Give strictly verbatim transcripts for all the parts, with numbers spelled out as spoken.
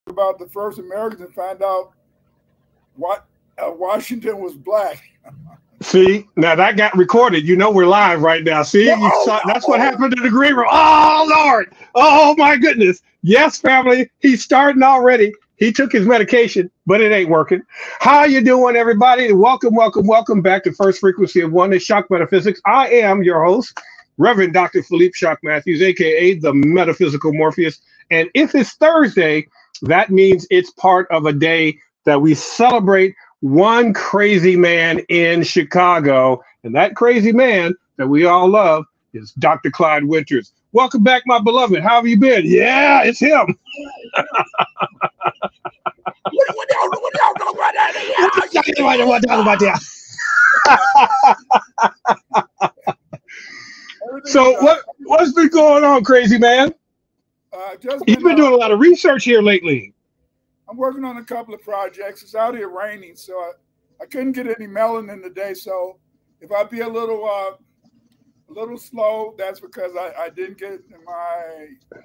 about the first Americans and find out what uh, Washington was black. See, now that got recorded. You know we're live right now. See, you Oh, saw, no. that's what happened to the green room. Oh, Lord. Oh, my goodness. Yes, family. He's starting already. He took his medication, but it ain't working. How you doing, everybody? Welcome, welcome, welcome back to First Frequency of Oneness, Shock Metaphysics. I am your host, Reverend Doctor Philippe Shock Matthews, a k a the Metaphysical Morpheus. And if it's Thursday, that means it's part of a day that we celebrate one crazy man in Chicago. And that crazy man that we all love is Doctor Clyde Winters. Welcome back, my beloved. How have you been? Yeah, it's him. What, what y'all what y'all talking about that? What y'all about that? So what, what's been going on, crazy man? Uh, just You've been doing a lot of research here lately. I'm working on a couple of projects. It's out here raining, so I, I couldn't get any melanin today. So if I be a little uh, a little slow, that's because I, I didn't get my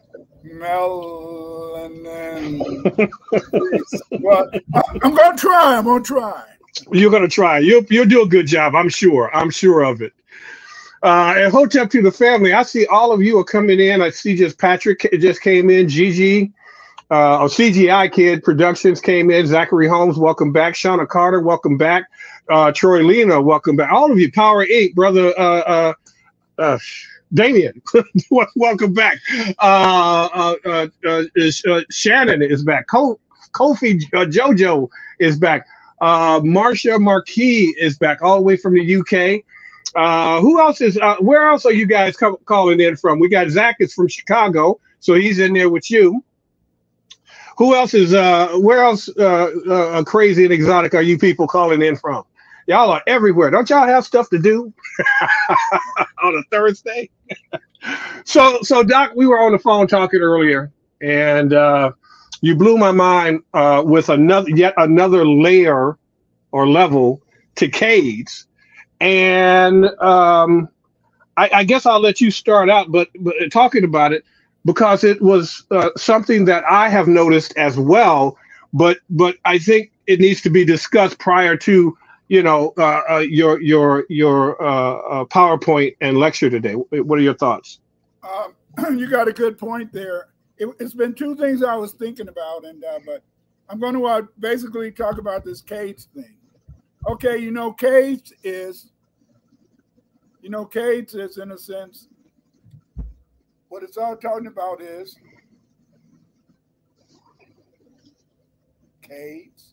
melanin. But I, I'm gonna try. I'm gonna try. You're gonna try. You'll you'll do a good job. I'm sure. I'm sure of it. Uh, and hotep to the family. I see all of you are coming in. I see just Patrick just came in. Gigi. Uh, oh, C G I Kid Productions came in. Zachary Holmes, welcome back. Shauna Carter, welcome back. Uh, Troy Lena, welcome back. All of you, Power eight, brother uh, uh, uh, Damien, welcome back. Uh, uh, uh, uh, uh, Shannon is back. Ko Kofi uh, Jojo is back. Uh, Marcia Marquis is back, all the way from the U K. Uh, who else is? Uh, where else are you guys calling in from? We got Zach is from Chicago, so he's in there with you. Who else is, uh, where else uh, uh, crazy and exotic are you people calling in from? Y'all are everywhere. Don't y'all have stuff to do on a Thursday? so, so Doc, we were on the phone talking earlier, and uh, you blew my mind uh, with another, yet another layer or level to Cade's. And um, I, I guess I'll let you start out, but, but talking about it, because it was uh, something that I have noticed as well, but but I think it needs to be discussed prior to, you know, uh, uh, your your your uh, uh, PowerPoint and lecture today. What are your thoughts? Um, you got a good point there. It, it's been two things I was thinking about, and uh, but I'm going to uh, basically talk about this Cade's thing. Okay, you know, Cade's is, you know, Cade's is in a sense. What it's all talking about is Cade's.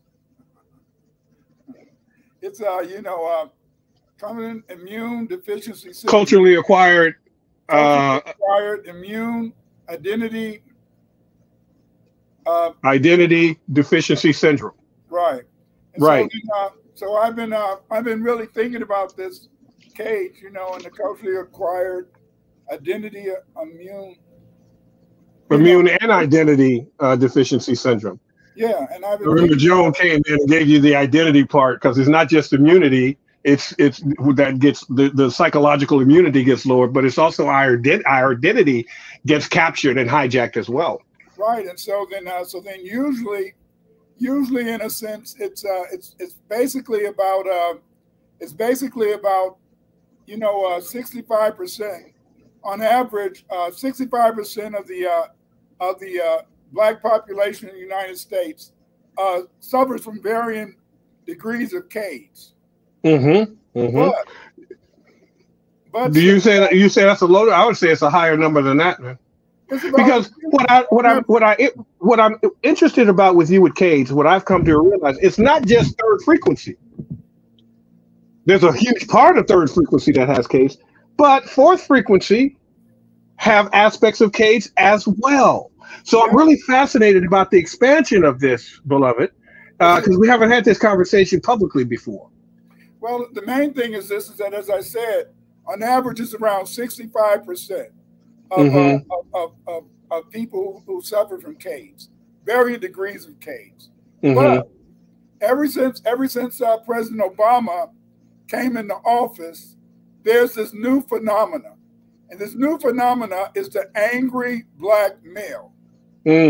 It's uh, you know, uh, common immune deficiency syndrome. Culturally acquired, Culturally uh, acquired immune identity. Uh, identity deficiency syndrome. Right. And right. So, uh, so I've been uh, I've been really thinking about this Cade's, you know, and the culturally acquired identity immune immune know, and identity uh, deficiency syndrome. Yeah, and I remember Joan came in and gave you the identity part, because it's not just immunity; it's it's that gets the, the psychological immunity gets lowered, but it's also our our identity gets captured and hijacked as well. Right, and so then uh, so then usually usually in a sense it's uh, it's it's basically about uh, it's basically about you know uh, sixty-five percent. On average, uh, sixty-five percent of the uh, of the uh, Black population in the United States uh, suffers from varying degrees of Cade's. Mm-hmm. Mm-hmm. But, but do you say that you say that's a low? I would say it's a higher number than that, man. Because what I what I what I what I'm interested about with you with Cade's, what I've come to realize, it's not just third frequency. There's a huge part of third frequency that has Cade's. But fourth frequency have aspects of Cade's as well. So I'm really fascinated about the expansion of this, beloved, because uh, we haven't had this conversation publicly before. Well, the main thing is this, is that, as I said, on average, it's around sixty-five percent of, mm-hmm. uh, of, of, of, of people who suffer from Cade's, varying degrees of Cade's. Mm-hmm. But ever since, ever since uh, President Obama came into office, there's this new phenomena. And this new phenomena is the angry Black male. Mm.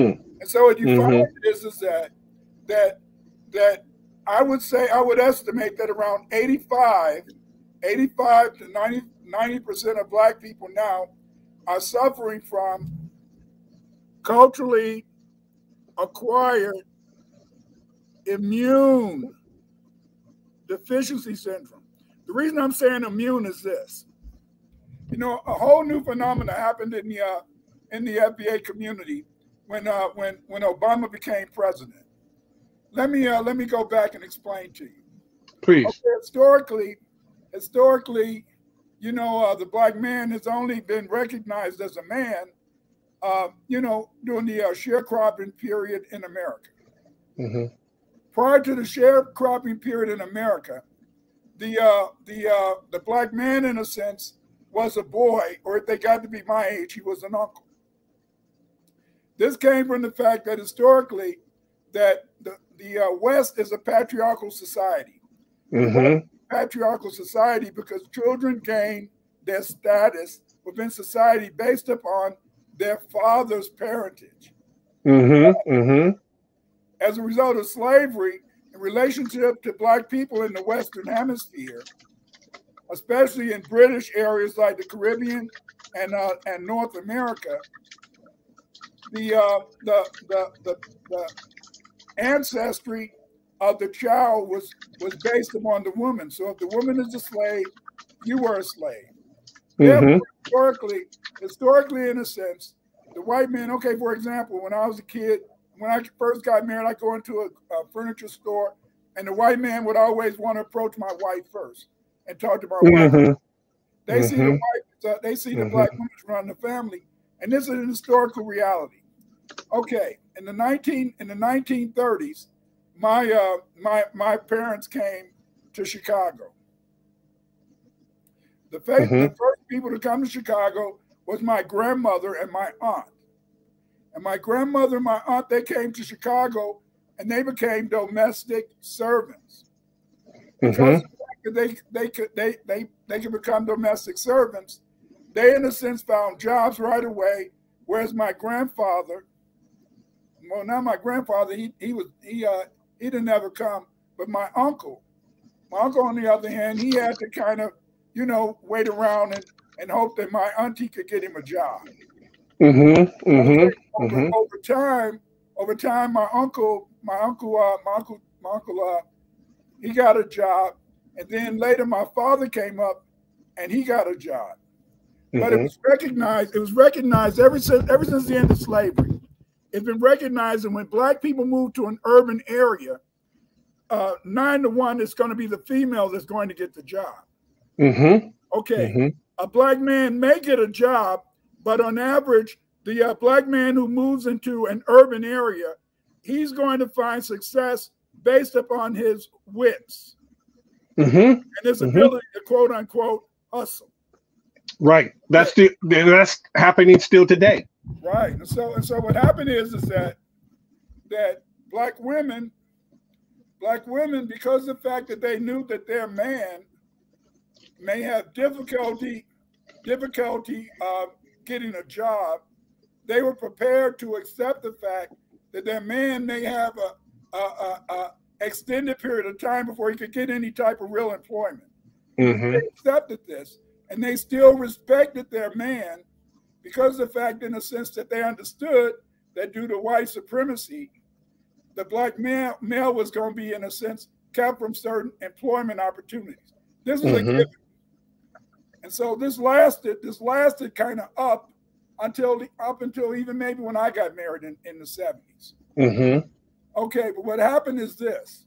And so what you mm-hmm. find is, is that that that I would say I would estimate that around eighty-five, eighty-five to ninety, ninety percent of Black people now are suffering from culturally acquired immune deficiency syndrome. The reason I'm saying immune is this. You know, a whole new phenomena happened in the uh, in the F B A community when uh, when when Obama became president. Let me uh, let me go back and explain to you. Please. Okay, historically, historically, you know, uh, the Black man has only been recognized as a man, uh, you know, during the uh, sharecropping period in America. Mm-hmm. Prior to the sharecropping period in America, the uh, the uh, the Black man, in a sense, was a boy, or if they got to be my age, he was an uncle. This came from the fact that historically, that the the uh, West is a patriarchal society. Mm-hmm. Patriarchal society because children gain their status within society based upon their father's parentage. Mm-hmm. Mm-hmm. As a result of slavery, in relationship to Black people in the Western Hemisphere, especially in British areas like the Caribbean and uh, and North America, the, uh, the, the the the ancestry of the child was was based upon the woman. So if the woman is a slave, you were a slave. Mm-hmm. Therefore, historically, historically, in a sense, the white man. Okay, for example, when I was a kid, when I first got married, I go into a, a furniture store, and the white man would always want to approach my wife first and talk to my Mm-hmm. wife. They mm-hmm. see the white, uh, they see the mm-hmm. Black women run the family, and this is an historical reality. Okay, in the nineteen in the nineteen thirties, my uh, my my parents came to Chicago. The, mm-hmm. the first people to come to Chicago was my grandmother and my aunt. And my grandmother and my aunt, they came to Chicago and they became domestic servants. Because mm-hmm. they they could they they they could become domestic servants, they in a sense found jobs right away. Whereas my grandfather, well, not my grandfather, he he was he uh he didn't ever come, but my uncle, my uncle on the other hand, he had to kind of, you know, wait around and, and hope that my auntie could get him a job. Mm-hmm. Mm-hmm. Okay, over, mm-hmm. over time, over time, my uncle, my uncle, uh, my uncle, my uncle, uh, he got a job, and then later my father came up, and he got a job. Mm-hmm. But it was recognized. It was recognized ever since ever since the end of slavery. It's been recognized, and when Black people move to an urban area, uh, nine to one, it's going to be the female that's going to get the job. Mm-hmm. Okay, mm-hmm. a Black man may get a job, but on average, the uh, Black man who moves into an urban area, he's going to find success based upon his wits mm-hmm. and his mm-hmm. ability to quote unquote hustle. Right. That's the that's happening still today. Right. And so and so what happened is is that that Black women, Black women, because of the fact that they knew that their man may have difficulty difficulty uh, getting a job, they were prepared to accept the fact that their man may have a, a, a, a extended period of time before he could get any type of real employment. Mm-hmm. They accepted this, and they still respected their man because of the fact, in a sense, that they understood that due to white supremacy, the Black male, male was going to be, in a sense, kept from certain employment opportunities. This was mm-hmm. a given. And so this lasted, this lasted kind of up until the, up until even maybe when I got married in, in the seventies. Mm-hmm. Okay, but what happened is this: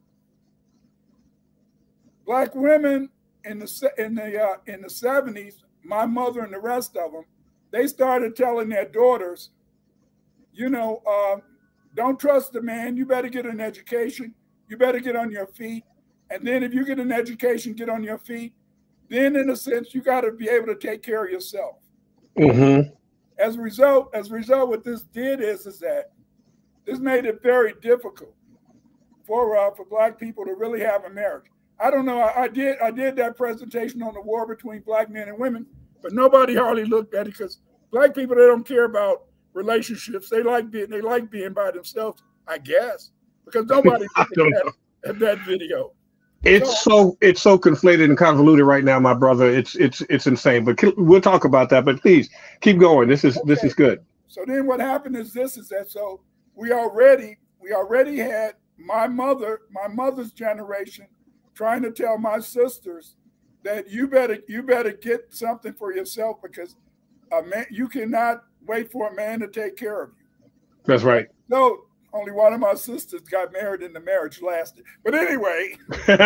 Black women in the in the uh, in the seventies, my mother and the rest of them, they started telling their daughters, you know, uh, don't trust the man. You better get an education. You better get on your feet. And then if you get an education, get on your feet. Then, in a sense, you got to be able to take care of yourself. Mm-hmm. As a result, as a result, what this did is, is that this made it very difficult for uh, for Black people to really have a marriage. I don't know. I, I did I did that presentation on the war between Black men and women, but nobody hardly looked at it because Black people, they don't care about relationships. They like being they like being by themselves, I guess, because nobody looked at that, at that video. It's so, so it's so conflated and convoluted right now, my brother. It's it's it's insane. But we'll talk about that. But please keep going. This is okay. This is good. So then what happened is this is that so we already we already had my mother, my mother's generation trying to tell my sisters that you better you better get something for yourself, because a man, you cannot wait for a man to take care of you. That's right. So only one of my sisters got married and the marriage lasted. But anyway,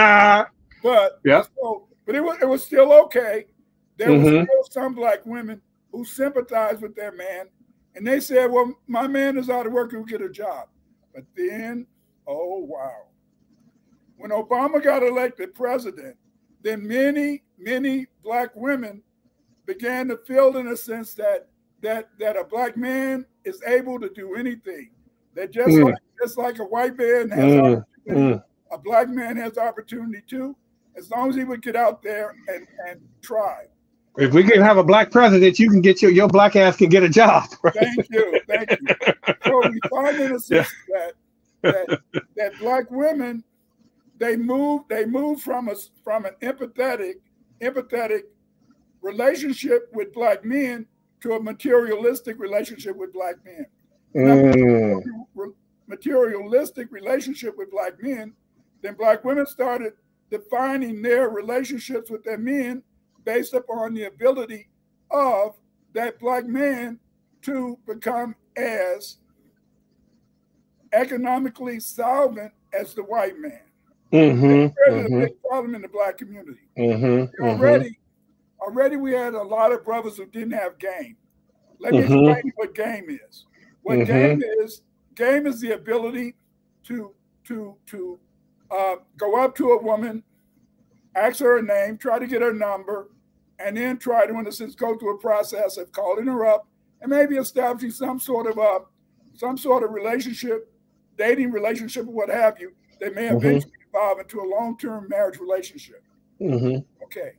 but yeah, so, but it was it was still okay. There mm-hmm. was still some black women who sympathized with their man, and they said, "Well, my man is out of work, he'll get a job." But then, oh wow, when Obama got elected president, then many many black women began to feel, in a sense, that that that a black man is able to do anything. That just mm. like just like a white man has mm. opportunity, mm. a black man has opportunity too, as long as he would get out there and, and try. If we can have a black president, you can get your your black ass can get a job. Right? Thank you, thank you. So we find, in a sense, yeah. that that that black women, they move they move from a from an empathetic empathetic relationship with black men to a materialistic relationship with black men. Mm. Materialistic relationship with black men, then black women started defining their relationships with their men based upon the ability of that black man to become as economically solvent as the white man. Mm-hmm, That's mm-hmm. a big problem in the black community. Mm-hmm, already, mm-hmm. already we had a lot of brothers who didn't have game. Let me mm-hmm. explain what game is. What mm-hmm. game is, game is the ability to to to uh, go up to a woman, ask her her name, try to get her number, and then try to, in a sense, go through a process of calling her up and maybe establishing some sort of a some sort of relationship, dating relationship, or what have you, that may eventually mm-hmm. evolve into a long-term marriage relationship. Mm-hmm. Okay.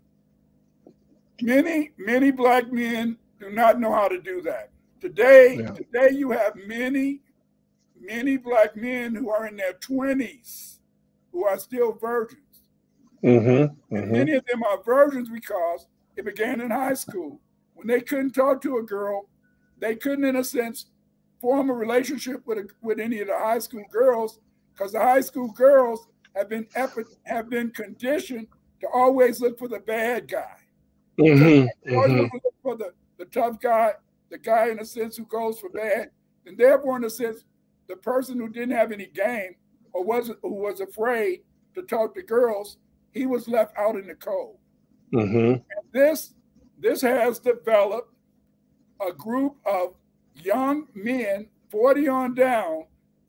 Many many black men do not know how to do that. Today, yeah. today you have many, many black men who are in their twenties who are still virgins. Mm-hmm, and mm-hmm. many of them are virgins because it began in high school. When they couldn't talk to a girl, they couldn't, in a sense, form a relationship with a, with any of the high school girls, because the high school girls have been have been conditioned to always look for the bad guy. Mm-hmm, they always mm-hmm. look for the, the tough guy, the guy, in a sense, who goes for bad, and therefore, in a sense, the person who didn't have any game or wasn't who was afraid to talk to girls, he was left out in the cold. Mm-hmm. And this this has developed a group of young men, forty on down,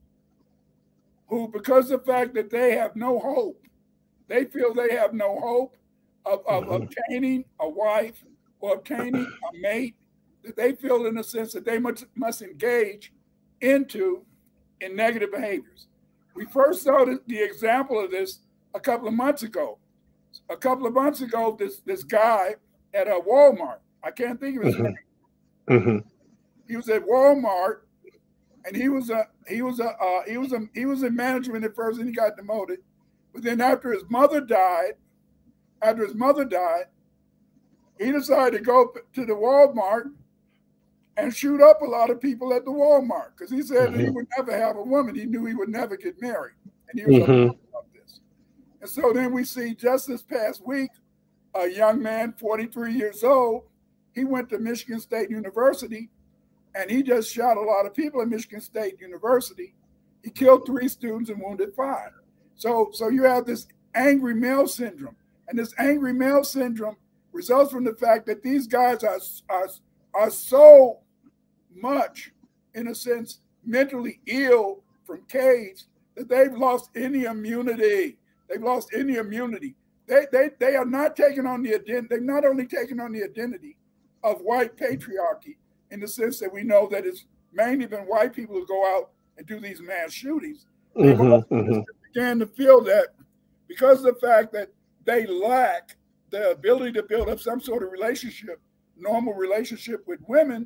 who, because of the fact that they have no hope, they feel they have no hope of, of mm-hmm. obtaining a wife or obtaining a mate, that they feel, in a sense, that they must, must engage into in negative behaviors. We first saw the, the example of this a couple of months ago. A couple of months ago, this this guy at a Walmart, I can't think of his mm-hmm. name. Mm-hmm. He was at Walmart, and he was a he was a uh, he was a he was in management at first, and he got demoted. But then after his mother died, after his mother died, he decided to go to the Walmart and shoot up a lot of people at the Walmart, because he said mm-hmm. that he would never have a woman. He knew he would never get married, and he was mm-hmm. upset about this. And so then we see, just this past week, a young man, forty-three years old, he went to Michigan State University, and he just shot a lot of people at Michigan State University. He killed three students and wounded five. So, so you have this angry male syndrome, and this angry male syndrome results from the fact that these guys are are, are so much, in a sense, mentally ill from cage that they've lost any immunity. They've lost any immunity. They they they are not taking on the identity. They've not only taken on the identity of white patriarchy, in the sense that we know that it's mainly been white people who go out and do these mass shootings. They've mm-hmm, mm-hmm. began to feel that because of the fact that they lack the ability to build up some sort of relationship, normal relationship with women,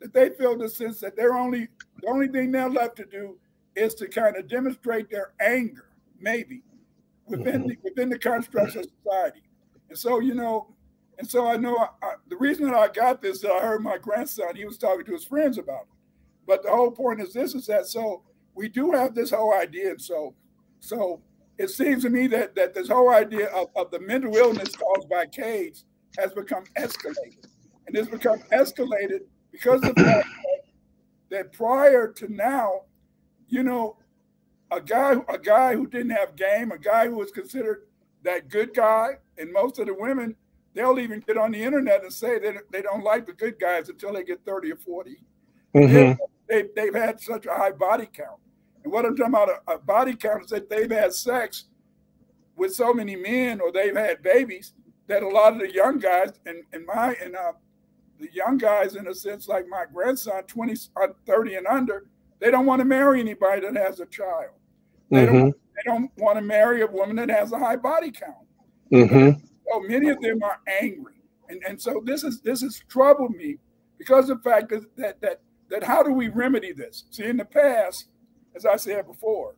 that they feel the sense that they're only the only thing they're left to do is to kind of demonstrate their anger, maybe within mm-hmm. the, within the constructs of society. And so, you know, and so I know I, I, the reason that I got this, that I heard my grandson, he was talking to his friends about it. But the whole point is this: is that so we do have this whole idea, and so so it seems to me that that this whole idea of, of the mental illness caused by CAIDS has become escalated, and it's become escalated because of the fact that, that prior to now, you know, a guy a guy who didn't have game, a guy who was considered that good guy, and most of the women, they'll even get on the internet and say that they don't like the good guys until they get thirty or forty. Mm-hmm. They, they've had such a high body count. And what I'm talking about, a, a body count, is that they've had sex with so many men, or they've had babies, that a lot of the young guys, and, and my, and uh, the young guys, in a sense, like my grandson, twenty, thirty and under, they don't want to marry anybody that has a child. They mm-hmm. don't, they don't want to marry a woman that has a high body count. Mm-hmm. So many of them are angry. And, and so this is, this has troubled me, because of the fact that, that, that that how do we remedy this? See, in the past, as I said before,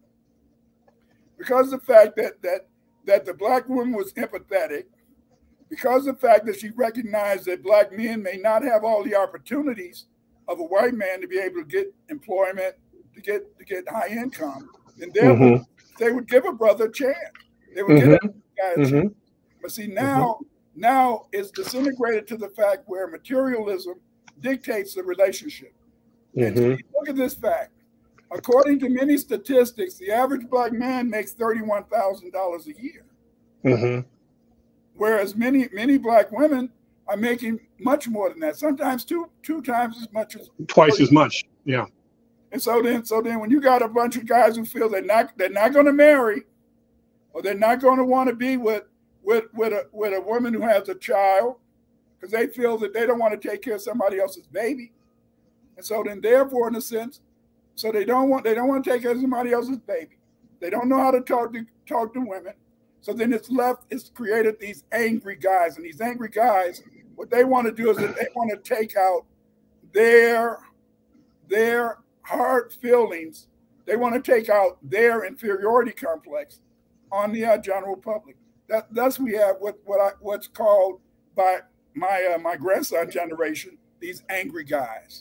because of the fact that that that the Black woman was empathetic, because of the fact that she recognized that Black men may not have all the opportunities of a white man to be able to get employment, to get to get high income, and therefore mm-hmm. they would give a brother a chance. They would mm-hmm. give a guy a mm-hmm. chance. But see, now mm-hmm. now it's disintegrated to the fact where materialism dictates the relationship. Mm-hmm. And look at this fact. According to many statistics, the average Black man makes thirty-one thousand dollars a year. Mm-hmm. Whereas many, many Black women are making much more than that. Sometimes two, two times as much as twice as much. Yeah. And so then, so then when you got a bunch of guys who feel they're not, they're not going to marry, or they're not going to want to be with, with, with a, with a woman who has a child, because they feel that they don't want to take care of somebody else's baby. And so then, therefore, in a sense, so they don't want they don't want to take care of somebody else's baby. They don't know how to talk to talk to women. So then it's left. It's created these angry guys, and these angry guys, what they want to do is that they want to take out their their hard feelings. They want to take out their inferiority complex on the uh, general public. That thus we have what what I, what's called by my uh, my grandson generation, these angry guys.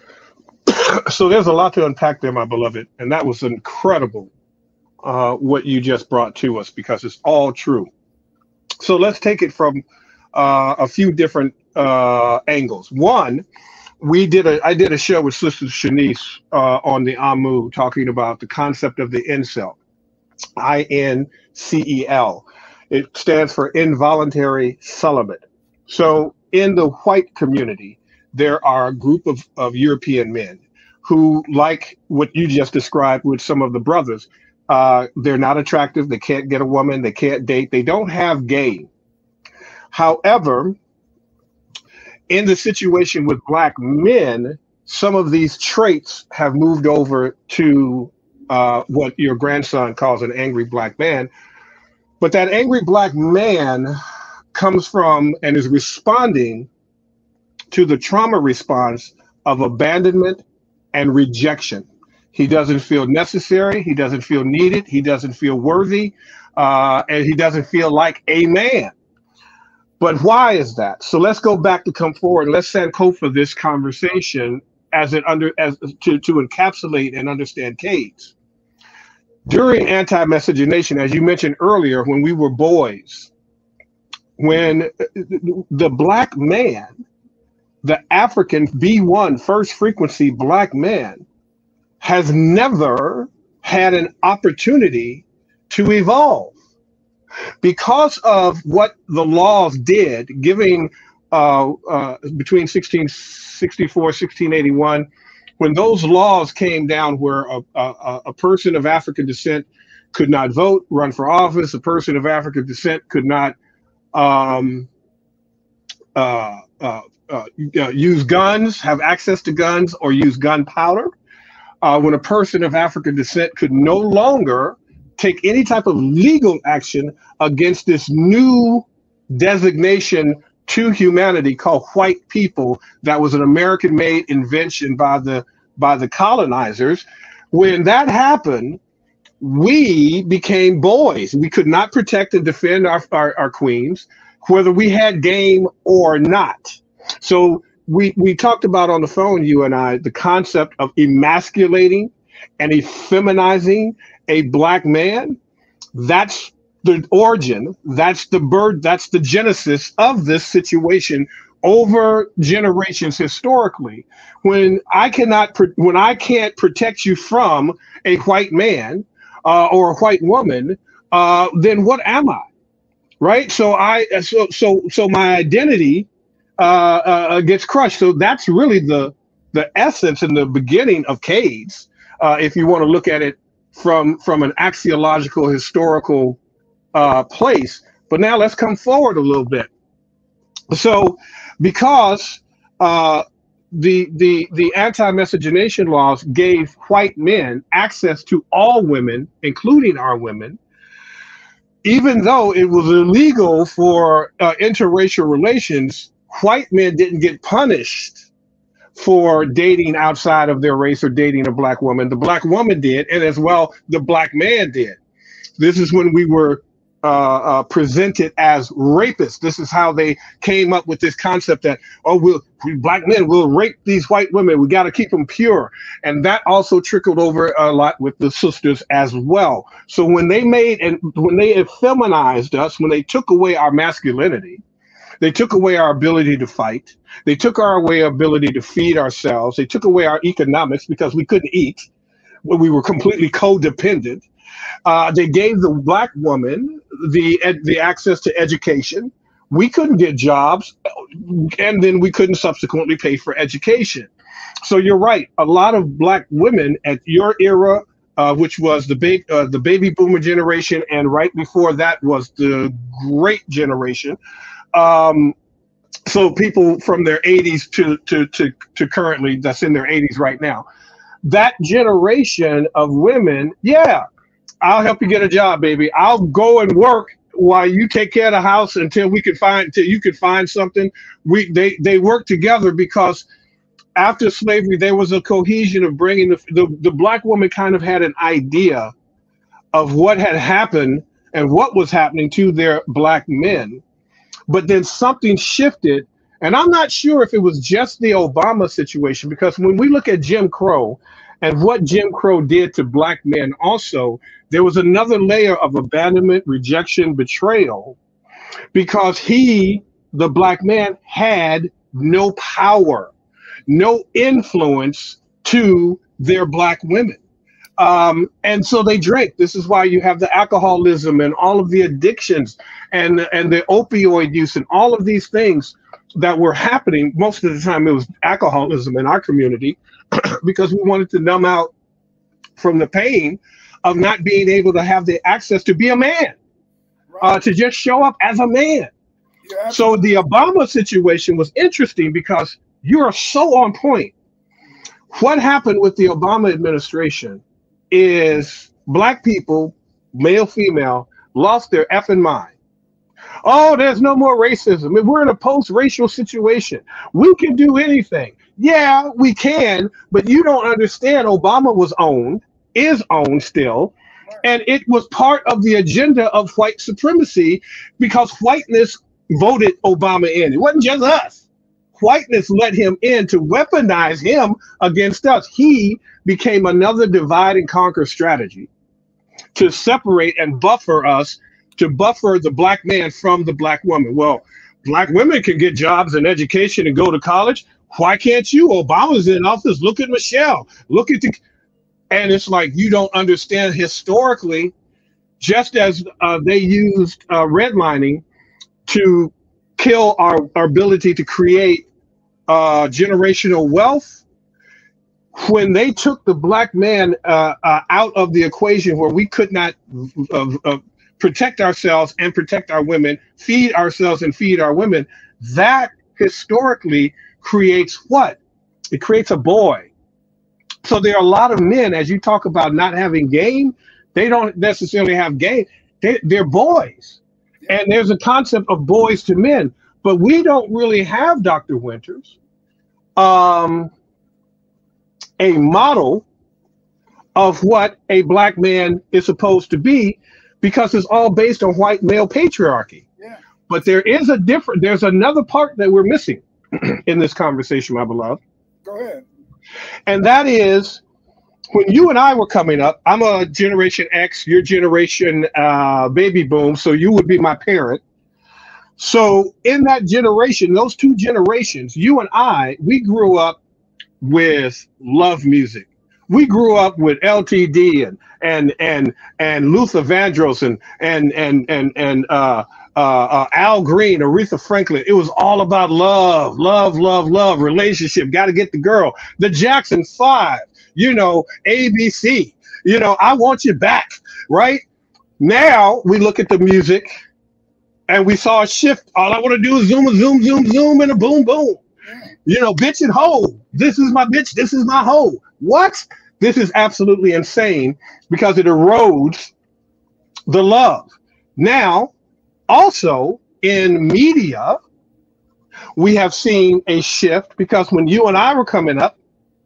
So there's a lot to unpack there, my beloved, and that was incredible uh, what you just brought to us, because it's all true. So let's take it from uh, a few different uh, angles. One, we did a I did a show with Sister Shanice uh, on the A M U talking about the concept of the incel, I N C E L. It stands for involuntary celibate. So in the white community, there are a group of, of European men who, like what you just described with some of the brothers, uh, they're not attractive. They can't get a woman. They can't date. They don't have game. However, in the situation with Black men, some of these traits have moved over to uh, what your grandson calls an angry Black man. But that angry Black man comes from and is responding to the trauma response of abandonment and rejection. He doesn't feel necessary. He doesn't feel needed. He doesn't feel worthy. Uh, and he doesn't feel like a man. But why is that? So let's go back to come forward. Let's Sankofa this conversation as it under as to, to encapsulate and understand CAIDS. During anti-miscegenation, as you mentioned earlier, when we were boys, when the Black man, the African B one first frequency Black man, has never had an opportunity to evolve because of what the laws did, giving uh, uh, between sixteen sixty-four, sixteen eighty-one, when those laws came down where a, a, a person of African descent could not vote, run for office, a person of African descent could not um, uh, uh, uh, use guns, have access to guns, or use gunpowder. Uh, when a person of African descent could no longer take any type of legal action against this new designation to humanity called white people that was an American-made invention by the by the colonizers. When that happened, we became boys. We could not protect and defend our, our, our queens, whether we had game or not. So we, we talked about on the phone, you and I, the concept of emasculating and effeminizing a black man. That's the origin, that's the bird, that's the genesis of this situation over generations historically. When I cannot, when I can't protect you from a white man uh, or a white woman, uh, then what am I? Right? So I, so so so my identity uh, uh, gets crushed. So that's really the the essence and the beginning of CAIDS, uh, if you want to look at it from from an axiological historical uh, place. But now let's come forward a little bit. So, because uh, the the the anti-miscegenation laws gave white men access to all women, including our women, even though it was illegal for uh, interracial relations, white men didn't get punished for dating outside of their race or dating a black woman. The black woman did, and as well, the black man did. This is when we were uh, uh, presented as rapists. This is how they came up with this concept that, oh, we'll, we black men will rape these white women. We got to keep them pure. And that also trickled over a lot with the sisters as well. So when they made and when they effeminized us, when they took away our masculinity, they took away our ability to fight. They took our away ability to feed ourselves. They took away our economics because we couldn't eat. We were completely codependent. Uh, they gave the black woman the ed, the access to education. We couldn't get jobs, and then we couldn't subsequently pay for education. So you're right. A lot of black women at your era, uh, which was the baby uh, the baby boomer generation, and right before that was the great generation. Um, so people from their eighties to, to, to, to currently that's in their eighties right now, that generation of women, yeah, I'll help you get a job, baby. I'll go and work while you take care of the house until we can find, until you can find something. We, they, they work together because after slavery, there was a cohesion of bringing the, the, the black woman kind of had an idea of what had happened and what was happening to their black men. But then something shifted, and I'm not sure if it was just the Obama situation, because when we look at Jim Crow and what Jim Crow did to black men also, there was another layer of abandonment, rejection, betrayal, because he, the black man, had no power, no influence to their black women. Um, and so they drank. This is why you have the alcoholism and all of the addictions and, and the opioid use and all of these things that were happening. Most of the time it was alcoholism in our community because we wanted to numb out from the pain of not being able to have the access to be a man, uh, to just show up as a man. Yeah. So the Obama situation was interesting because you are so on point. What happened with the Obama administration is black people, male, female, lost their effing mind. Oh, there's no more racism. We're in a post-racial situation. We can do anything. Yeah, we can, but you don't understand. Obama was owned, is owned still, and it was part of the agenda of white supremacy because whiteness voted Obama in. It wasn't just us. Whiteness let him in to weaponize him against us. He became another divide and conquer strategy to separate and buffer us, to buffer the black man from the black woman. Well, black women can get jobs and education and go to college. Why can't you? Obama's in office. Look at Michelle. Look at the, and it's like, you don't understand historically, just as uh, they used uh, redlining to kill our, our ability to create uh, generational wealth. When they took the black man uh, uh, out of the equation where we could not uh, uh, protect ourselves and protect our women, feed ourselves and feed our women, that historically creates what? It creates a boy. So there are a lot of men, as you talk about not having game, they don't necessarily have game. They, they're boys. And there's a concept of boys to men. But we don't really have, Doctor Winters, um, a model of what a black man is supposed to be, because it's all based on white male patriarchy. Yeah. But there is a different, there's another part that we're missing in this conversation, my beloved. Go ahead. And that is, when you and I were coming up, I'm a Generation X, your generation uh, baby boom, so you would be my parent. So in that generation, those two generations, you and I, we grew up with love music. We grew up with L T D and and and and Luther Vandross and and and and and uh, uh, uh, Al Green, Aretha Franklin. It was all about love, love, love, love, relationship. Got to get the girl. The Jackson Five, you know, A B C. You know, I want you back. Right now, we look at the music, and we saw a shift. All I want to do is zoom, zoom, zoom, zoom, and a boom, boom. You know, bitch and hoe. This is my bitch. This is my hoe. What? This is absolutely insane, because it erodes the love. Now, also in media, we have seen a shift, because when you and I were coming up,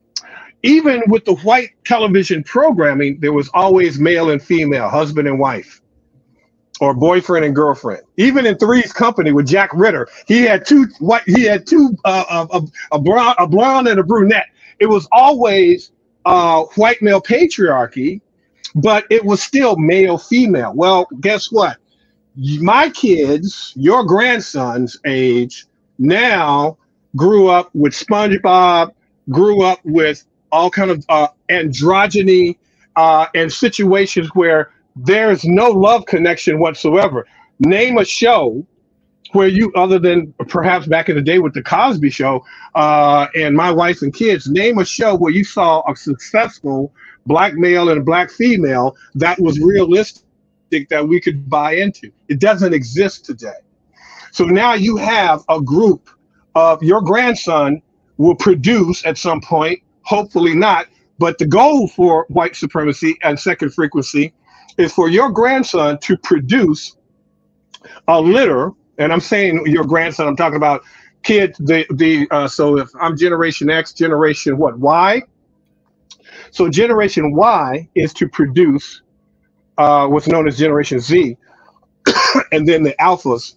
even with the white television programming, there was always male and female, husband and wife, or boyfriend and girlfriend. Even in Three's Company with Jack Ritter, he had two white, he had two uh, a, a, blonde, a blonde and a brunette. It was always uh, white male patriarchy, but it was still male female. Well, guess what? My kids, your grandson's age, now grew up with SpongeBob, grew up with all kind of uh, androgyny uh, and situations where there's no love connection whatsoever. Name a show where you, other than perhaps back in the day with the Cosby Show uh, and My Wife and Kids, name a show where you saw a successful black male and black female that was realistic, that we could buy into. It doesn't exist today. So now you have a group of, your grandson will produce at some point, hopefully not, but the goal for white supremacy and second frequency is for your grandson to produce a litter. And I'm saying your grandson, I'm talking about kids, the, the uh, so if I'm Generation X, Generation what, Y? So Generation Y is to produce uh, what's known as Generation Z, and then the alphas.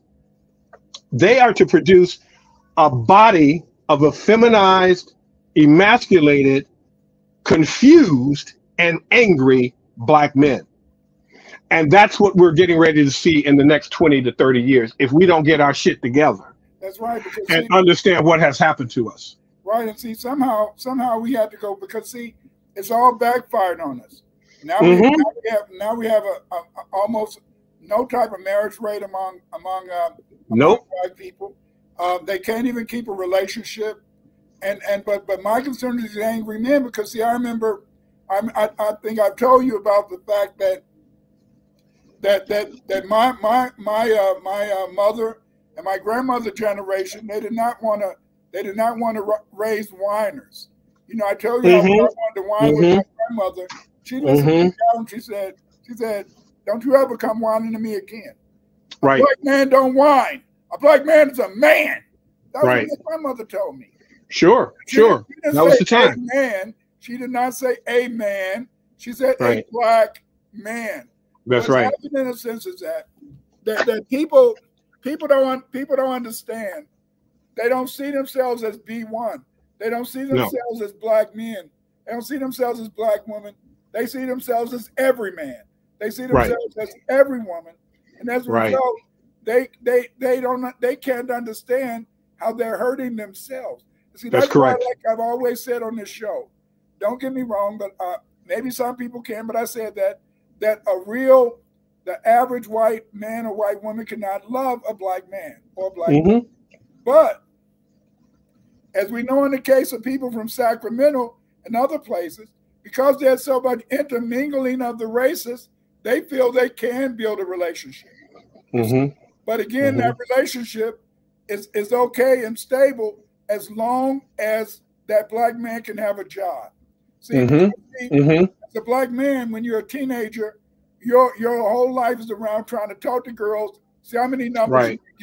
They are to produce a body of a feminized, emasculated, confused, and angry black men. And that's what we're getting ready to see in the next twenty to thirty years if we don't get our shit together. That's right. Because, and see, understand what has happened to us. Right. And see, somehow, somehow we had to go, because see, it's all backfired on us. Now, Mm-hmm. we, now we have now we have a, a, a almost no type of marriage rate among among, uh, among Nope. white people. Uh, they can't even keep a relationship. And and but but my concern is the angry men, because see, I remember, I I, I think I've told you about the fact that that that that my my my uh, my uh, mother and my grandmother generation, they did not want to they did not want to raise whiners. You know, I told you mm-hmm. I wanted to whine mm-hmm. with my grandmother. She listened mm-hmm. to me and she said, she said, "Don't you ever come whining to me again. A right. black man don't whine. A black man is a man." That's right. what my mother told me. Sure, she sure. That was the time. Man, she did not say a man. She said right. a black man. That's What's right. happening in a sense is that, that that people people don't people don't understand. They don't see themselves as B one. They don't see themselves no. as black men. They don't see themselves as black women. They see themselves as every man. They see themselves right. as every woman. And as a right. result, they they they don't they can't understand how they're hurting themselves. See, that's, that's correct. Why, like I've always said on this show, don't get me wrong, but uh, maybe some people can, but I said that that a real, the average white man or white woman cannot love a black man or a black mm-hmm. woman. But as we know in the case of people from Sacramento and other places, because there's so much intermingling of the races, they feel they can build a relationship. Mm-hmm. But again, mm-hmm. that relationship is, is okay and stable as long as that black man can have a job. See, mm-hmm. see mm-hmm. as a black man, when you're a teenager, your your whole life is around trying to talk to girls, see how many numbers right. you can get,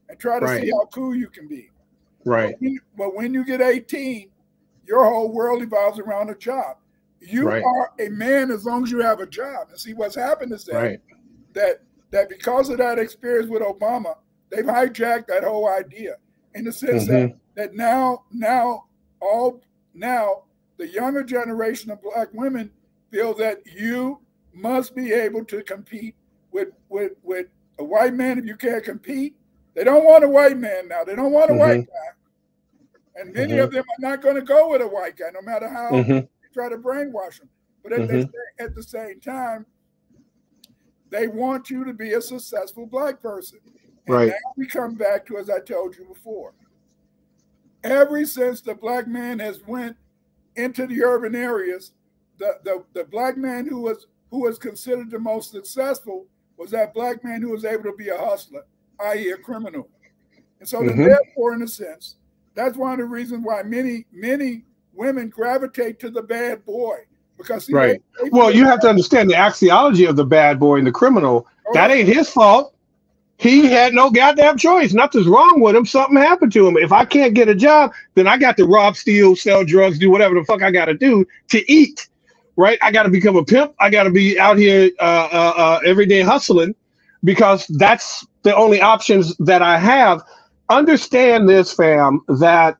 and try to Right. see how cool you can be. Right. But when, but when you get eighteen, your whole world evolves around a job. You Right. are a man as long as you have a job. And see, what's happened is that, Right. that, that because of that experience with Obama, they've hijacked that whole idea in the sense Mm-hmm. that, that now, now, all now, the younger generation of Black women feel that you must be able to compete with, with, with a white man. If you can't compete, they don't want a white man now. They don't want a Mm-hmm. white guy. And many Mm-hmm. of them are not going to go with a white guy, no matter how Mm-hmm. you try to brainwash them. But at, Mm-hmm. the, at the same time, they want you to be a successful Black person. And Right. now we come back to, as I told you before, ever since the Black man has went into the urban areas, the, the, the Black man who was who was considered the most successful was that Black man who was able to be a hustler, that is a criminal. And so Mm-hmm. then therefore, in a sense, that's one of the reasons why many, many women gravitate to the bad boy. Because see, Right. they, they Well, feel you have to that- understand the axiology of the bad boy and the criminal. Oh, That yeah. ain't his fault. He had no goddamn choice. Nothing's wrong with him. Something happened to him. If I can't get a job, then I got to rob, steal, sell drugs, do whatever the fuck I got to do to eat. Right? I got to become a pimp. I got to be out here uh, uh, uh, every day hustling because that's the only options that I have. Understand this, fam, that,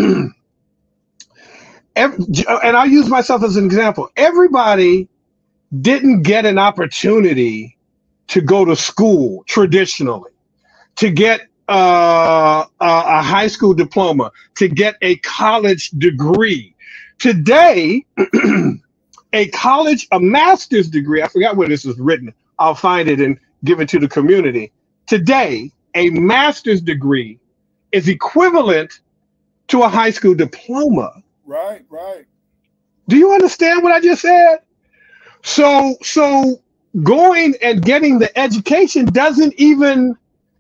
every, and I'll use myself as an example. Everybody didn't get an opportunity to go to school traditionally, to get uh, a, a high school diploma, to get a college degree. Today, a college, a master's degree, I forgot where this is written. I'll find it and give it to the community. Today, a master's degree is equivalent to a high school diploma. Right, right. Do you understand what I just said? So, so going and getting the education doesn't even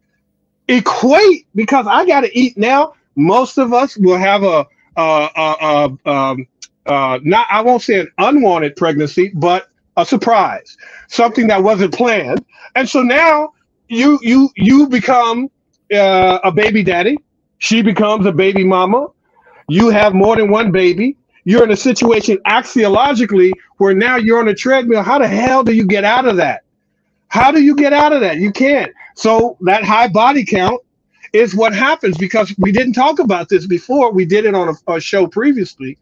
equate because I got to eat now. Most of us will have a, uh, uh, uh, um, uh, not, I won't say an unwanted pregnancy, but a surprise, something that wasn't planned. And so now you, you, you become uh, a baby daddy. She becomes a baby mama. You have more than one baby. You're in a situation axiologically where now you're on a treadmill. How the hell do you get out of that? How do you get out of that? You can't. So that high body count is what happens because we didn't talk about this before. We did it on a, a show previously.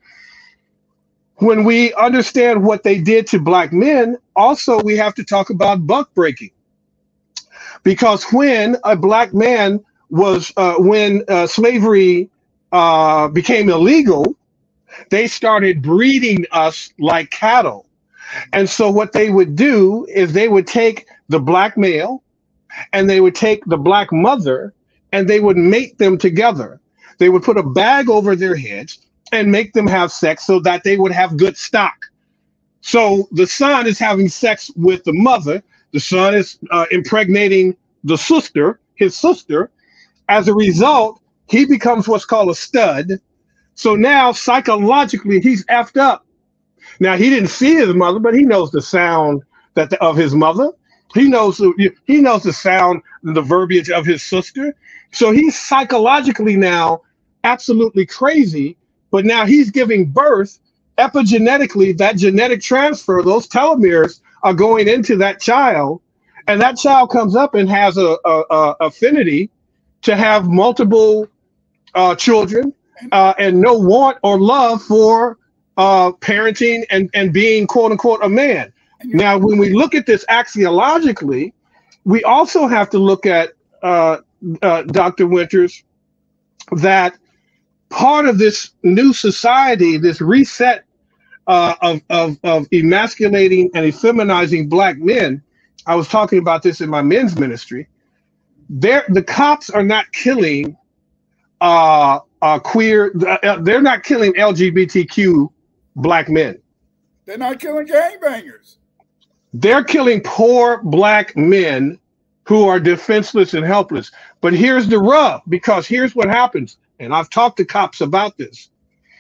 When we understand what they did to Black men, also we have to talk about buck breaking. Because when a Black man was, uh, when uh, slavery uh, became illegal, they started breeding us like cattle. And so what they would do is they would take the Black male and they would take the Black mother and they would mate them together. They would put a bag over their heads and make them have sex so that they would have good stock. So the son is having sex with the mother. The son is uh, impregnating the sister, his sister. As a result, he becomes what's called a stud. So now psychologically, he's effed up. Now he didn't see his mother, but he knows the sound that the, of his mother. He knows the, he knows the sound, the verbiage of his sister. So he's psychologically now absolutely crazy. But now he's giving birth epigenetically. That genetic transfer, those telomeres are going into that child, and that child comes up and has a, a, a affinity to have multiple uh, children. Uh, and no want or love for uh, parenting and, and being, quote unquote, a man. Now, when we look at this axiologically, we also have to look at, uh, uh, Doctor Winters, that part of this new society, this reset uh, of, of, of emasculating and effeminizing Black men, I was talking about this in my men's ministry, They're, the cops are not killing uh, uh, queer, uh, they're not killing L G B T Q Black men. They're not killing gangbangers. They're killing poor Black men who are defenseless and helpless. But here's the rub, because here's what happens, and I've talked to cops about this.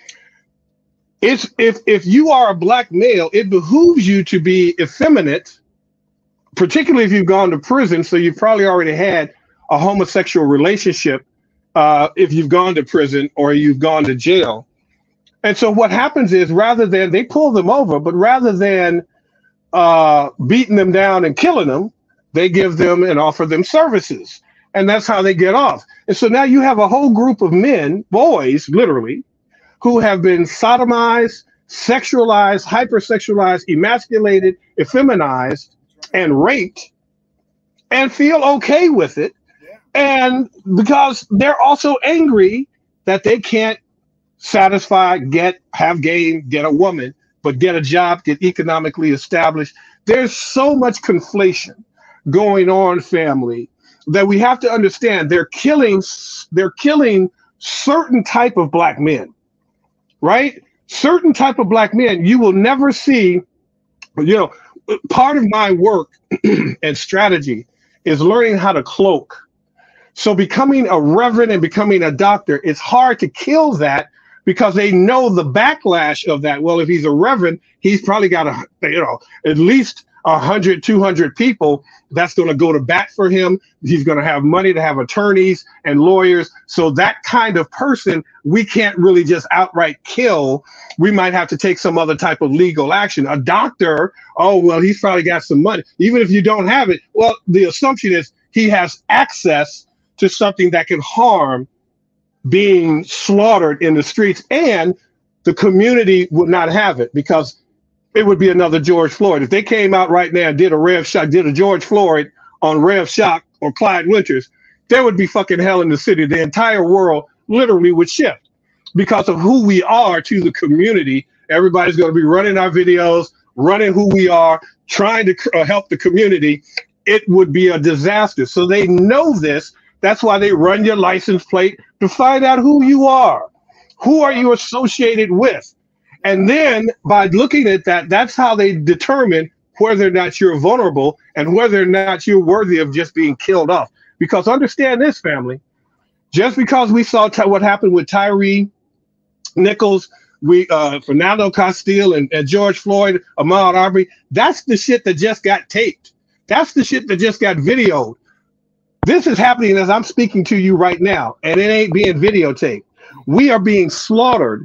It's if if you are a Black male, it behooves you to be effeminate, particularly if you've gone to prison, so you've probably already had a homosexual relationship uh, if you've gone to prison or you've gone to jail. And so what happens is, rather than, they pull them over, but rather than uh, beating them down and killing them, they give them and offer them services. And that's how they get off. And so now you have a whole group of men, boys, literally, who have been sodomized, sexualized, hypersexualized, emasculated, effeminized, and raped, and feel okay with it. Yeah. And because they're also angry that they can't satisfy, get, have game, get a woman, but get a job, get economically established. There's so much conflation going on, family, that we have to understand they're killing, they're killing certain type of black men, right? Certain type of black men. You will never see, you know, part of my work and strategy is learning how to cloak. So becoming a reverend and becoming a doctor, it's hard to kill that because they know the backlash of that. Well, if he's a reverend, he's probably got a, you know, at least a hundred, two hundred people that's going to go to bat for him. He's going to have money to have attorneys and lawyers. So that kind of person, we can't really just outright kill. We might have to take some other type of legal action. A doctor, oh, well, he's probably got some money. Even if you don't have it, well, the assumption is he has access to something that can harm being slaughtered in the streets, and the community would not have it because it would be another George Floyd. If they came out right now and did a Rev Shock, did a George Floyd on Rev Shock or Clyde Winters, there would be fucking hell in the city. The entire world literally would shift because of who we are to the community. Everybody's going to be running our videos, running who we are, trying to uh, help the community. It would be a disaster. So they know this. That's why they run your license plate to find out who you are. Who are you associated with? And then by looking at that, that's how they determine whether or not you're vulnerable and whether or not you're worthy of just being killed off. Because understand this, family, just because we saw what happened with Tyree Nichols, we uh, Fernando Castile and, and George Floyd, Ahmaud Arbery, that's the shit that just got taped. That's the shit that just got videoed. This is happening as I'm speaking to you right now, and it ain't being videotaped. We are being slaughtered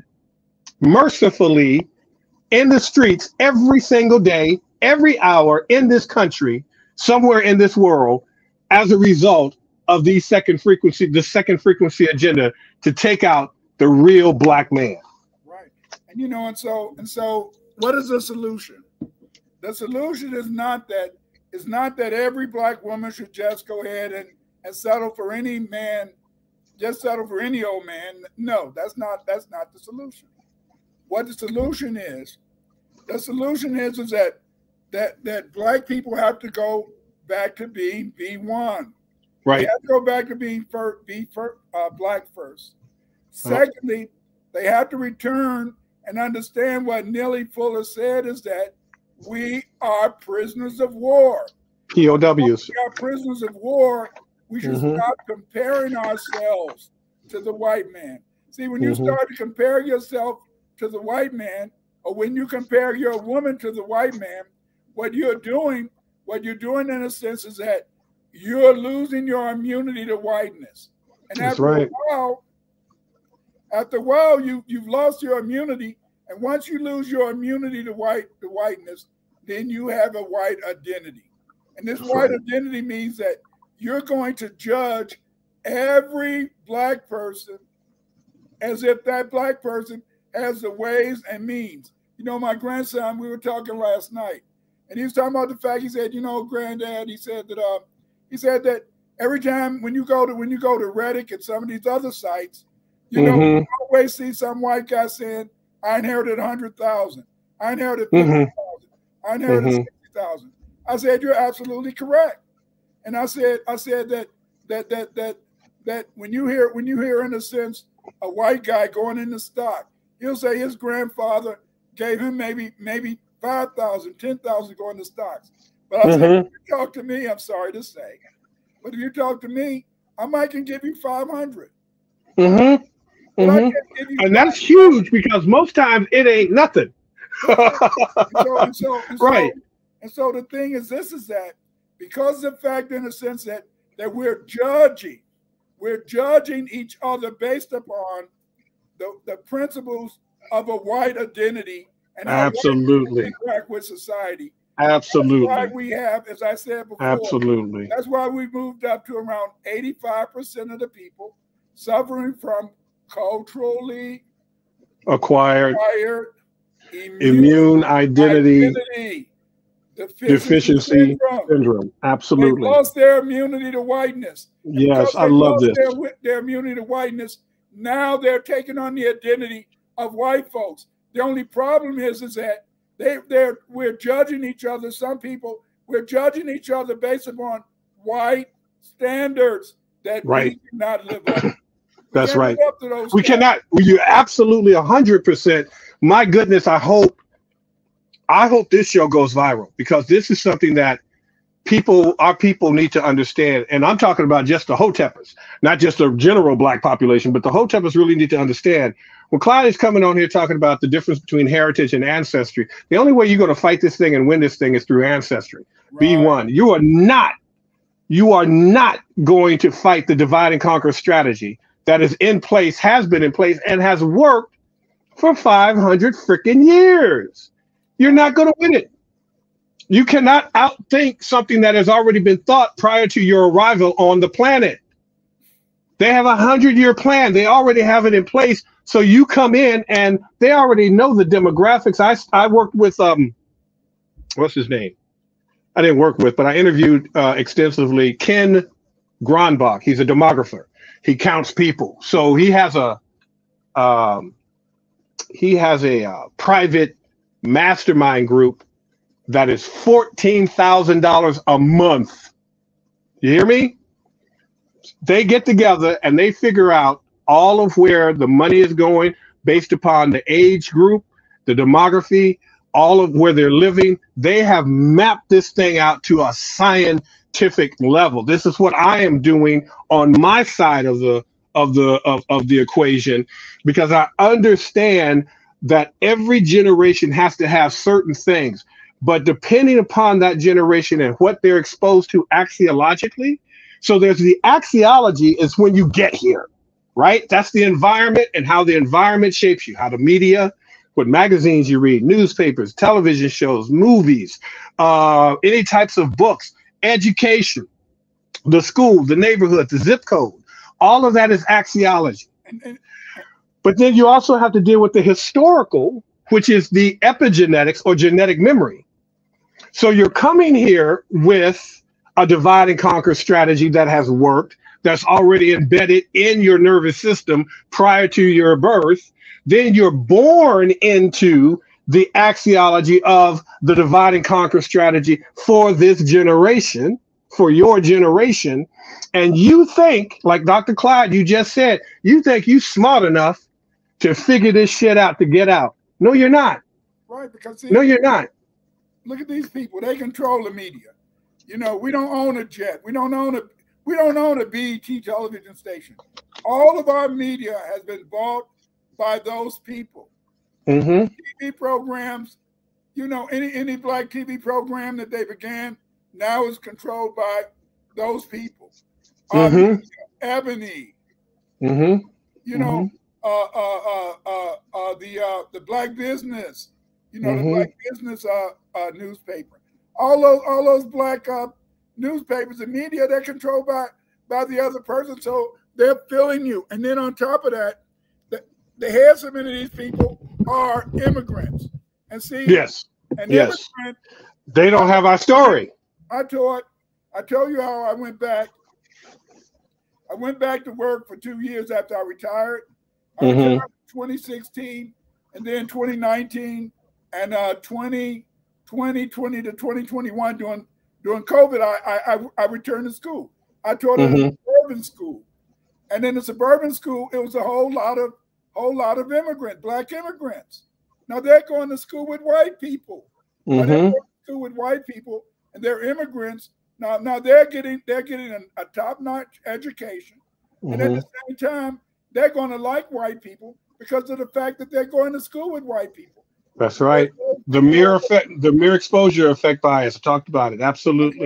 mercifully in the streets every single day, every hour in this country, somewhere in this world, as a result of the second frequency, the second frequency agenda to take out the real black man. Right. And you know, and so and so what is the solution? The solution is not that it's not that every black woman should just go ahead and, and settle for any man, just settle for any old man. No, that's not that's not the solution. What the solution is, the solution is is that that that black people have to go back to being B one. Right. They have to go back to being fir- be fir- uh, black first. Secondly, they have to return and understand what Neely Fuller said is that we are prisoners of war. P O Ws. We are prisoners of war. We should mm-hmm. stop comparing ourselves to the white man. See, when you mm-hmm. start to compare yourself to the white man, or when you compare your woman to the white man, what you're doing, what you're doing in a sense is that you're losing your immunity to whiteness. And That's after right. a while, after a while, you, you've lost your immunity. And once you lose your immunity to white to whiteness, then you have a white identity. And this white identity means that you're going to judge every black person as if that black person has the ways and means. You know, my grandson, we were talking last night, and he was talking about the fact, he said, you know, granddad, he said that uh, he said that every time when you go to when you go to Reddit and some of these other sites, you mm-hmm. know, you always see some white guy saying, I inherited one hundred thousand. I inherited fifty thousand. Mm-hmm. I inherited mm-hmm. sixty thousand. I said, you're absolutely correct. And I said, I said that that that that that when you hear when you hear in a sense a white guy going into stock, he'll say his grandfather gave him maybe maybe five thousand, ten thousand going to stocks. But I mm-hmm. said, if you talk to me, I'm sorry to say, but if you talk to me, I might can give you five hundred. Mm-hmm. Mm-hmm. And that's huge because most times it ain't nothing. and so, and so, and right. So, and so the thing is, this is that because of the fact, in a sense, that that we're judging. We're judging each other based upon the, the principles of a white identity and how absolutely white interact with society. Absolutely. That's why we have, as I said before, absolutely. That's why we moved up to around eighty-five percent of the people suffering from culturally acquired, acquired immune, immune identity, identity deficiency, deficiency syndrome. syndrome. Absolutely. They lost their immunity to whiteness. And yes, I love this. Their, their immunity to whiteness. Now they're taking on the identity of white folks. The only problem is, is that they, they're we're judging each other. Some people we're judging each other based upon white standards that right. we cannot live up to. That's right. Up to those we standards. cannot. You're absolutely a hundred percent. My goodness, I hope. I hope this show goes viral because this is something that people, our people need to understand. And I'm talking about just the Hoteppers, not just the general black population, but the Hoteppers really need to understand. When Clyde is coming on here talking about the difference between heritage and ancestry, the only way you're going to fight this thing and win this thing is through ancestry. Right. B one. You are not, you are not going to fight the divide and conquer strategy that is in place, has been in place, and has worked for five hundred freaking years. You're not going to win it. You cannot outthink something that has already been thought prior to your arrival on the planet. They have a hundred-year plan. They already have it in place. So you come in and they already know the demographics. I, I worked with, um, what's his name? I didn't work with, but I interviewed uh, extensively Ken Gronbach. He's a demographer. He counts people. So he has a, um, he has a uh, private mastermind group that is fourteen thousand dollars a month. You hear me? They get together and they figure out all of where the money is going based upon the age group, the demography, all of where they're living. They have mapped this thing out to a scientific level. This is what I am doing on my side of the of the of, of the equation, because I understand that every generation has to have certain things, but depending upon that generation and what they're exposed to axiologically. So there's the axiology is when you get here, right? That's the environment and how the environment shapes you, how the media, what magazines you read, newspapers, television shows, movies, uh, any types of books, education, the school, the neighborhood, the zip code, all of that is axiology. But then you also have to deal with the historical, which is the epigenetics or genetic memory. So you're coming here with a divide and conquer strategy that has worked, that's already embedded in your nervous system prior to your birth. Then you're born into the axiology of the divide and conquer strategy for this generation, for your generation. And you think, like Doctor Clyde, you just said, you think you smart enough to figure this shit out to get out. No, you're not. Right, because see, no, you're not. Look at these people. They control the media. You know, we don't own a jet. We don't own a we don't own a B E T television station. All of our media has been bought by those people. Mm-hmm. T V programs, you know, any any black T V program that they began now is controlled by those people. Mm-hmm. Um, Ebony. Mm-hmm. You know. Mm-hmm. Uh, uh, uh, uh, uh, the uh, the Black Business, you know, mm-hmm. the Black Business uh, uh, newspaper. All those all those black uh, newspapers and media, they're controlled by by the other person, so they're filling you. And then on top of that, the, the heads of many of these people are immigrants. And see, yes, an yes, they don't have our story. I taught. I told you how I went back. I went back to work for two years after I retired. I mm-hmm. retired in twenty sixteen, and then twenty nineteen, and uh, twenty twenty, twenty to twenty twenty-one during during COVID. I I, I returned to school. I taught mm-hmm. at a suburban school, and in the suburban school, it was a whole lot of whole lot of immigrants, black immigrants. Now they're going to school with white people. Mm-hmm. Now they're going to school with white people, and they're immigrants. Now now they're getting they're getting a, a top-notch education, mm-hmm. and at the same time, they're going to like white people because of the fact that they're going to school with white people. That's right. The mere effect, the mere exposure effect bias. I talked about it. Absolutely. Right.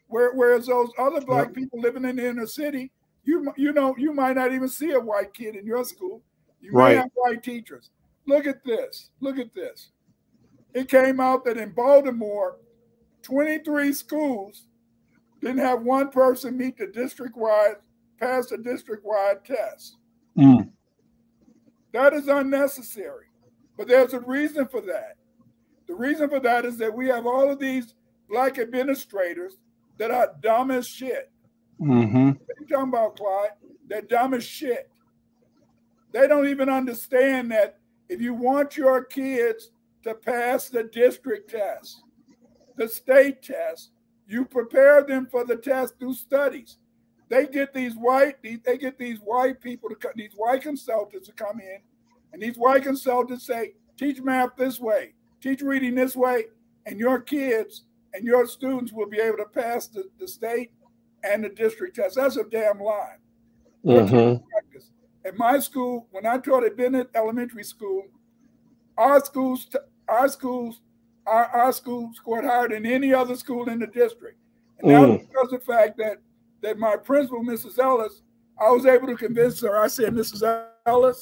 Where, whereas those other black yep. people living in the inner city, you you know, you might not even see a white kid in your school. You may right. have white teachers. Look at this. Look at this. It came out that in Baltimore, twenty-three schools didn't have one person meet the district-wide, pass the district-wide test. Mm. That is unnecessary. But there's a reason for that. The reason for that is that we have all of these black administrators that are dumb as shit. Mm-hmm. What are you talking about, Clyde? They're dumb as shit. They don't even understand that if you want your kids to pass the district test, the state test, you prepare them for the test through studies. They get these white, they get these white people to come, these white consultants to come in, and these white consultants say, teach math this way, teach reading this way, and your kids and your students will be able to pass the, the state and the district test. That's a damn lie. Mm-hmm. At my school, when I taught at Bennett Elementary School, our schools, our schools, our, our school scored higher than any other school in the district. And that was because of the fact that, that my principal, Missus Ellis, I was able to convince her. I said, Missus Ellis,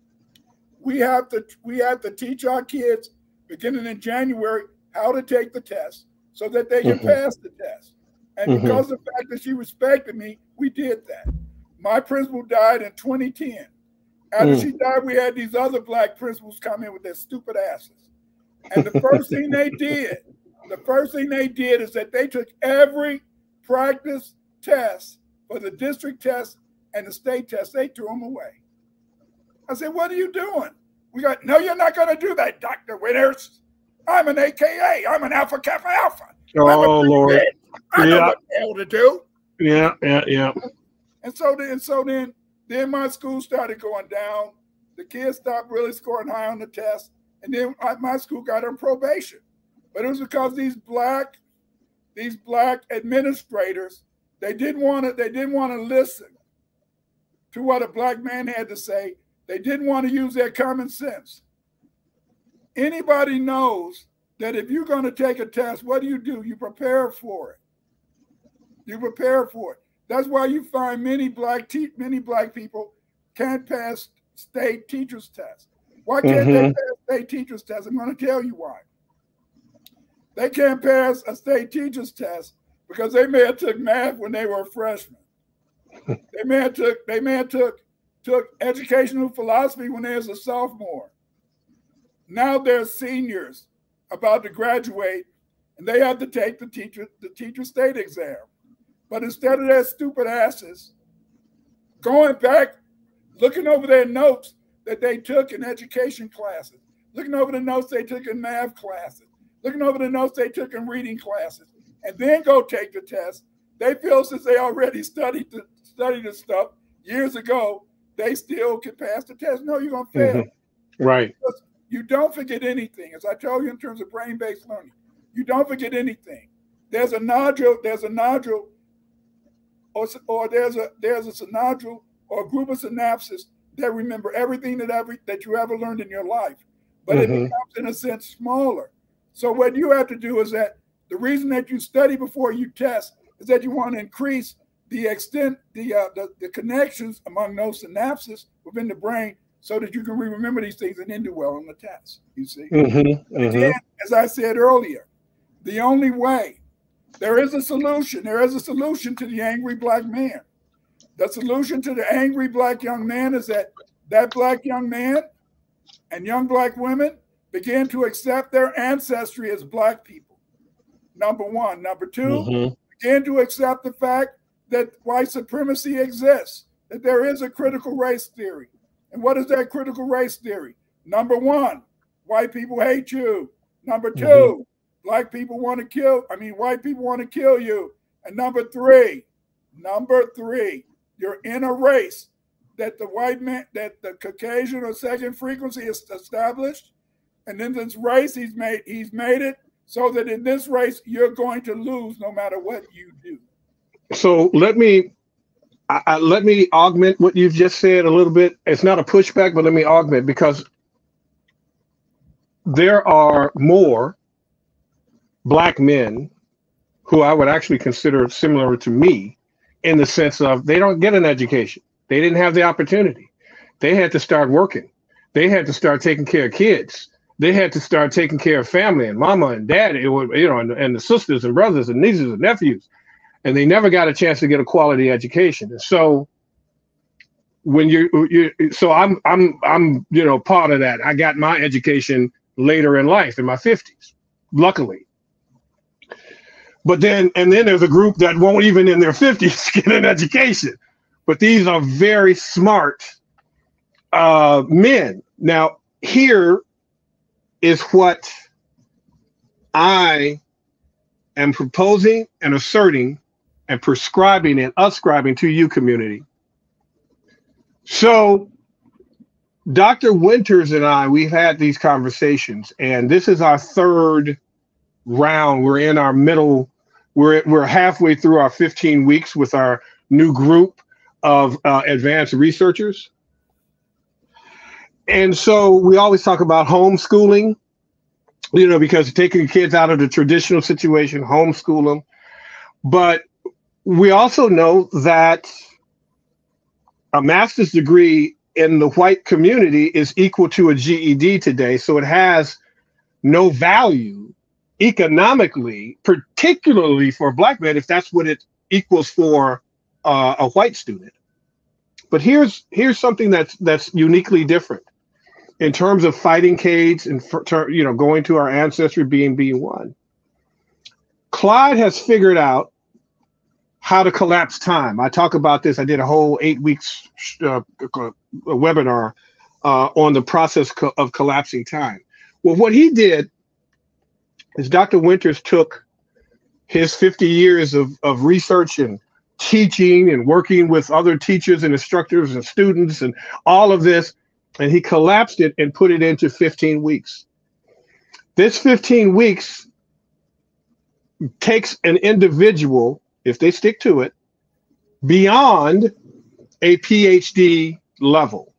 we have to we have to teach our kids beginning in January how to take the test so that they can mm-hmm. pass the test. And mm-hmm. because of the fact that she respected me, we did that. My principal died in twenty ten. After mm. she died, we had these other black principals come in with their stupid asses. And the first thing they did, the first thing they did is that they took every practice test for the district test and the state test. They threw them away. I said, what are you doing? We got, no, you're not going to do that, Doctor Winters. I'm an A K A. I'm an Alpha Kappa Alpha. Oh, Lord. Kid. I yeah. know what the hell to do. Yeah, yeah, yeah. And so then, and so then, then my school started going down. The kids stopped really scoring high on the test. And then I, my school got on probation. But it was because these black, these black administrators, they didn't want to, they didn't want to listen to what a black man had to say. They didn't want to use their common sense. Anybody knows that if you're going to take a test, what do you do? You prepare for it. You prepare for it. That's why you find many black te- many black people can't pass state teachers tests. Why can't mm-hmm. they pass state teachers tests? I'm going to tell you why. They can't pass a state teachers test because they may have took math when they were freshmen. they may have took they may have took took educational philosophy when they was a sophomore. Now they're seniors about to graduate, and they have to take the teacher the teacher state exam. But instead of their stupid asses going back, looking over their notes that they took in education classes, looking over the notes they took in math classes, looking over the notes they took in reading classes, and then go take the test, they feel since they already studied the, studied the stuff years ago, they still can pass the test. No, you're going to fail. Mm-hmm. Right. Because you don't forget anything. As I told you in terms of brain-based learning, you don't forget anything. There's a nodule, there's a nodule, or, or there's a there's a synodule or a group of synapses that remember everything that every that you ever learned in your life, but mm-hmm. it becomes in a sense smaller. So what you have to do is that the reason that you study before you test is that you want to increase the extent, the uh, the, the connections among those synapses within the brain, so that you can remember these things and then do well on the test. You see, mm-hmm. Mm-hmm. Again, as I said earlier, the only way. There is a solution. There is a solution to the angry black man. The solution to the angry black young man is that that black young man and young black women begin to accept their ancestry as black people. Number one. Number two, mm-hmm. begin to accept the fact that white supremacy exists, that there is a critical race theory. And what is that critical race theory? Number one, white people hate you. Number two, mm-hmm. black people want to kill, I mean, white people want to kill you. And number three, number three, you're in a race that the white man, that the Caucasian or second frequency is established. And in this race, he's made, he's made it so that in this race, you're going to lose no matter what you do. So let me, I, I, let me augment what you've just said a little bit. It's not a pushback, but let me augment, because there are more black men who I would actually consider similar to me in the sense of they don't get an education. They didn't have the opportunity. They had to start working. They had to start taking care of kids. They had to start taking care of family and mama and dad, it was, you know, and, and the sisters and brothers and nieces and nephews. And they never got a chance to get a quality education. And so when you're, you, so I'm, I'm, I'm, you know, part of that. I got my education later in life in my fifties, luckily. But then, and then there's a group that won't even in their fifties get an education. But these are very smart uh, men. Now, here is what I am proposing and asserting and prescribing and ascribing to you, community. So Doctor Winters and I, we've had these conversations, and this is our third round. We're in our middle, we're, we're halfway through our fifteen weeks with our new group of uh, advanced researchers. And so we always talk about homeschooling, you know, because taking kids out of the traditional situation, homeschool them. But we also know that a master's degree in the white community is equal to a G E D today. So it has no value economically, particularly for Black men, if that's what it equals for uh, a white student. But here's here's something that's that's uniquely different in terms of fighting Cades and for, you know, going to our ancestry being B one. Clyde has figured out how to collapse time. I talk about this. I did a whole eight weeks uh, webinar uh, on the process co of collapsing time. Well, what he did is Doctor Winters took his fifty years of, of research and teaching and working with other teachers and instructors and students and all of this, and he collapsed it and put it into fifteen weeks. This fifteen weeks takes an individual, if they stick to it, beyond a P H D level.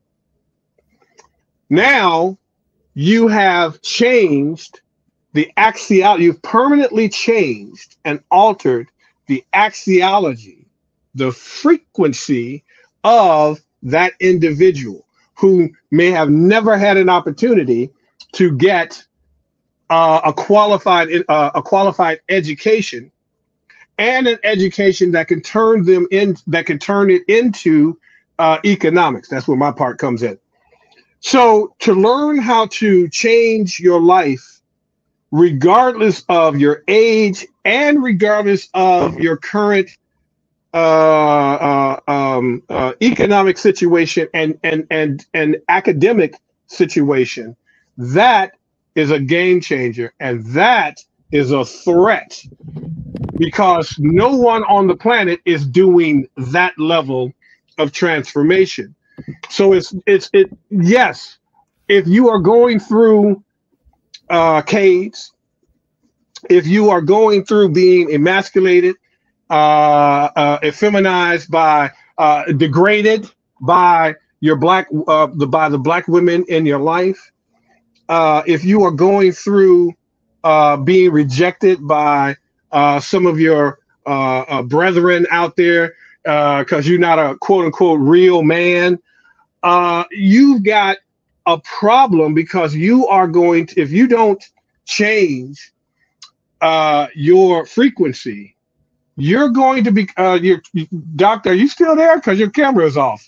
Now you have changed the axiology, you've permanently changed and altered the axiology, the frequency of that individual who may have never had an opportunity to get uh, a qualified uh, a qualified education, and an education that can turn them in, that can turn it into uh, economics. That's where my part comes in. So to learn how to change your life, regardless of your age and regardless of your current uh, uh, um, uh, economic situation and, and, and, and academic situation, that is a game changer. And that is a threat, because no one on the planet is doing that level of transformation. So it's, it's, it, yes, if you are going through uh, Cades, if you are going through being emasculated, uh, uh, effeminized by, uh, degraded by your black, uh, the, by the Black women in your life, uh, if you are going through uh, being rejected by uh, some of your uh, uh, brethren out there because uh, you're not a quote unquote real man, uh, you've got a problem, because you are going to, if you don't change uh, your frequency, you're going to be, uh, your doctor, are you still there? Because your camera is off.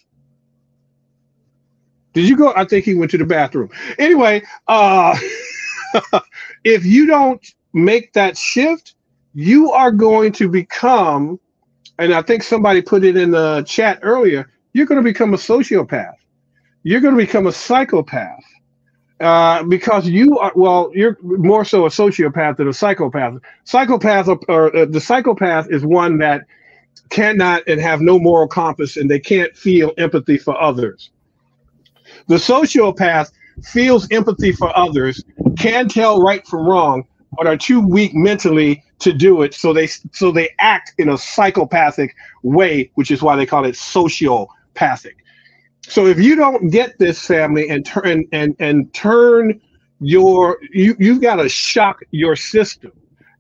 Did you go? I think he went to the bathroom. Anyway, uh, if you don't make that shift, you are going to become, and I think somebody put it in the chat earlier, you're going to become a sociopath. You're going to become a psychopath uh, because you are, well, you're more so a sociopath than a psychopath. Psychopath, or, or uh, the psychopath is one that cannot and have no moral compass, and they can't feel empathy for others. The sociopath feels empathy for others, can tell right from wrong, but are too weak mentally to do it. So they so they act in a psychopathic way, which is why they call it sociopathic. So if you don't get this, family, and turn and and turn your you you've got to shock your system.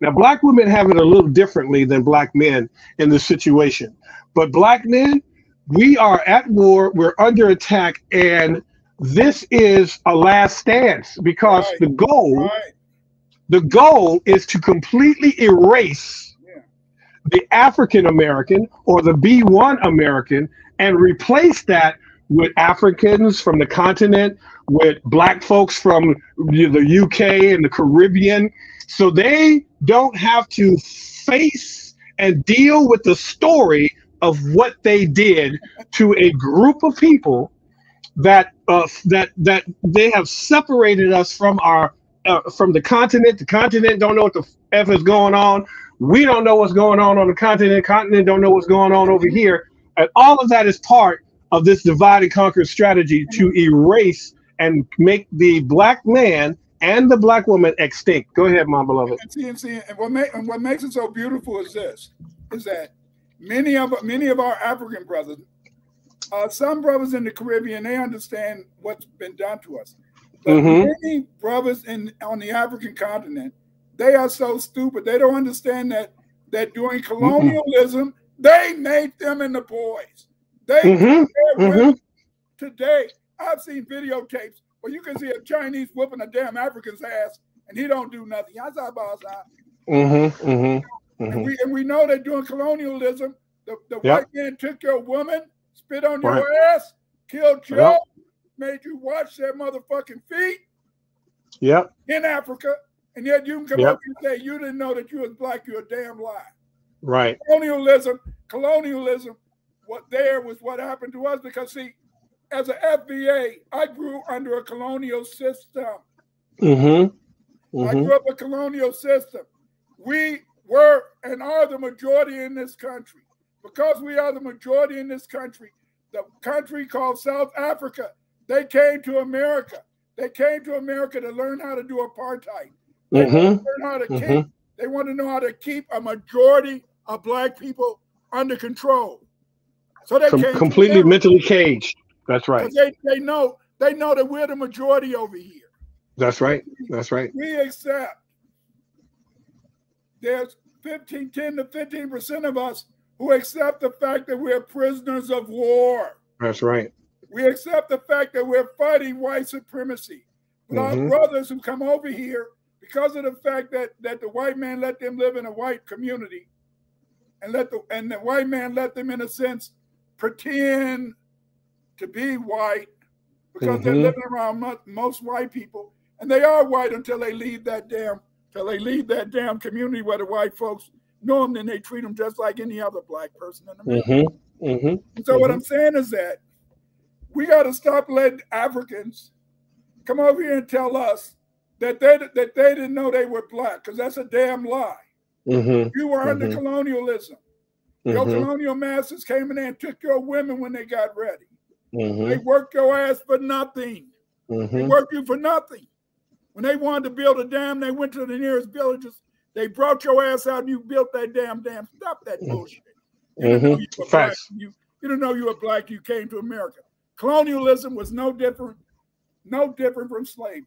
Now, black women have it a little differently than black men in this situation. But black men, we are at war, we're under attack, and this is a last stance because Right. the goal, Right. the goal is to completely erase Yeah. the African American or the B one American and replace that with Africans from the continent, with black folks from the U K and the Caribbean, so they don't have to face and deal with the story of what they did to a group of people that uh, that that they have separated us from our uh, from the continent. The continent don't know what the f is going on. We don't know what's going on on the continent. Continent don't know what's going on over here. And all of that is part of this divide and conquer strategy to erase and make the black man and the black woman extinct. Go ahead, my beloved. And see, and see, and what, make, and what makes it so beautiful is this: is that many of many of our African brothers, uh, some brothers in the Caribbean, they understand what's been done to us. But Mm-hmm. many brothers in on the African continent, they are so stupid. They don't understand that that during colonialism, mm-hmm. they made them and the boys. They mm-hmm. Mm-hmm. Today, I've seen videotapes where you can see a Chinese whooping a damn African's ass, and he don't do nothing. I saw about that. Mm-hmm. Mm-hmm. And we and we know that during colonialism, the, the Yep. white man took your woman, spit on your Right. ass, killed you, Yep. made you wash their motherfucking feet Yep. in Africa, and yet you can come Yep. up and say you didn't know that you was black. You're a damn lie. Right. Colonialism, colonialism, what there was what happened to us because see, as an F B A, I grew under a colonial system. Mm-hmm. Mm-hmm. I grew up a colonial system. We were and are the majority in this country. Because we are the majority in this country, the country called South Africa, they came to America. They came to America to learn how to do apartheid. They Mm-hmm. want to learn how to Mm-hmm. keep, they want to know how to keep a majority of black people under control. So they Com- came completely mentally caged. That's right. They, they know they know that we're the majority over here. That's right. That's right. We accept there's fifteen, ten to fifteen percent of us who accept the fact that we're prisoners of war. That's right. We accept the fact that we're fighting white supremacy. But mm-hmm. our brothers who come over here, because of the fact that, that the white man let them live in a white community, and let the and the white man let them, in a sense, pretend to be white because mm-hmm. they're living around most, most white people, and they are white until they leave that damn until they leave that damn community where the white folks know them, then they treat them just like any other black person in America. Mm-hmm. Mm-hmm. And so mm-hmm. what I'm saying is that we got to stop letting Africans come over here and tell us that they that they didn't know they were black, because that's a damn lie. Mm-hmm. You were under mm-hmm. colonialism. Your mm-hmm. colonial masters came in there and took your women when they got ready. Mm-hmm. They worked your ass for nothing. Mm-hmm. They worked you for nothing. When they wanted to build a dam, they went to the nearest villages. They brought your ass out and you built that damn dam. Stop that bullshit. You didn't know you were black. You, you didn't know you were black. You came to America. Colonialism was no different, no different from slavery.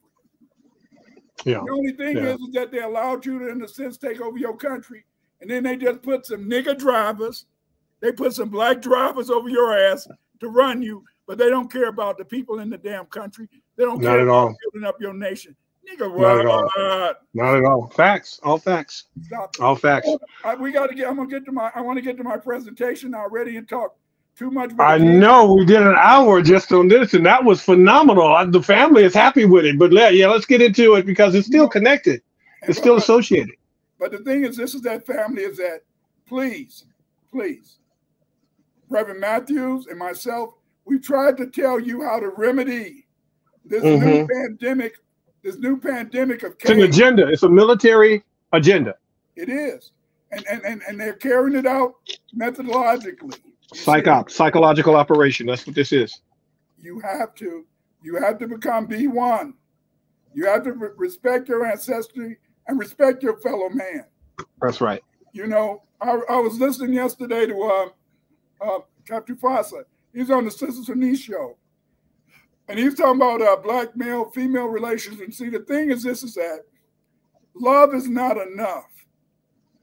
Yeah. The only thing yeah. is, is that they allowed you to, in a sense, take over your country. And then they just put some nigger drivers, they put some black drivers over your ass to run you, but they don't care about the people in the damn country. They don't Not care at about all. building up your nation. Nigga, Not at all. Not at all. Facts. All facts. Stop. All facts. I, we got to get. I'm gonna get to my. I want to get to my presentation already and talk too much. I know we did an hour just on this, and that was phenomenal. The family is happy with it. But yeah, let's get into it because it's still you know, connected. It's still associated. But the thing is, this is that family. Is that please, please, Reverend Matthews and myself, we tried to tell you how to remedy this mm-hmm. new pandemic. This new pandemic of chaos. It's an agenda. It's a military agenda. It is. And and, and, and they're carrying it out methodologically. Psych op, psychological operation. That's what this is. You have to. You have to become B one. You have to re respect your ancestry and respect your fellow man. That's right. You know, I, I was listening yesterday to uh, uh, Captain Fossa. He's on the Sisters of Niche show. And he's talking about uh, black male, female relations. And see, the thing is this, is that love is not enough.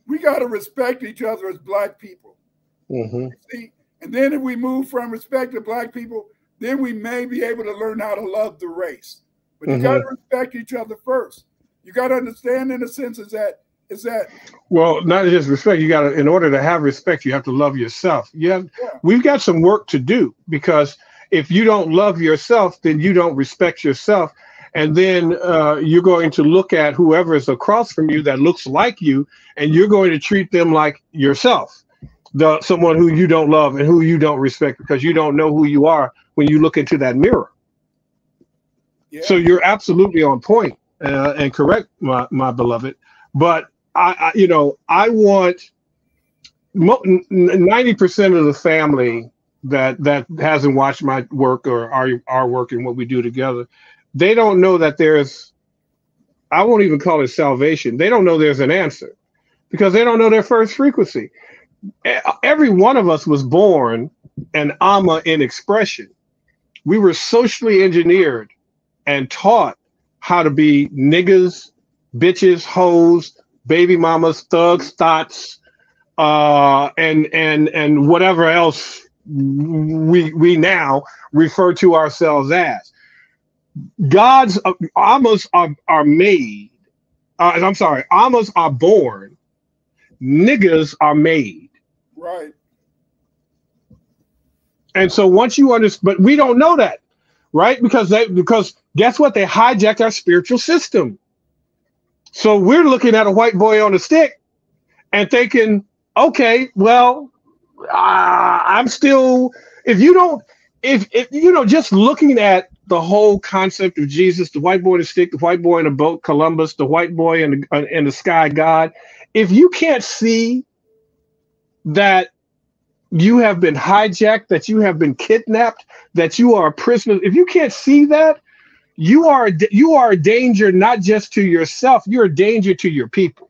we got to respect each other as Black people. Mm-hmm. See? And then if we move from respect to Black people, then we may be able to learn how to love the race. But you mm-hmm. got to respect each other first. You got to understand, in a sense, is that is that. Well, not just respect. You got to, in order to have respect, you have to love yourself. You have, yeah. We've got some work to do, because if you don't love yourself, then you don't respect yourself. And then uh, you're going to look at whoever is across from you that looks like you, and you're going to treat them like yourself, the someone who you don't love and who you don't respect, because you don't know who you are when you look into that mirror. Yeah. So you're absolutely on point uh, and correct, my, my beloved. But I, I, you know, I want ninety percent of the family that that hasn't watched my work or our our work and what we do together. They don't know that there's, I won't even call it salvation. They don't know there's an answer, because they don't know their first frequency. Every one of us was born an Amma in expression. We were socially engineered and taught how to be niggas, bitches, hoes, baby mamas, thugs, thots, uh, and and and whatever else we we now refer to ourselves as. God's uh, Ammas are, are made. Uh, I'm sorry, Ammas are born. Niggas are made. Right. And so once you understand, but we don't know that, right? Because they, because guess what? They hijacked our spiritual system. So we're looking at a white boy on a stick and thinking, okay, well, uh, I'm still, if you don't, if, if, you know, just looking at the whole concept of Jesus, the white boy on a stick, the white boy in a boat, Columbus, the white boy in the, in the sky, God, if you can't see that you have been hijacked, that you have been kidnapped, that you are a prisoner, if you can't see that, you are you are a danger not just to yourself, you're a danger to your people.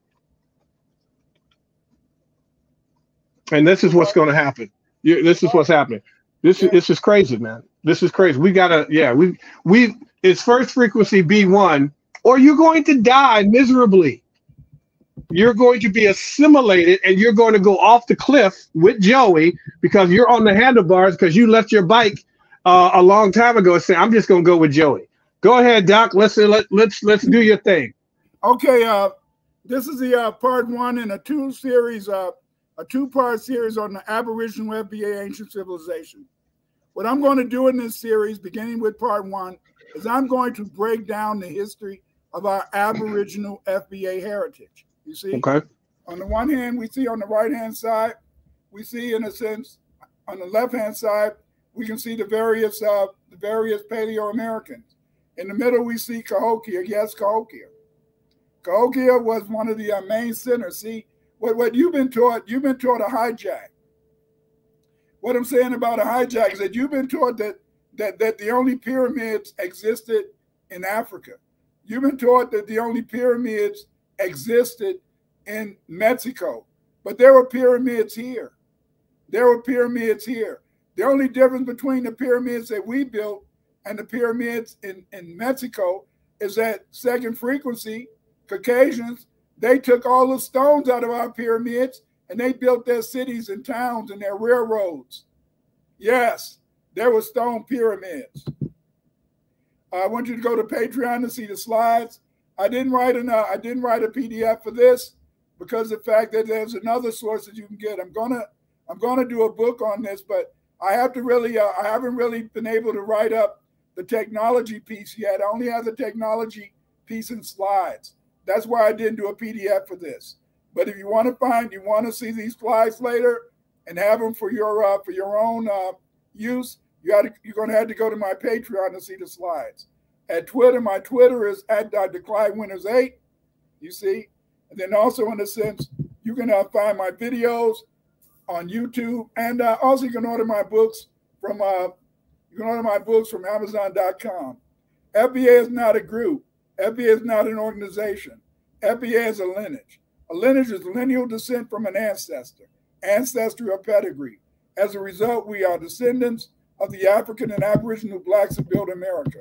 And this is what's going to happen. You, this is what's happening. This is this is crazy, man. This is crazy. We gotta, yeah, we we it's first frequency B one, or you're going to die miserably. You're going to be assimilated, and you're going to go off the cliff with Joey because you're on the handlebars because you left your bike uh, a long time ago and say, I'm just going to go with Joey. Go ahead, Doc. Let's let, let's let's do your thing. Okay, uh, this is the uh, part one in a two series, uh, a two-part series on the Aboriginal F B A ancient civilization. What I'm going to do in this series, beginning with part one, is I'm going to break down the history of our Aboriginal F B A heritage. You see, okay. On the one hand, we see on the right-hand side, we see, in a sense, on the left-hand side, we can see the various uh, the various Paleo-Americans. In the middle, we see Cahokia. Yes, Cahokia. Cahokia was one of the uh, main centers. See, what, what you've been taught, you've been taught a hijack. What I'm saying about a hijack is that you've been taught that, that, that the only pyramids existed in Africa. You've been taught that the only pyramids existed in Mexico. But there were pyramids here. There were pyramids here. The only difference between the pyramids that we built and the pyramids in, in Mexico is that second frequency, Caucasians, they took all the stones out of our pyramids and they built their cities and towns and their railroads. Yes, there were stone pyramids. I want you to go to Patreon to see the slides. I didn't write an, uh, I didn't write a P D F for this because of the fact that there's another source that you can get. I'm gonna I'm gonna do a book on this, but I have to really uh, I haven't really been able to write up the technology piece yet. I only have the technology piece in slides. That's why I didn't do a P D F for this. But if you want to find, you want to see these slides later and have them for your uh, for your own uh, use, you got to, you're going to have to go to my Patreon to see the slides. At Twitter, my Twitter is at Doctor Clyde Winters eight. You see, and then also in a sense, you can uh, find my videos on YouTube, and uh, also you can order my books from uh, you can order my books from Amazon dot com. F B A is not a group. F B A is not an organization. F B A is a lineage. A lineage is lineal descent from an ancestor, ancestry or pedigree. As a result, we are descendants of the African and Aboriginal blacks who built America.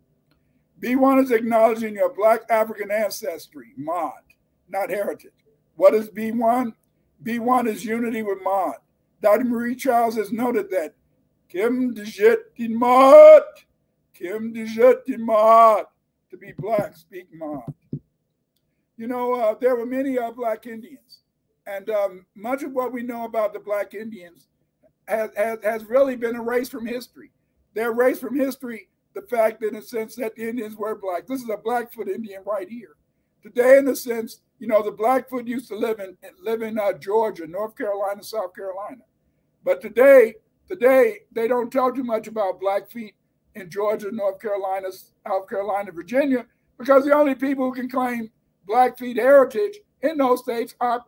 B one is acknowledging your black African ancestry, mod, not heritage. What is B one? B one is unity with Maud. Doctor Marie Charles has noted that Kim Dijet Maud, Kim Dijet Maud, to be black, speak Maud. You know, uh, there were many uh, black Indians, and um, much of what we know about the black Indians has, has, has really been erased from history. They're erased from history the fact, in a sense, that the Indians were black. This is a Blackfoot Indian right here. Today, in a sense, you know, the Blackfoot used to live in live in uh, Georgia, North Carolina, South Carolina. But today, today they don't talk too much about Blackfeet in Georgia, North Carolina, South Carolina, Virginia, because the only people who can claim Blackfeet heritage in those states are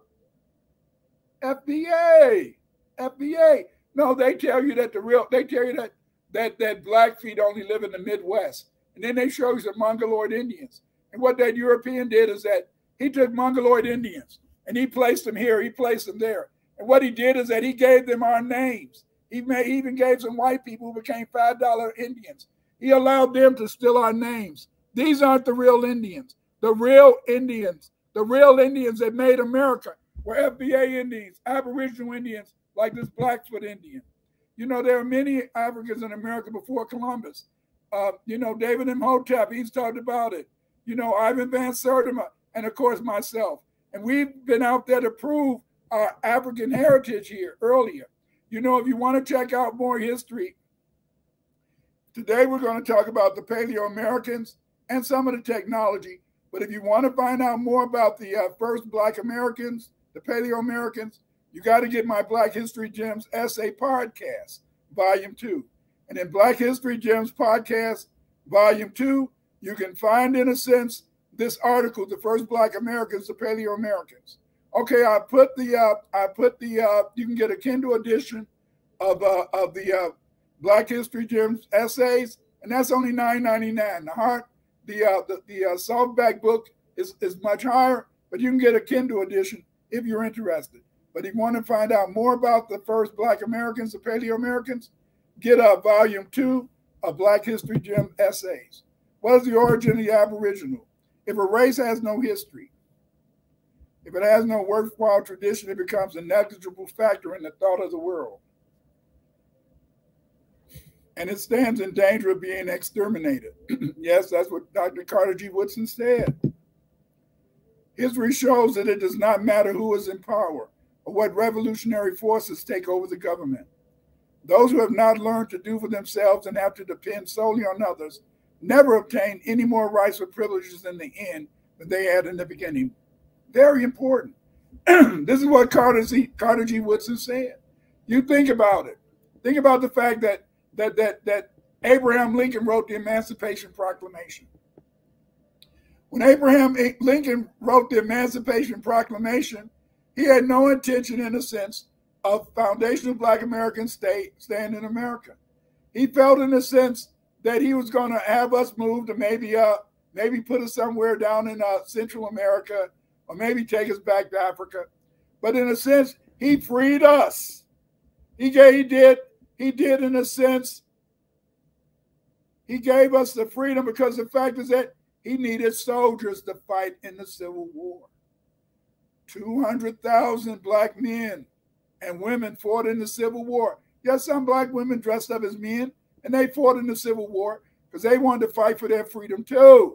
F B A. F B A. No, they tell you that the real, they tell you that that that Blackfeet only live in the Midwest. And then they show you some Mongoloid Indians. And what that European did is that he took Mongoloid Indians and he placed them here, he placed them there. And what he did is that he gave them our names. He, made, he even gave some white people who became five dollar Indians. He allowed them to steal our names. These aren't the real Indians. The real Indians, the real Indians that made America were F B A Indians, Aboriginal Indians, like this Blackfoot Indian. You know, there are many Africans in America before Columbus. Uh, you know, David Imhotep, he's talked about it. You know, Ivan Van Sertima, and of course myself. And we've been out there to prove our African heritage here earlier. You know, if you want to check out more history, today we're going to talk about the Paleo-Americans and some of the technology. But if you want to find out more about the uh, first Black Americans, the Paleo-Americans, you got to get my Black History Gems Essay Podcast, Volume two. And in Black History Gems Podcast, Volume two, you can find, in a sense, this article, The First Black Americans, the Paleo-Americans. Okay, I put the, uh, I put the, uh, you can get a Kindle edition of, uh, of the uh, Black History Gems Essays, and that's only nine ninety-nine. The hard, the, uh, the, the uh, softback book is, is much higher, but you can get a Kindle edition if you're interested. But if you want to find out more about the first Black Americans, the Paleo-Americans, get uh, Volume two of Black History Gem Essays. What is the origin of the Aboriginal? If a race has no history, if it has no worthwhile tradition, it becomes a negligible factor in the thought of the world. And it stands in danger of being exterminated. Yes, that's what Doctor Carter G. Woodson said. History shows that it does not matter who is in power or what revolutionary forces take over the government. Those who have not learned to do for themselves and have to depend solely on others never obtain any more rights or privileges in the end than they had in the beginning. Very important. This is what Carter, Z, Carter G. Woodson said. You think about it. Think about the fact that, that, that, that Abraham Lincoln wrote the Emancipation Proclamation. When Abraham Lincoln wrote the Emancipation Proclamation, he had no intention, in a sense, of foundational Black American state staying in America. He felt, in a sense, that he was going to have us move to maybe uh maybe put us somewhere down in uh, Central America, or maybe take us back to Africa. But in a sense, he freed us. He gave, he did, he did in a sense, he gave us the freedom because the fact is that he needed soldiers to fight in the Civil War. two hundred thousand Black men and women fought in the Civil War. Yes, some Black women dressed up as men, and they fought in the Civil War because they wanted to fight for their freedom too.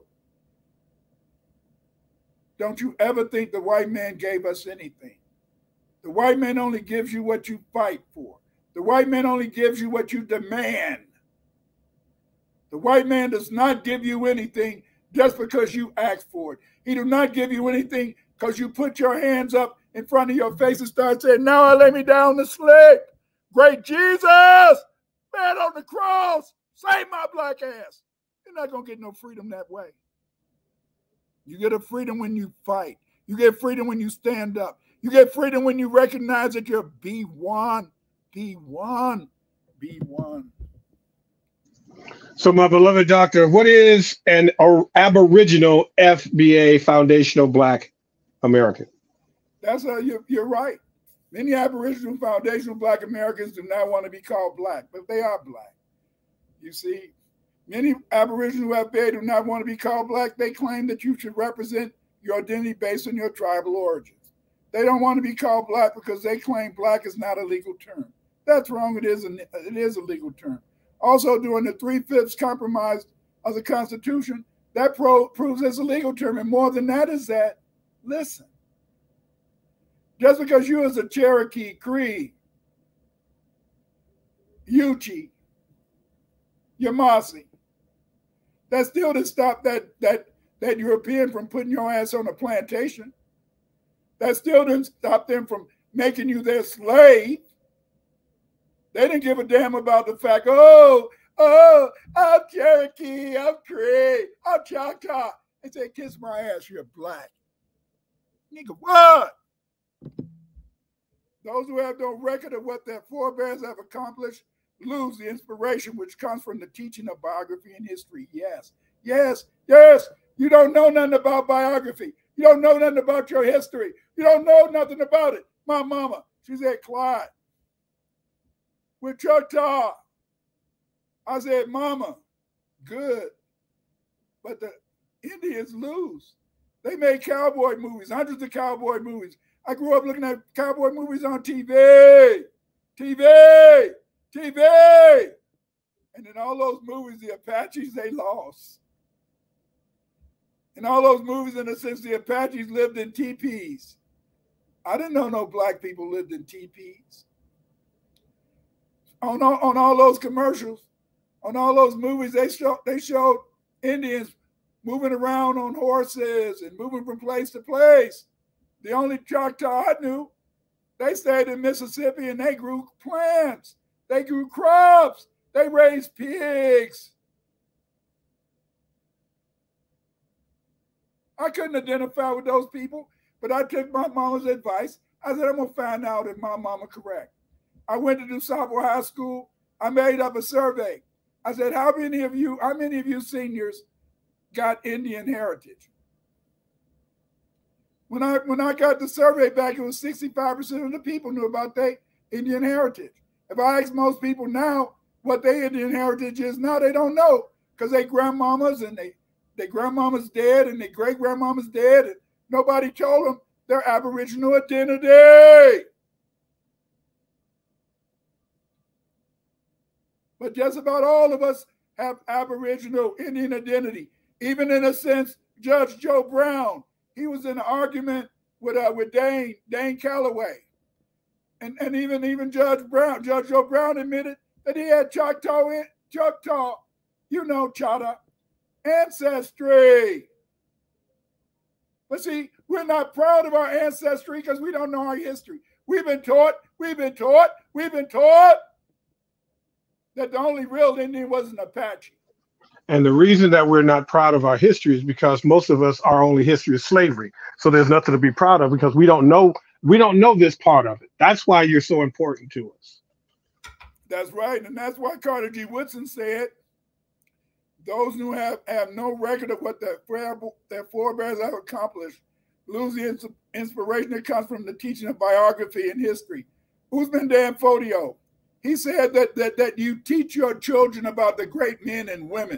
Don't you ever think the white man gave us anything. The white man only gives you what you fight for. The white man only gives you what you demand. The white man does not give you anything just because you ask for it. He does not give you anything because you put your hands up in front of your face and start saying, now I lay me down to sleep. Great Jesus, man on the cross, save my black ass. You're not going to get no freedom that way. You get a freedom when you fight. You get freedom when you stand up. You get freedom when you recognize that you're B one, B one, B one. So, my beloved doctor, what is an Aboriginal F B A foundational Black American? That's uh, you're, you're right. Many Aboriginal foundational Black Americans do not want to be called Black, but they are Black. You see, many Aboriginal F B A do not want to be called Black. They claim that you should represent your identity based on your tribal origins. they don't want to be called black because they claim black is not a legal term. That's wrong. It is, an, it is a legal term. Also, during the three-fifths compromise of the Constitution, that pro proves it's a legal term. And more than that is that, listen, just because you as a Cherokee, Cree, Yuchi, Yamasi, that still didn't stop that, that, that European from putting your ass on a plantation. That still didn't stop them from making you their slave. They didn't give a damn about the fact, oh, oh, I'm Cherokee, I'm Cree, I'm Choctaw. They said, kiss my ass, you're black. Nigga, what? Those who have no record of what their forebears have accomplished lose the inspiration which comes from the teaching of biography and history. Yes, yes, yes. You don't know nothing about biography. You don't know nothing about your history. You don't know nothing about it. My mama, she's at Clyde with Choctaw. I said, mama, good. But the Indians lose. They made cowboy movies, hundreds of cowboy movies. I grew up looking at cowboy movies on T V, T V, T V. And in all those movies, the Apaches, they lost. In all those movies, in a sense, the Apaches lived in teepees. I didn't know no black people lived in teepees. On all, on all those commercials, on all those movies, they showed, they showed Indians moving around on horses and moving from place to place. The only Choctaw I knew, they stayed in Mississippi and they grew plants. They grew crops. They raised pigs. I couldn't identify with those people, but I took my mama's advice. I said, I'm going to find out if my mama correct. I went to DuSable High School. I made up a survey. I said, how many of you, how many of you seniors got Indian heritage? When I, when I got the survey back, it was sixty-five percent of the people knew about their Indian heritage. If I ask most people now what their Indian heritage is now, they don't know because they grandmamas and they, their grandmama's dead and their great-grandmama's dead, and nobody told them their Aboriginal identity. But just about all of us have Aboriginal Indian identity. Even in a sense, Judge Joe Brown, he was in an argument with uh, with Dane, Dane Calloway. And, and even, even Judge Brown, Judge Joe Brown admitted that he had Choctaw, in, Choctaw, you know, Chata, ancestry. But see, we're not proud of our ancestry because we don't know our history. We've been taught, we've been taught, we've been taught that the only real Indian was an Apache. And the reason that we're not proud of our history is because most of us, our only history is slavery. So there's nothing to be proud of because we don't know, we don't know this part of it. That's why you're so important to us. That's right. And that's why Carter G. Woodson said, those who have, have no record of what their, their forebears have accomplished lose the inspiration that comes from the teaching of biography and history. Uthman Dan Fodio, he said that, that, that you teach your children about the great men and women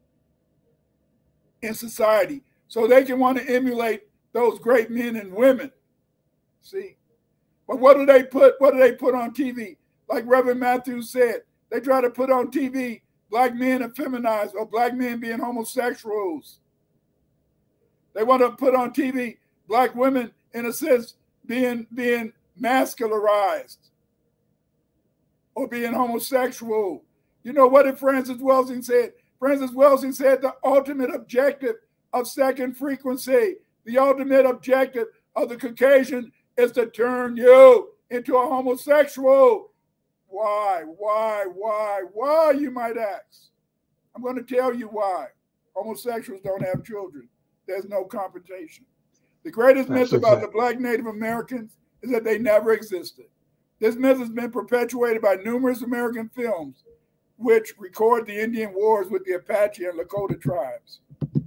in society so they can want to emulate those great men and women. See? But what do they put, what do they put on T V? Like Reverend Matthews said, they try to put on T V black men are feminized or black men being homosexuals. They want to put on T V black women, in a sense, being, being mascularized or being homosexual. You know what did Francis Welsing said? Francis Welsing said the ultimate objective of second frequency, the ultimate objective of the Caucasian is to turn you into a homosexual. Why, why, why, why, you might ask? I'm going to tell you why. Homosexuals don't have children. There's no compensation. The greatest myth about the black Native Americans is that they never existed. This myth has been perpetuated by numerous American films which record the Indian wars with the Apache and Lakota tribes.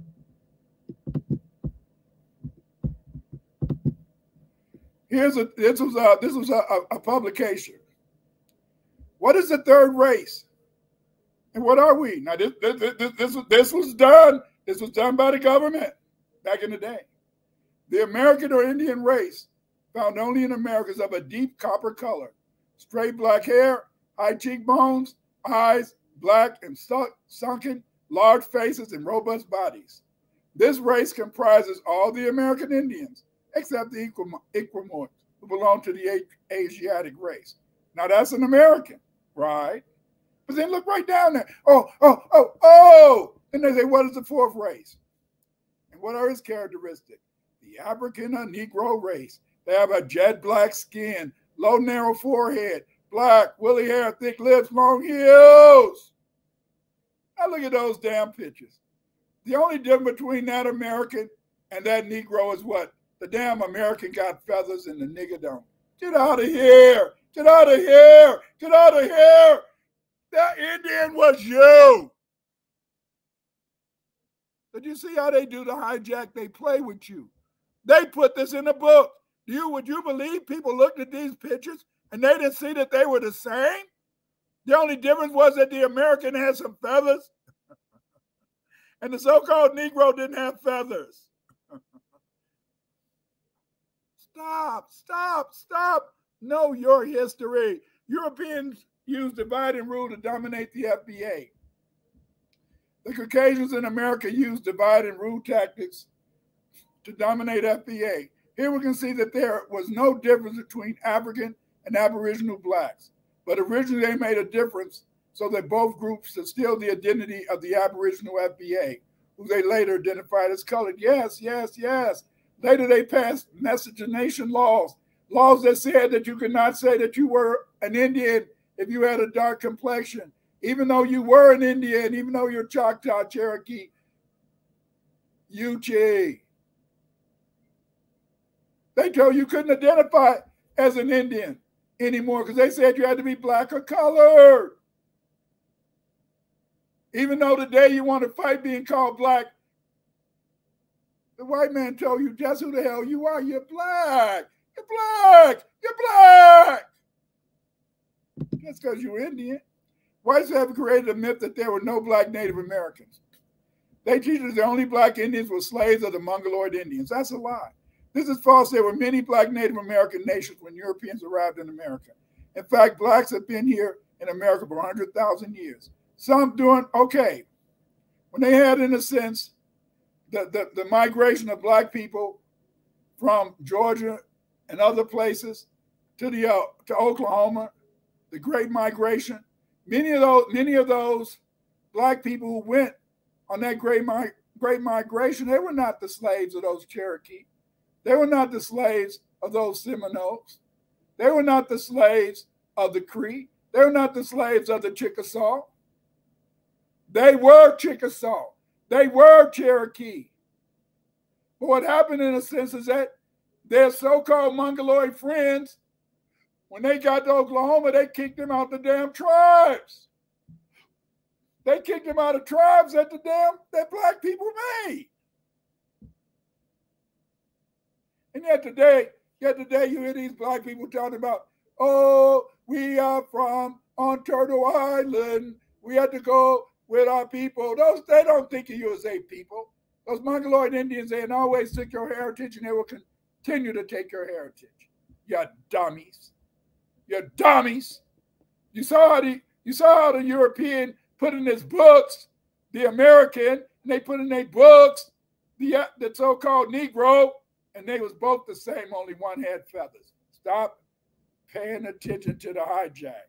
Here's a, this was a, this was a, a publication. What is the third race? And what are we? Now, this, this, this, this, this was done, this was done by the government back in the day. The American or Indian race found only in America, is of a deep copper color, straight black hair, high cheekbones, eyes, black and sunken, large faces, and robust bodies. This race comprises all the American Indians, except the Equimaux, who belong to the Asiatic race. Now that's an American, right? But then look right down there. Oh, oh, oh, oh! And they say, what is the fourth race? And what are its characteristics? The African or Negro race. They have a jet black skin, low narrow forehead, black, woolly hair, thick lips, long heels. Now look at those damn pictures. The only difference between that American and that Negro is what? The damn American got feathers and the nigger don't. Get out of here. Get out of here. Get out of here. That Indian was you. Did you see how they do the hijack? They play with you. They put this in the book. Do you, would you believe people looked at these pictures and they didn't see that they were the same? The only difference was that the American had some feathers and the so-called Negro didn't have feathers. Stop, stop, stop. Know your history. Europeans used divide and rule to dominate the F B A. The Caucasians in America used divide and rule tactics to dominate F B A. Here we can see that there was no difference between African and Aboriginal blacks, but originally they made a difference so that both groups instilled the identity of the Aboriginal F B A, who they later identified as colored. Yes, yes, yes. Later they passed miscegenation laws, laws that said that you could not say that you were an Indian if you had a dark complexion, even though you were an Indian, even though you're Choctaw, Cherokee, Yuchi. They told you couldn't identify as an Indian anymore because they said you had to be black or colored. Even though today you want to fight being called black, the white man told you just who the hell you are. You're black. You're black. You're black. That's because you're Indian. Whites have created a myth that there were no black Native Americans. They teach us the only black Indians were slaves of the Mongoloid Indians. That's a lie. This is false. There were many black Native American nations when Europeans arrived in America. In fact, blacks have been here in America for one hundred thousand years. Some doing okay. When they had, in a sense, the, the, the migration of black people from Georgia and other places to the uh, to Oklahoma, the Great Migration, many of those many of those black people who went on that great mi great migration, they were not the slaves of those Cherokee. They were not the slaves of those Seminoles. They were not the slaves of the Cree. They were not the slaves of the Chickasaw. They were Chickasaw. They were Cherokee. But what happened, in a sense, is that their so-called Mongoloid friends, when they got to Oklahoma, they kicked them out the damn tribes. They kicked them out of tribes that the damn that black people made. And yet today, yet today you hear these black people talking about, oh, we are from on Turtle Island. We had to go with our people. Those, they don't think of you as a people. Those Mongoloid Indians, they always took your heritage and they will continue to take your heritage. You dummies. You dummies. You saw how the, you saw how the European put in his books, the American, and they put in their books, the, the so-called Negro, and they was both the same, only one had feathers. Stop paying attention to the hijack.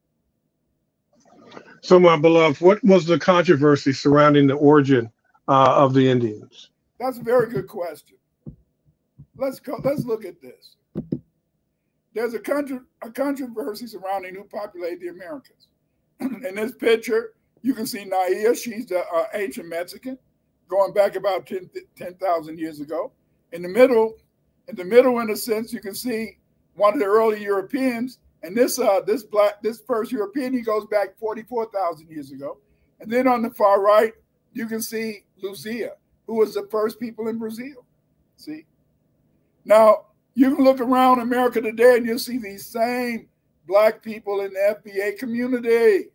So, my beloved, what was the controversy surrounding the origin uh, of the Indians? That's a very good question. Let's go. Let's look at this. There's a, contra a controversy surrounding who populated the Americas. In this picture, you can see Naya. She's the uh, ancient Mexican, going back about ten thousand years ago. In the middle, in the middle, in a sense, you can see one of the early Europeans, and this uh, this black this first European, he goes back forty-four thousand years ago. And then on the far right, you can see Lucia, who was the first people in Brazil. See, now you can look around America today, and you'll see these same black people in the F B A community.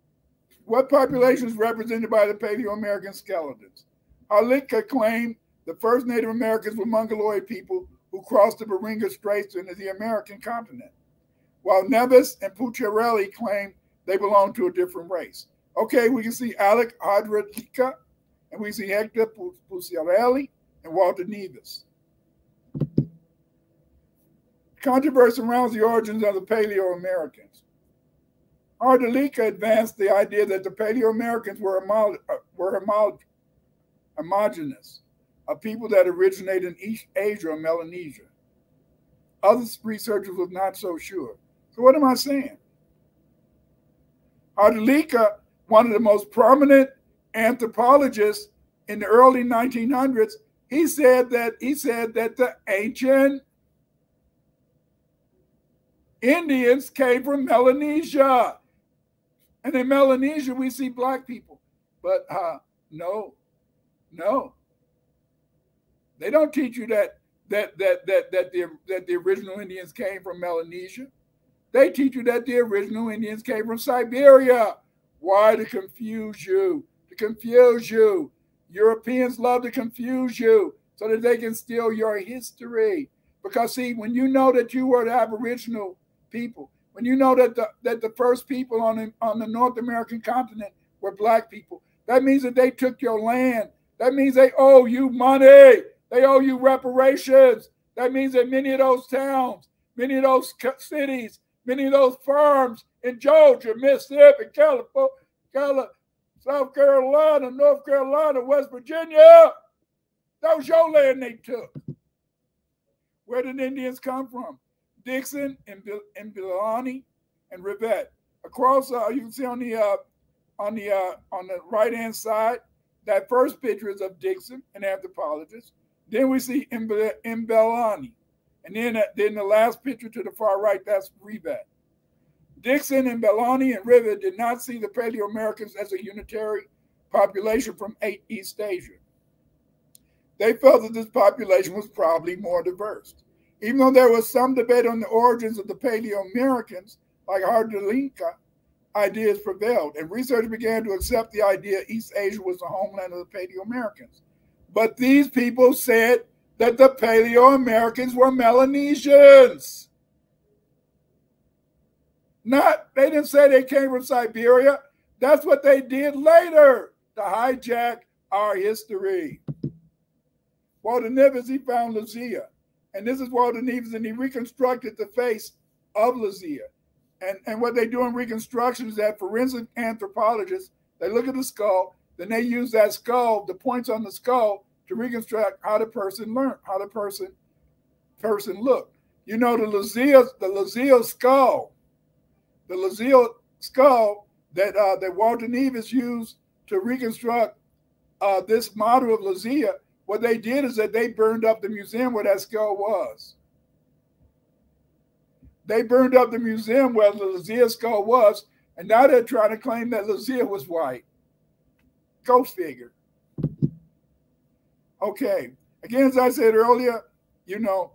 What population is represented by the Paleo-American skeletons? Halitka claimed the The first Native Americans were Mongoloid people who crossed the Beringa Straits into the American continent, while Nevis and Pucciarelli claim they belong to a different race. Okay, we can see Alec Hadradika, and we see Hector Pucciarelli and Walter Nevis. Controversy surrounds the origins of the Paleo-Americans. Hadradika advanced the idea that the Paleo-Americans were, homo were homo homogeneous, a people that originated in East Asia or Melanesia. Other researchers were not so sure. So what am I saying? Hadradika, one of the most prominent anthropologists in the early nineteen hundreds, he said that he said that the ancient Indians came from Melanesia. And in Melanesia, we see black people. But uh, no, no. They don't teach you that that that that that the that the original Indians came from Melanesia. They teach you that the original Indians came from Siberia. Why? To confuse you. To confuse you. Europeans love to confuse you so that they can steal your history. Because see, when you know that you were the Aboriginal people, when you know that the that the first people on the, on the North American continent were black people, that means that they took your land. That means they owe you money. They owe you reparations. That means that many of those towns, many of those cities, many of those farms in Georgia, Mississippi, California, South Carolina, North Carolina, West Virginia, that was your land they took. Where did Indians come from? Dixon and Bilani and Rivet. Across, uh, you can see on the uh, on the uh, on the right hand side, that first picture is of Dixon, an anthropologist. Then we see Mbelani, and then uh, then the last picture to the far right, that's Rivet. Dixon and Mbelani and Rivet did not see the Paleo-Americans as a unitary population from East Asia. They felt that this population was probably more diverse. Even though there was some debate on the origins of the Paleo-Americans, like Hadradika, ideas prevailed, and researchers began to accept the idea East Asia was the homeland of the Paleo-Americans. But these people said that the Paleo-Americans were Melanesians. Not, they didn't say they came from Siberia. That's what they did later to hijack our history. Walter Nevis, he found Lucia. And this is Walter Nevis, and he reconstructed the face of Lucia. And, and what they do in reconstruction is that forensic anthropologists, they look at the skull, then they use that skull, the points on the skull, to reconstruct how the person learned, how the person person looked. You know, the Lucia, the Lucia skull, the Lucia skull that uh, that Walter Nevis used to reconstruct uh, this model of Lucia, what they did is that they burned up the museum where that skull was. They burned up the museum where the Lucia skull was, and now they're trying to claim that Lucia was white. Go figure. Okay. Again, as I said earlier, you know,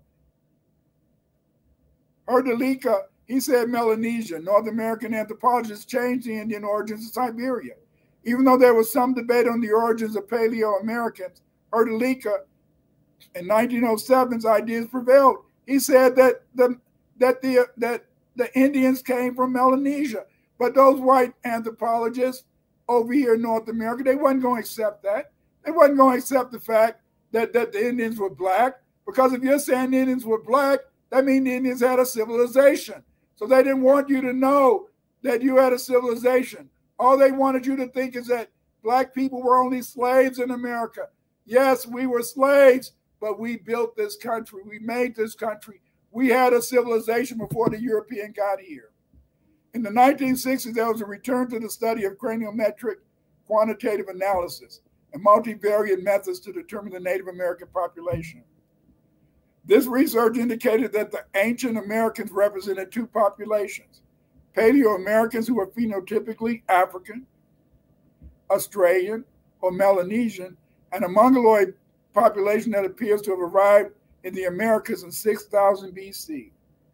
Hadradika, he said Melanesia. North American anthropologists changed the Indian origins of Siberia. Even though there was some debate on the origins of Paleo-Americans, Hadradika in nineteen oh seven's ideas prevailed. He said that the that the that the Indians came from Melanesia, but those white anthropologists over here in North America, they wasn't going to accept that. They wasn't going to accept the fact that, that the Indians were black, because if you're saying the Indians were black, that means the Indians had a civilization. So they didn't want you to know that you had a civilization. All they wanted you to think is that black people were only slaves in America. Yes, we were slaves, but we built this country. We made this country. We had a civilization before the European got here. In the nineteen sixties, there was a return to the study of craniometric quantitative analysis and multivariate methods to determine the Native American population. This research indicated that the ancient Americans represented two populations: Paleo-Americans, who were phenotypically African, Australian, or Melanesian, and a Mongoloid population that appears to have arrived in the Americas in six thousand B C.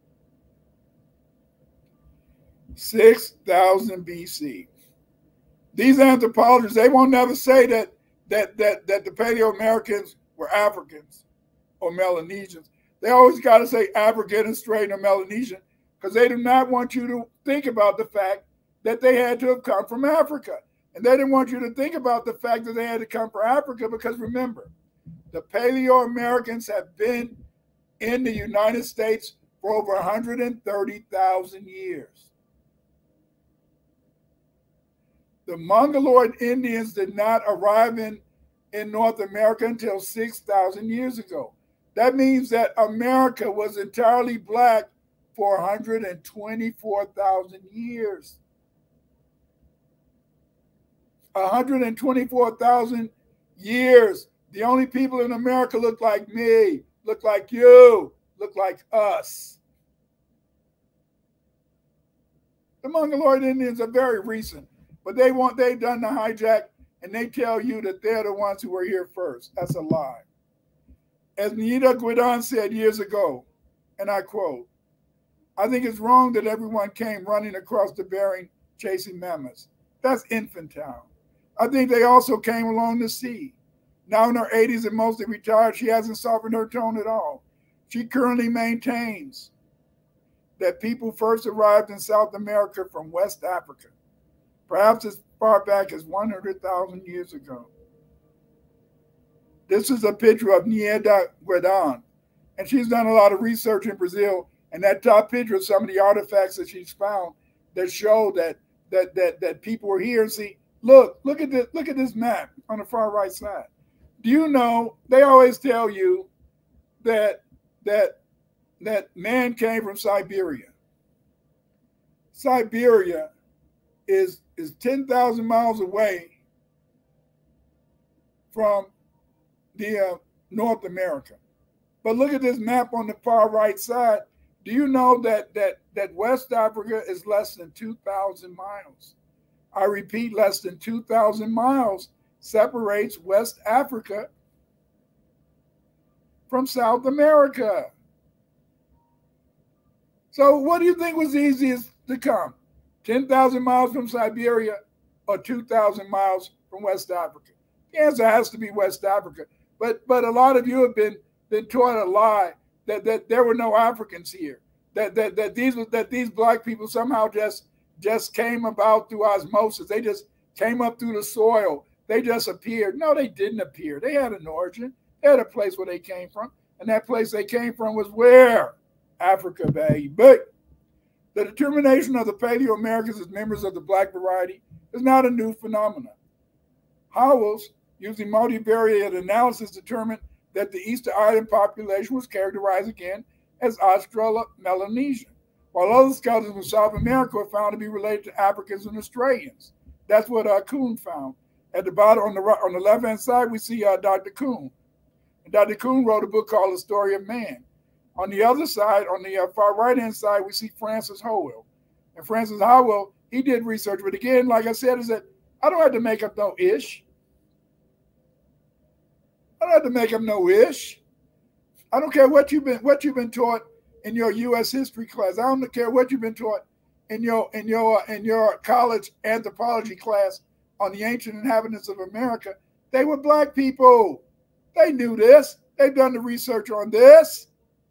six thousand B C. These anthropologists, they won't never say that that that that the Paleo-Americans were Africans or Melanesians. They always got to say African and straight or Melanesian because they do not want you to think about the fact that they had to have come from Africa. And they didn't want you to think about the fact that they had to come from Africa because remember, the Paleo-Americans have been in the United States for over one hundred thirty thousand years. The Mongoloid Indians did not arrive in, in North America until six thousand years ago. That means that America was entirely black for one hundred twenty-four thousand years. one hundred twenty-four thousand years. The only people in America look like me, look like you, look like us. The Mongoloid Indians are very recent, but they want they've done the hijack and they tell you that they're the ones who were here first. That's a lie. As Nita Guidan said years ago, and I quote, I think it's wrong that everyone came running across the Bering chasing mammoths. That's infantile. I think they also came along the sea. Now in her eighties and mostly retired, she hasn't softened her tone at all. She currently maintains that people first arrived in South America from West Africa, perhaps as far back as one hundred thousand years ago. This is a picture of Nieda Guedan, and she's done a lot of research in Brazil, and that top picture is some of the artifacts that she's found that show that that that that people were here. See, look, look at this, look at this map on the far right side. Do you know they always tell you that that that man came from Siberia? Siberia is is ten thousand miles away from the uh, North America. But look at this map on the far right side. Do you know that that that West Africa is less than two thousand miles? I repeat, less than two thousand miles separates West Africa from South America. So what do you think was easiest to come? ten thousand miles from Siberia or two thousand miles from West Africa? The answer has to be West Africa. But but a lot of you have been, been taught a lie that, that there were no Africans here, that, that, that, these, that these black people somehow just, just came about through osmosis. They just came up through the soil. They just appeared. No, they didn't appear. They had an origin. They had a place where they came from. And that place they came from was where? Africa, baby. The determination of the Paleo-Americans as members of the black variety is not a new phenomenon. Howells, using multivariate analysis, determined that the Easter Island population was characterized again as Australo-Melanesian, while other skeletons from South America were found to be related to Africans and Australians. That's what uh, Kuhn found. At the bottom, on the right, on the left-hand side, we see uh, Doctor Kuhn. And Doctor Kuhn wrote a book called The Story of Man. On the other side, on the uh, far right-hand side, we see Francis Howell. And Francis Howell, he did research, but again, like I said, is that I don't have to make up no ish. I don't have to make up no ish. I don't care what you've been what you've been taught in your U S history class. I don't care what you've been taught in your in your in your college anthropology class on the ancient inhabitants of America. They were black people. They knew this. They've done the research on this.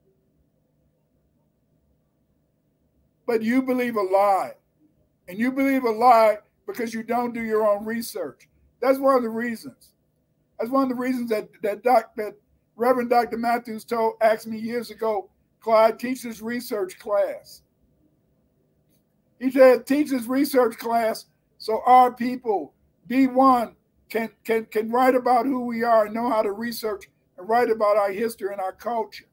But you believe a lie. And you believe a lie because you don't do your own research. That's one of the reasons. That's one of the reasons that that, doc, that Reverend Doctor Matthews told asked me years ago, Clyde, teach this research class. He said, teach this research class so our people, B one, can, can, can write about who we are and know how to research and write about our history and our culture.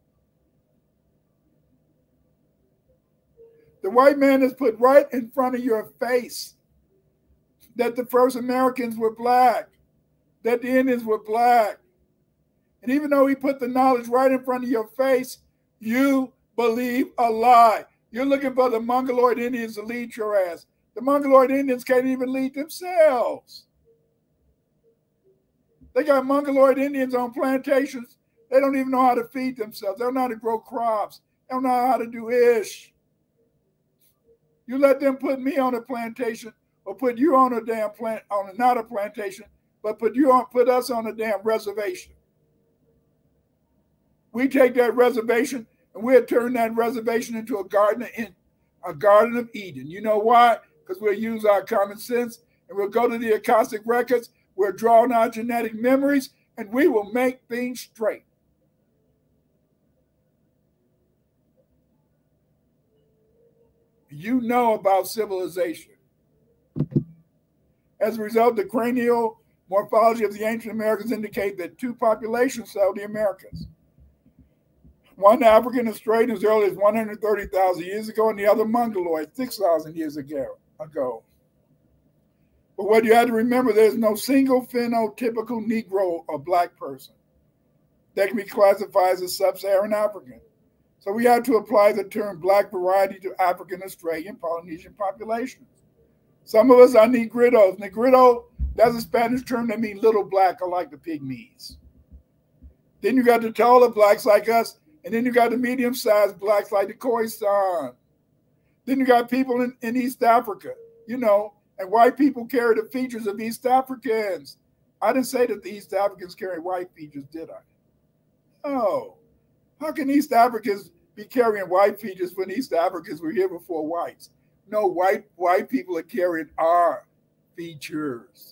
The white man is put right in front of your face that the first Americans were black, that the Indians were black. And even though he put the knowledge right in front of your face, you believe a lie. You're looking for the Mongoloid Indians to lead your ass. The Mongoloid Indians can't even lead themselves. They got Mongoloid Indians on plantations. They don't even know how to feed themselves. They don't know how to grow crops. They don't know how to do ish. You let them put me on a plantation or put you on a damn plant, on a, not a plantation, but put you on, put us on a damn reservation. We take that reservation and we'll turn that reservation into a garden of, a garden of Eden. You know why? Because we'll use our common sense and we'll go to the Akashic records, we'll draw on our genetic memories, and we will make things straight. You know about civilization. As a result, the cranial morphology of the ancient Americans indicate that two populations settled the Americas. One African and straight as early as one hundred thirty thousand years ago, and the other Mongoloid six thousand years ago. But what you have to remember, there's no single phenotypical Negro or Black person that can be classified as a sub-Saharan African. So we have to apply the term Black variety to African, Australian, Polynesian populations. Some of us are Negritos. Negrito, that's a Spanish term that means little black, or like the pygmies. Then you got the taller blacks like us, and then you got the medium-sized blacks like the Khoisan. Then you got people in, in East Africa, you know, and white people carry the features of East Africans. I didn't say that the East Africans carry white features, did I? No. How can East Africans be carrying white features when East Africans were here before whites? No, white white people are carrying our features.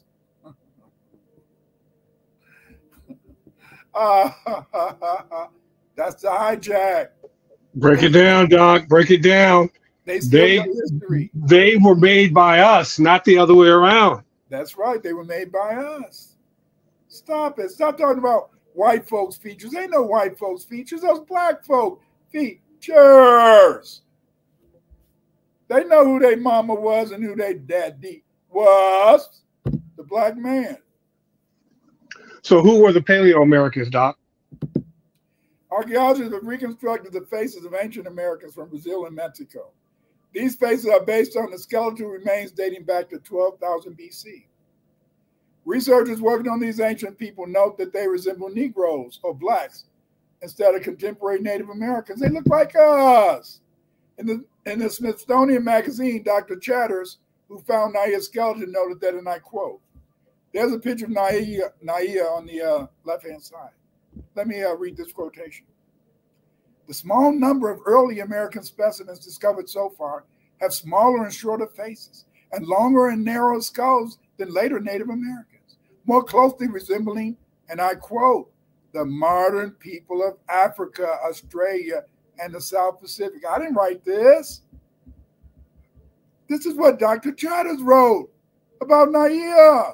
uh, that's the hijack. Break it down, Doc. Break it down. They still they, got history. They were made by us, not the other way around. That's right. They were made by us. Stop it. Stop talking about white folks' features. Ain't no white folks' features. Those black folk features. They know who their mama was and who their daddy was. The black man. So who were the Paleo-Americans, Doc? Archaeologists have reconstructed the faces of ancient Americans from Brazil and Mexico. These faces are based on the skeletal remains dating back to twelve thousand B C. Researchers working on these ancient people note that they resemble Negroes or blacks instead of contemporary Native Americans. They look like us. In the, in the Smithsonian magazine, Doctor Chatters, who found Naia's skeleton, noted that, and I quote, there's a picture of Naia, Naia on the uh, left-hand side. Let me uh, read this quotation. The small number of early American specimens discovered so far have smaller and shorter faces and longer and narrower skulls than later Native Americans, more closely resembling, and I quote, the modern people of Africa, Australia, and the South Pacific. I didn't write this. This is what Doctor Chatters wrote about Naia.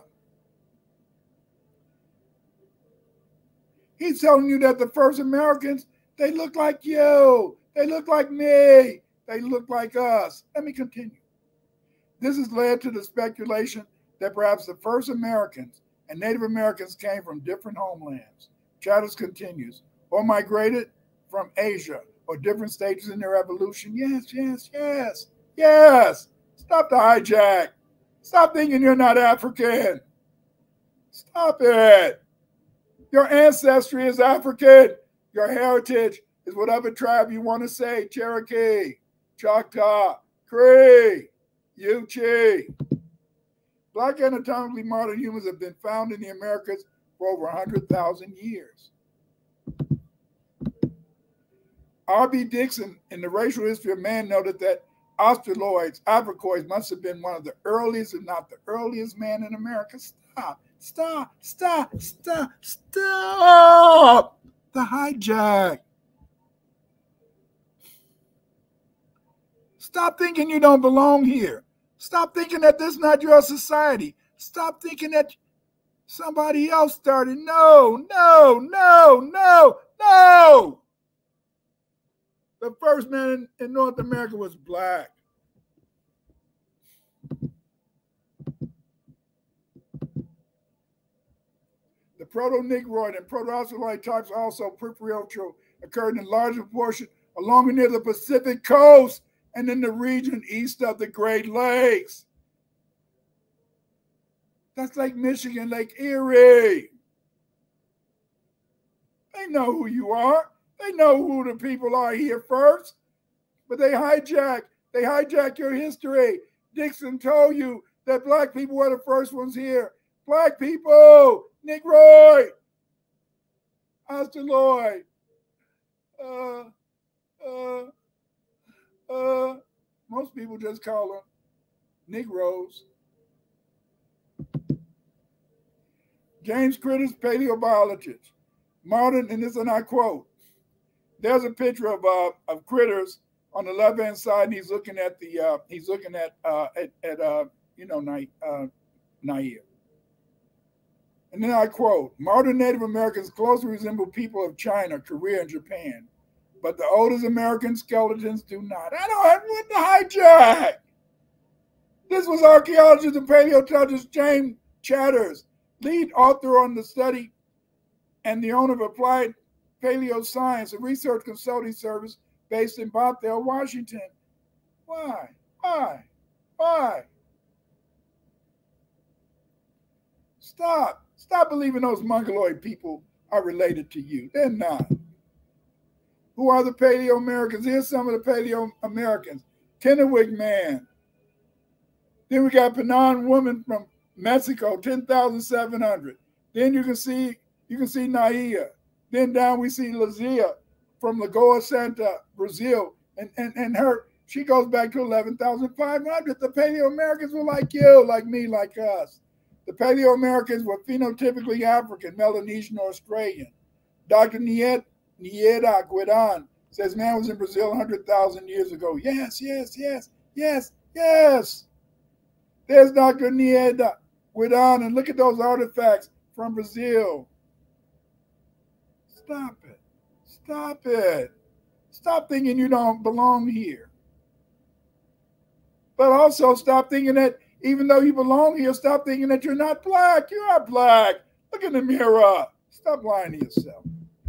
He's telling you that the first Americans, they look like you. They look like me. They look like us. Let me continue. This has led to the speculation that perhaps the first Americans and Native Americans came from different homelands. Chatters continues, or migrated from Asia, or different stages in their evolution. Yes, yes, yes, yes. Stop the hijack. Stop thinking you're not African. Stop it. Your ancestry is African. Your heritage is whatever tribe you want to say. Cherokee, Choctaw, Cree, Yuchi. Black anatomically modern humans have been found in the Americas for over one hundred thousand years. R B Dixon, in the Racial History of Man, noted that Australoids, Africoids, must have been one of the earliest, if not the earliest man in America. Stop, stop, stop, stop, stop. The hijack. Stop thinking you don't belong here. Stop thinking that this is not your society. Stop thinking that somebody else started. No, no, no, no, no. The first man in, in North America was black. The Proto-Negroid and Proto-Australoid types also peripheral occurred in large proportion along and near the Pacific coast and in the region east of the Great Lakes. That's Lake Michigan, Lake Erie. They know who you are. They know who the people are here first, but they hijack, they hijack your history. Dixon told you that black people were the first ones here. Black people, Negroid, Australoid, Uh, uh, uh, most people just call them Negroes. James Critters, paleobiologist. Modern, and this and I quote, there's a picture of uh, of Critters on the left hand side, and he's looking at the uh, he's looking at uh, at, at uh, you know Na uh, Nair. And then I quote, modern Native Americans closely resemble people of China, Korea, and Japan, but the oldest American skeletons do not. I don't have what the hijack. This was archaeologist and paleontologist James Chatters, lead author on the study and the owner of Applied Paleoscience, a research consulting service based in Bothell, Washington. Why? Why? Why? Stop. Stop believing those Mongoloid people are related to you. They're not. Who are the Paleo-Americans? Here's some of the Paleo-Americans. Kennewick man. Then we got Penan woman from Mexico, ten thousand seven hundred. Then you can see you can see Naia. Then down we see Luzia from Lagoa Santa, Brazil. And, and, and her, she goes back to eleven thousand five hundred. The Paleo-Americans were like you, like me, like us. The Paleo-Americans were phenotypically African, Melanesian, or Australian. Doctor Nieta Guedan says man was in Brazil one hundred thousand years ago. Yes, yes, yes, yes, yes. There's Doctor Nieta Guedan, and look at those artifacts from Brazil. Stop it. Stop it. Stop thinking you don't belong here. But also stop thinking that even though you belong here, stop thinking that you're not black. You are black. Look in the mirror. Stop lying to yourself.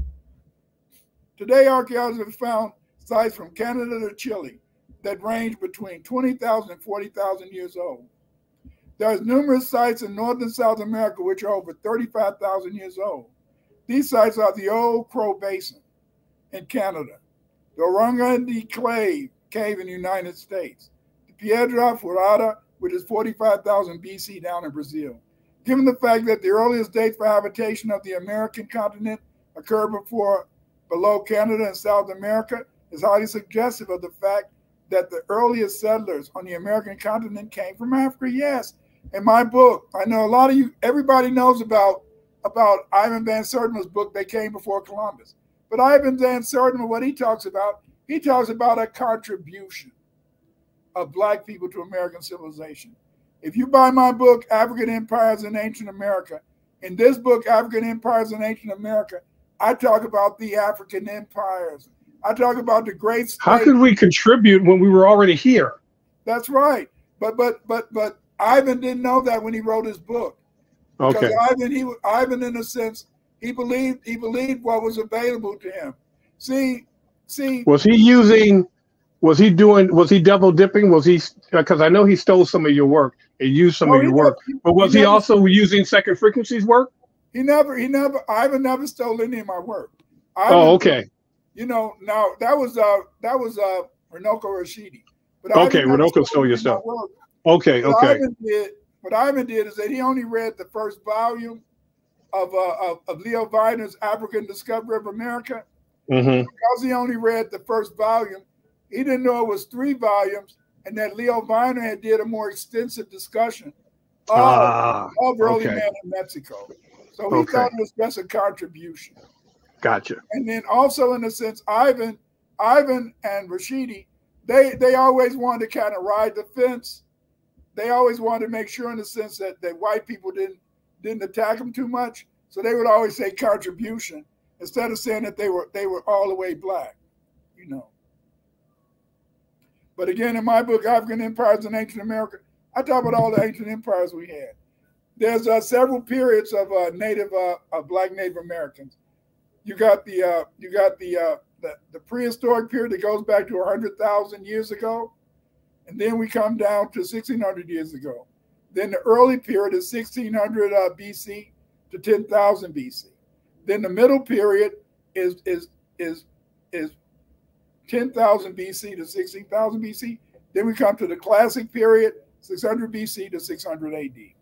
Today, archaeologists have found sites from Canada to Chile that range between twenty thousand and forty thousand years old. There's numerous sites in North and South America which are over thirty-five thousand years old. These sites are the Old Crow Basin in Canada, the Orangandi Cave Cave in the United States, the Piedra Furada, which is forty-five thousand B C down in Brazil. Given the fact that the earliest dates for habitation of the American continent occurred before below Canada and South America, is highly suggestive of the fact that the earliest settlers on the American continent came from Africa. Yes. In my book, I know a lot of you, everybody knows about, about Ivan Van Sertima's book, They Came Before Columbus. But Ivan Van Sertima, what he talks about, he talks about a contribution of black people to American civilization. If you buy my book, African Empires in Ancient America, in this book, African Empires in Ancient America, I talk about the African empires. I talk about the great states. How could we contribute when we were already here? That's right. But but but but Ivan didn't know that when he wrote his book. Because okay. Ivan, he Ivan, in a sense, he believed he believed what was available to him. See, see. Was he using? Was he doing? Was he double dipping? Was he? Because I know he stole some of your work and used some no, of your never, work. But was he, he never, also using Second Frequency's work? He never. He never. Ivan never stole any of my work. Ivan, oh, okay. You know, now that was uh that was uh Runoko Rashidi. But okay, Runoko stole your stuff. Okay, what okay. Ivan did, what Ivan did is that he only read the first volume of uh of, of Leo Weiner's African Discovery of America. Mm-hmm. Because he only read the first volume, he didn't know it was three volumes, and that Leo Weiner had did a more extensive discussion of, ah, of early okay. man in Mexico. So he okay. thought it was just a contribution. Gotcha. And then also in a sense, Ivan, Ivan and Rashidi, they they always wanted to kind of ride the fence. They always wanted to make sure in the sense that, that white people didn't didn't attack them too much. So they would always say contribution instead of saying that they were they were all the way black, you know. But again, in my book, African Empires in Ancient America, I talk about all the ancient empires we had. There's uh, several periods of uh, native uh, uh, black Native Americans. You got the uh, you got the, uh, the the prehistoric period that goes back to one hundred thousand years ago, and then we come down to sixteen hundred years ago. Then the early period is sixteen hundred uh, B C to ten thousand B C. Then the middle period is is is is ten thousand B C to sixteen thousand B C. Then we come to the classic period, six hundred B C to six hundred A D.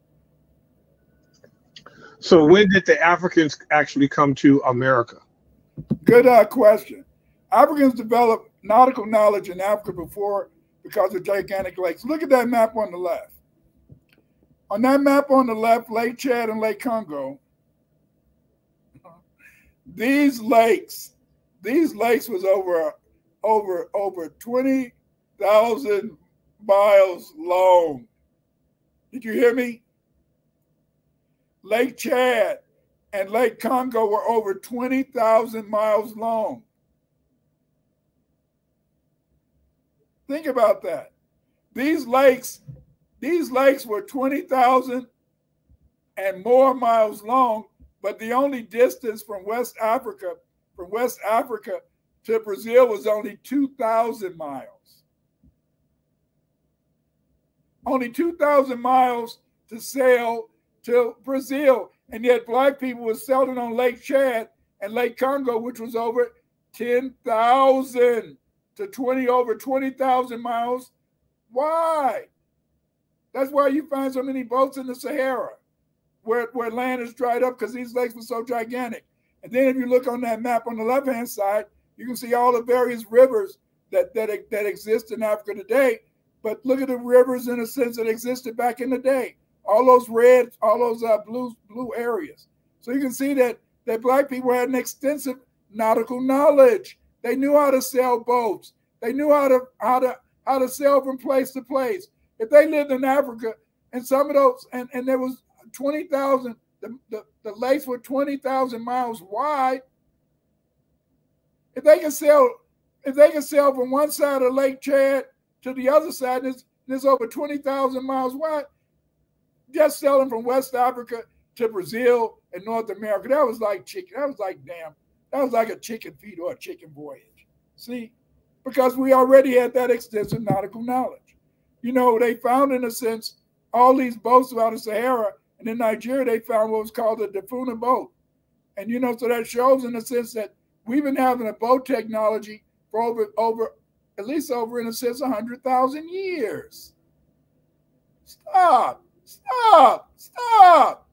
So when did the Africans actually come to America? Good uh, question. Africans developed nautical knowledge in Africa before because of gigantic lakes. Look at that map on the left. On that map on the left, Lake Chad and Lake Congo, these lakes, these lakes was over, over, over twenty thousand miles long. Did you hear me? Lake Chad and Lake Congo were over twenty thousand miles long. Think about that. These lakes, these lakes were twenty thousand and more miles long, but the only distance from West Africa, from West Africa to Brazil was only two thousand miles. Only two thousand miles to sail to Brazil. And yet black people were sailing on Lake Chad and Lake Congo, which was over ten thousand to twenty, over twenty thousand miles. Why? That's why you find so many boats in the Sahara where, where land is dried up, because these lakes were so gigantic. And then if you look on that map on the left-hand side, you can see all the various rivers that, that, that exist in Africa today. But look at the rivers in a sense that existed back in the day. All those red, all those uh, blue, blue areas. So you can see that, that black people had an extensive nautical knowledge. They knew how to sail boats. They knew how to, how to, how to sail from place to place. If they lived in Africa and some of those, and, and there was twenty thousand, the, the, the lakes were twenty thousand miles wide. If they can sail, if they can sail from one side of Lake Chad to the other side, there's, there's over twenty thousand miles wide. Just sailing from West Africa to Brazil and North America, that was like chicken. That was like, damn, that was like a chicken feed or a chicken voyage. See, because we already had that extensive nautical knowledge. You know, they found, in a sense, all these boats out of Sahara, and in Nigeria, they found what was called a Dafuna boat. And, you know, so that shows, in a sense, that we've been having a boat technology for over, over at least over, in a sense, one hundred thousand years. Stop. Stop, stop.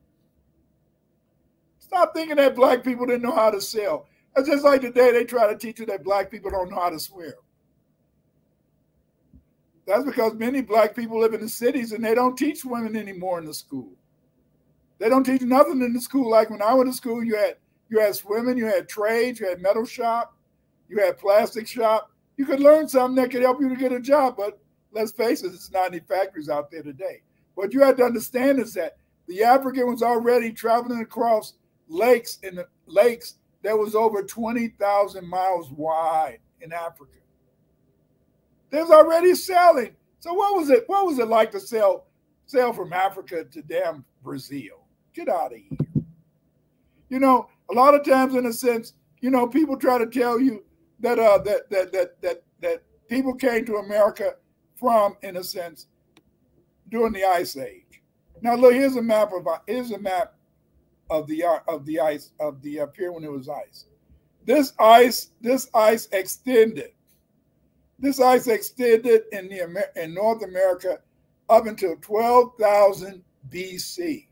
Stop thinking that black people didn't know how to sail. It's just like today they try to teach you that black people don't know how to swim. That's because many black people live in the cities and they don't teach women anymore in the school. They don't teach nothing in the school. Like when I went to school, you had, you had swimming, you had trades, you had metal shop, you had plastic shop. You could learn something that could help you to get a job, but let's face it, there's not any factories out there today. What you have to understand is that the African was already traveling across lakes, in the lakes that was over twenty thousand miles wide in Africa. They was already sailing. So what was it? What was it like to sail, sail from Africa to damn Brazil? Get out of here. You know, a lot of times, in a sense, you know, people try to tell you that uh that that that that that people came to America from, in a sense, during the Ice Age. Now look, here's a map of here's a map of the of the ice of the uh, period when it was ice. This ice this ice extended. This ice extended in the in North America up until twelve thousand B C.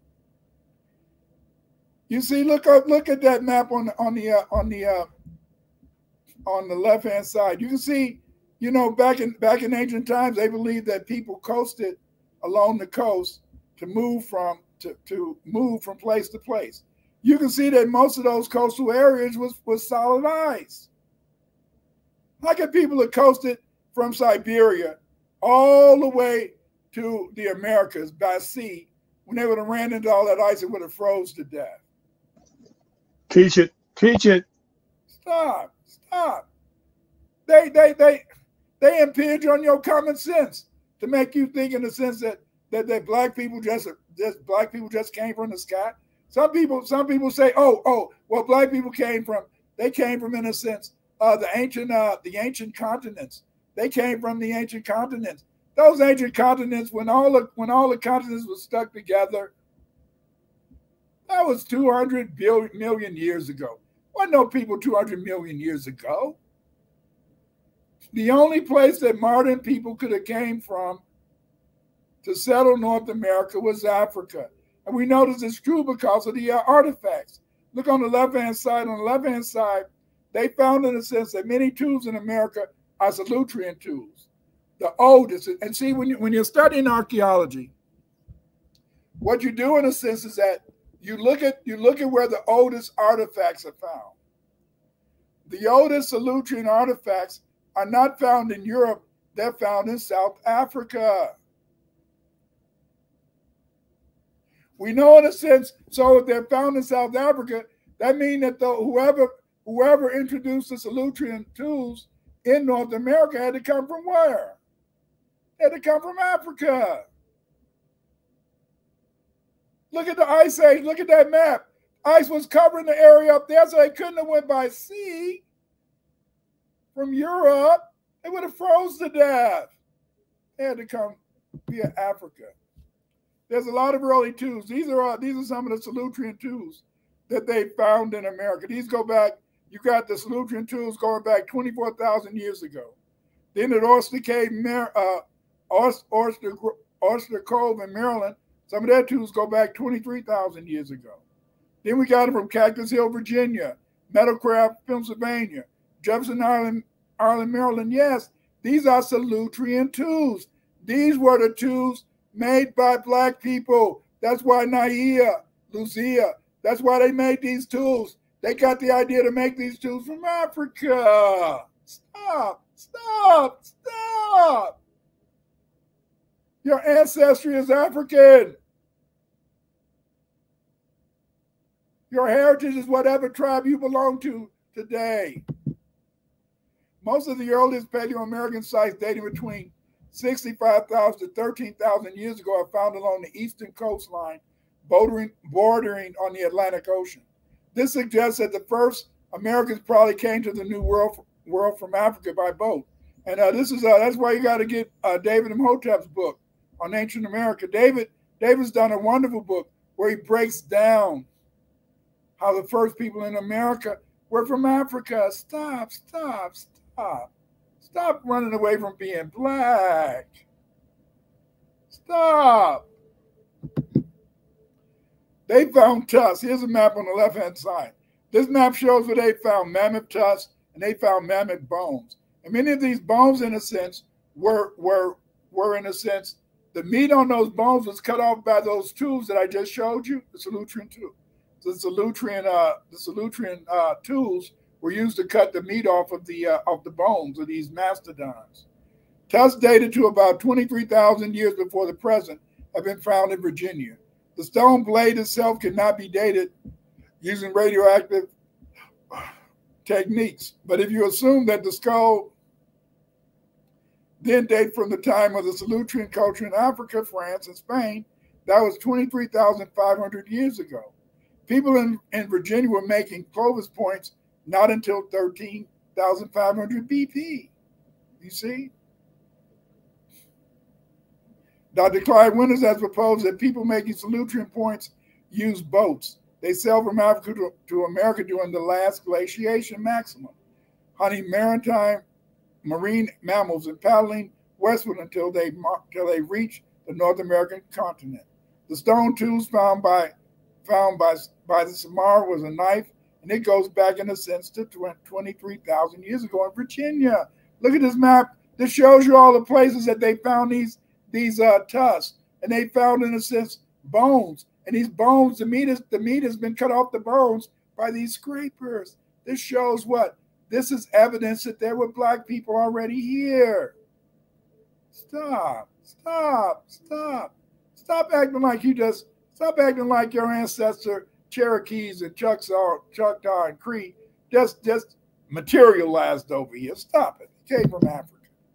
You see, look up, look at that map on the on the uh, on the uh, on the left hand side. You can see, you know, back in back in ancient times, they believed that people coasted along the coast to move from to, to move from place to place. You can see that most of those coastal areas was, was solid ice. How can people have coasted from Siberia all the way to the Americas by sea when they would have ran into all that ice and would have froze to death? Teach it. Teach it. Stop. Stop. They they they they impinge on your common sense to make you think, in the sense that that, that black people just just black people just came from the sky. Some people some people say, oh oh well, black people came from they came from, in a sense, uh, the ancient uh, the ancient continents. They came from the ancient continents. Those ancient continents, when all the when all the continents were stuck together, that was two hundred billion million years ago. Wasn't no people two hundred million years ago. The only place that modern people could have came from to settle North America was Africa. And we know this is true because of the uh, artifacts. look on the left-hand side. On the left-hand side, they found in a sense that many tools in America are Solutrean tools, the oldest. And see, when, you, when you're studying archaeology, what you do in a sense is that you look at you look at where the oldest artifacts are found. The oldest Solutrean artifacts are not found in Europe, they're found in South Africa. We know in a sense, so if they're found in South Africa, that means that the, whoever whoever introduced the Solutrean tools in North America had to come from where? They had to come from Africa. Look at the ice age, look at that map. Ice was covering the area up there, so they couldn't have went by sea from Europe. They would have froze to death. They had to come via Africa. There's a lot of early tools. These are all, these are some of the Solutrean tools that they found in America. These go back, you got the Solutrean tools going back twenty-four thousand years ago. Then at Oyster Cave, uh, Oyster, Oyster Cove in Maryland, some of their tools go back twenty-three thousand years ago. Then we got them from Cactus Hill, Virginia, Meadowcraft, Pennsylvania, Jefferson Island, Island, Maryland. Yes, these are Solutrean tools. These were the tools made by Black people. That's why Naia, Lucia, that's why they made these tools. They got the idea to make these tools from Africa. Stop, stop, stop. Your ancestry is African. Your heritage is whatever tribe you belong to today. Most of the earliest Paleo-American sites dating between sixty-five thousand to thirteen thousand years ago are found along the eastern coastline, bordering, bordering on the Atlantic Ocean. This suggests that the first Americans probably came to the New World, world from Africa by boat. And uh, this is uh, that's why you got to get uh, David Imhotep's book on ancient America. David, David's done a wonderful book where he breaks down how the first people in America were from Africa. Stop, stop, stop. Stop running away from being Black. Stop. They found tusks. Here's a map on the left-hand side. This map shows where they found mammoth tusks and they found mammoth bones. And many of these bones, in a sense, were, were, were in a sense, the meat on those bones was cut off by those tools that I just showed you, the Solutrean tool. The Solutrean, uh, the Solutrean uh, tools were used to cut the meat off of the uh, of the bones of these mastodons. Tusks dated to about twenty-three thousand years before the present have been found in Virginia. The stone blade itself cannot be dated using radioactive techniques, but if you assume that the skull then date from the time of the Solutrean culture in Africa, France, and Spain, that was twenty-three thousand five hundred years ago. People in, in Virginia were making Clovis points not until thirteen thousand five hundred B P. You see? Doctor Clyde Winters has proposed that people making Solutrean points use boats. They sailed from Africa to, to America during the last glaciation maximum, hunting maritime marine mammals and paddling westward until they, until they reach the North American continent. The stone tools found by found by, by the Samar was a knife, and it goes back in a sense to twenty-three thousand years ago in Virginia. Look at this map. This shows you all the places that they found these, these uh, tusks, and they found, in a sense, bones. And these bones, the meat, is, the meat has been cut off the bones by these scrapers. This shows what? This is evidence that there were Black people already here. Stop, stop, stop. Stop acting like you just, stop acting like your ancestor Cherokees and Choctaw, Choctaw and Cree just, just materialized over here. Stop it. It came from Africa.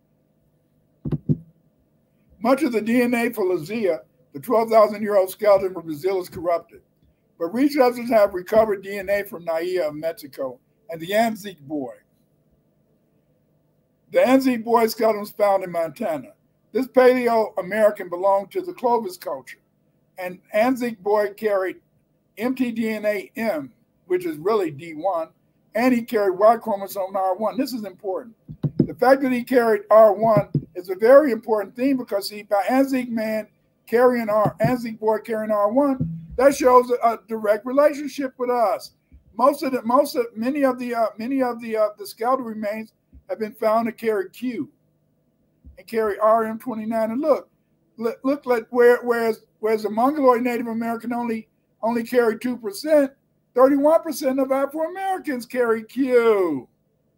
Much of the D N A for Lucia, the twelve thousand year old skeleton from Brazil, is corrupted. But researchers have recovered D N A from Naia of Mexico and the Anzique boy. The Anzique boy skeleton was found in Montana. This Paleo-American belonged to the Clovis culture. And Anzique boy carried M T D N A M, which is really D one, and he carried Y chromosome R one. This is important. The fact that he carried R one is a very important thing because he, by Anzique man carrying R, Anzique boy carrying R one, that shows a, a direct relationship with us. Most of the, most of, many of the, uh, many of the, uh, the skeletal remains have been found to carry Q and carry R M twenty-nine. And look, look, look like where, whereas, whereas the Mongoloid Native American only, only carry two percent, thirty-one percent of Afro-Americans carry Q.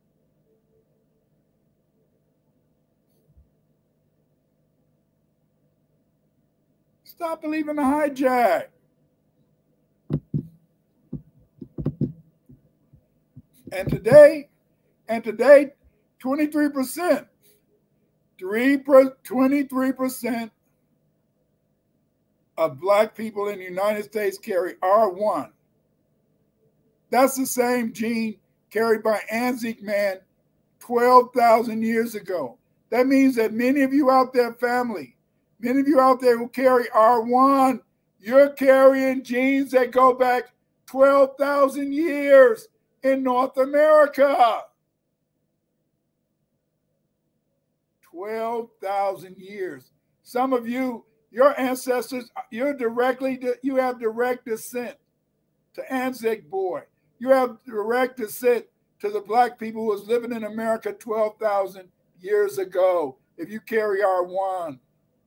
Stop believing the hijack. And today, and today, twenty-three percent, twenty-three percent of Black people in the United States carry R one. That's the same gene carried by Anzic Man twelve thousand years ago. That means that many of you out there, family, many of you out there who carry R one, you're carrying genes that go back twelve thousand years in North America. twelve thousand years. Some of you, your ancestors, you're directly, you have direct descent to Anzac Boy. You have direct descent to the Black people who was living in America twelve thousand years ago, if you carry R one.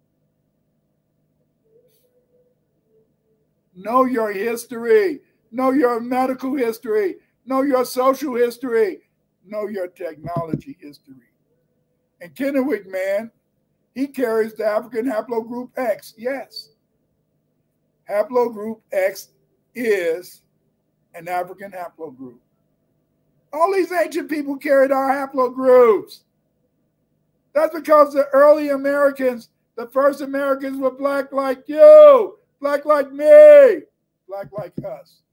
Know your history. Know your medical history. Know your social history. Know your technology history. And Kennewick Man, he carries the African haplogroup X. Yes. Haplogroup X is an African haplogroup. All these ancient people carried our haplogroups. That's because the early Americans, the first Americans, were Black like you, Black like me, Black like us.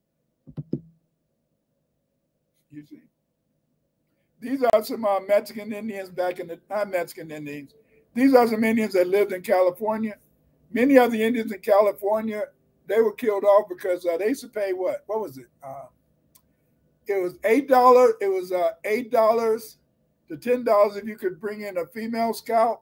You see. These are some uh, Mexican Indians back in the, not Mexican Indians. These are some Indians that lived in California. Many of the Indians in California, they were killed off because uh, they used to pay what? What was it? Uh, it was eight dollars. It was uh, eight dollars to ten dollars if you could bring in a female scout.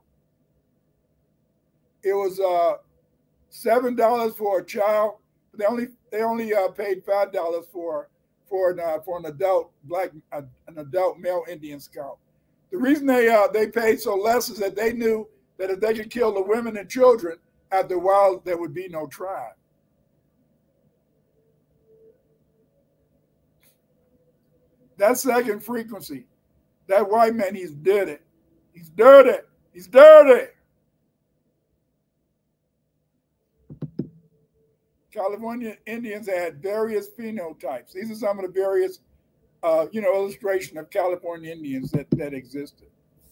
It was uh, seven dollars for a child. They only they only uh, paid five dollars for for an uh, for an adult black uh, an adult male Indian scout. The reason they uh, they paid so less is that they knew that if they could kill the women and children, after a while there would be no tribe. That second frequency, that white man, he's dirty. He's dirty. He's dirty. California Indians had various phenotypes. These are some of the various, uh, you know, illustration of California Indians that, that existed.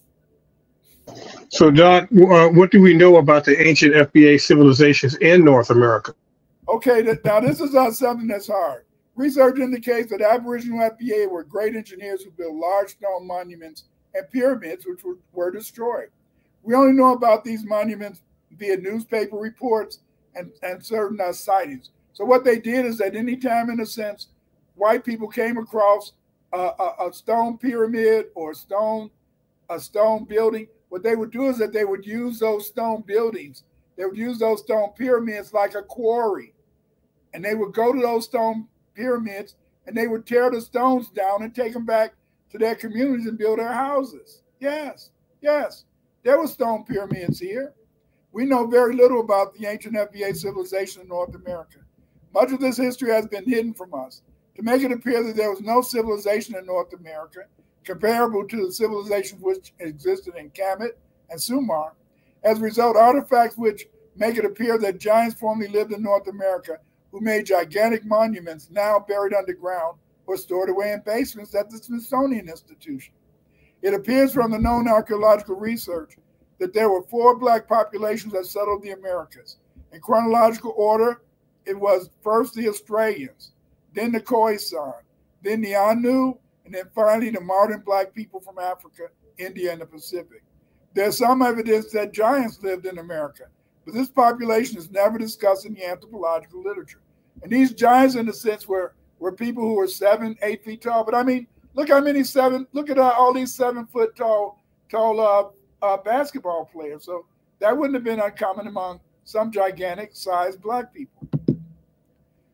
So, Don, uh, what do we know about the ancient F B A civilizations in North America? Okay, th now this is uh, something that's hard. Research indicates that Aboriginal F B A were great engineers who built large stone monuments and pyramids, which were, were destroyed. We only know about these monuments via newspaper reports and, and certain uh, sightings. So what they did is that anytime, in a sense, white people came across uh, a, a stone pyramid or a stone, a stone building, what they would do is that they would use those stone buildings. They would use those stone pyramids like a quarry. And they would go to those stone pyramids and they would tear the stones down and take them back to their communities and build their houses. Yes, yes, there were stone pyramids here. We know very little about the ancient F B A civilization in North America. Much of this history has been hidden from us to make it appear that there was no civilization in North America comparable to the civilizations which existed in Kemet and Sumer. As a result, artifacts which make it appear that giants formerly lived in North America who made gigantic monuments now buried underground or stored away in basements at the Smithsonian Institution. It appears from the known archaeological research that there were four Black populations that settled the Americas. In chronological order, it was first the Australians, then the Khoisan, then the Anu, and then finally the modern Black people from Africa, India, and the Pacific. There's some evidence that giants lived in America, but this population is never discussed in the anthropological literature. And these giants, in a sense, were, were people who were seven, eight feet tall. But I mean, look how many seven, look at uh, all these seven foot tall, tall uh, uh, basketball players. So that wouldn't have been uncommon among some gigantic sized Black people.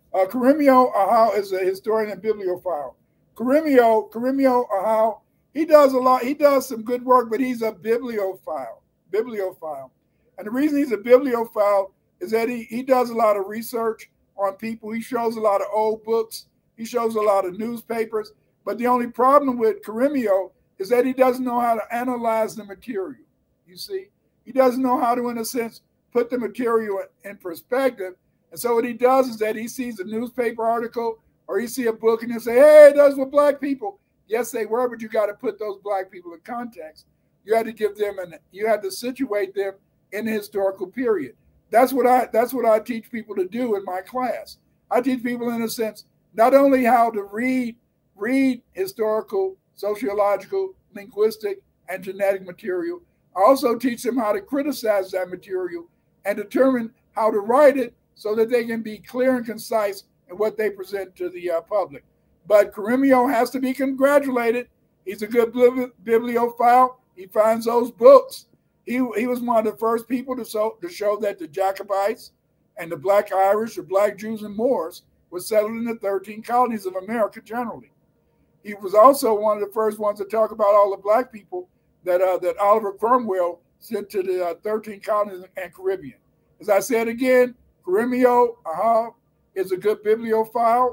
Uh, Karimio Ahau is a historian and bibliophile. Karimio, Karimio Ahau, he does a lot. He does some good work, but he's a bibliophile. Bibliophile, and the reason he's a bibliophile is that he he does a lot of research on people. He shows a lot of old books. He shows a lot of newspapers. But the only problem with Karimio is that he doesn't know how to analyze the material. You see, he doesn't know how to, in a sense, put the material in perspective. And so what he does is that he sees a newspaper article or he see a book and he'll say, hey, those were black people. Yes, they were, but you got to put those black people in context. You had to give them and you had to situate them in the historical period. That's what I that's what I teach people to do in my class. I teach people, in a sense, not only how to read, read historical, sociological, linguistic, and genetic material. I also teach them how to criticize that material and determine how to write it so that they can be clear and concise in what they present to the uh, public. But Karimio has to be congratulated. He's a good bibliophile. He finds those books. He, he was one of the first people to, so, to show that the Jacobites and the Black Irish, the Black Jews and Moors were settled in the thirteen colonies of America generally. He was also one of the first ones to talk about all the black people that uh, that Oliver Cromwell sent to the uh, thirteen colonies and Caribbean. As I said again, Karimio Ahau is a good bibliophile,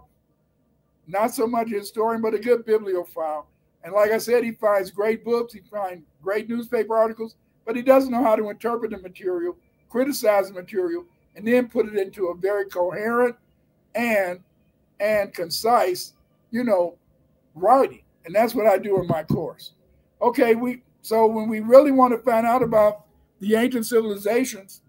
not so much a historian, but a good bibliophile. And like I said, he finds great books, he finds great newspaper articles, but he doesn't know how to interpret the material, criticize the material, and then put it into a very coherent and and concise, you know, writing. And that's what I do in my course. Okay, we so when we really want to find out about the ancient civilizations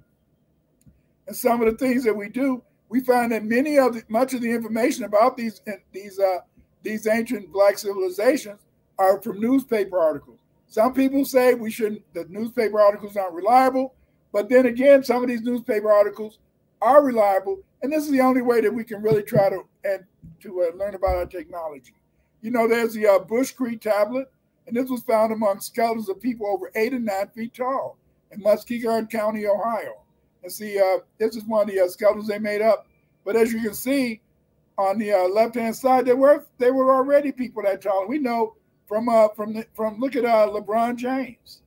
and some of the things that we do, we find that many of the, much of the information about these these uh, these ancient black civilizations are from newspaper articles. Some people say we shouldn't, that newspaper articles aren't reliable, but then again, some of these newspaper articles are reliable, and this is the only way that we can really try to and to uh, learn about our technology. You know, there's the uh, Bush Creek tablet, and this was found among skeletons of people over eight and nine feet tall in Muskegon County, Ohio. And see, uh, this is one of the uh, skeletons they made up. But as you can see on the uh, left-hand side, there were there were already people that tall. We know from uh, from the, from look at uh, LeBron James.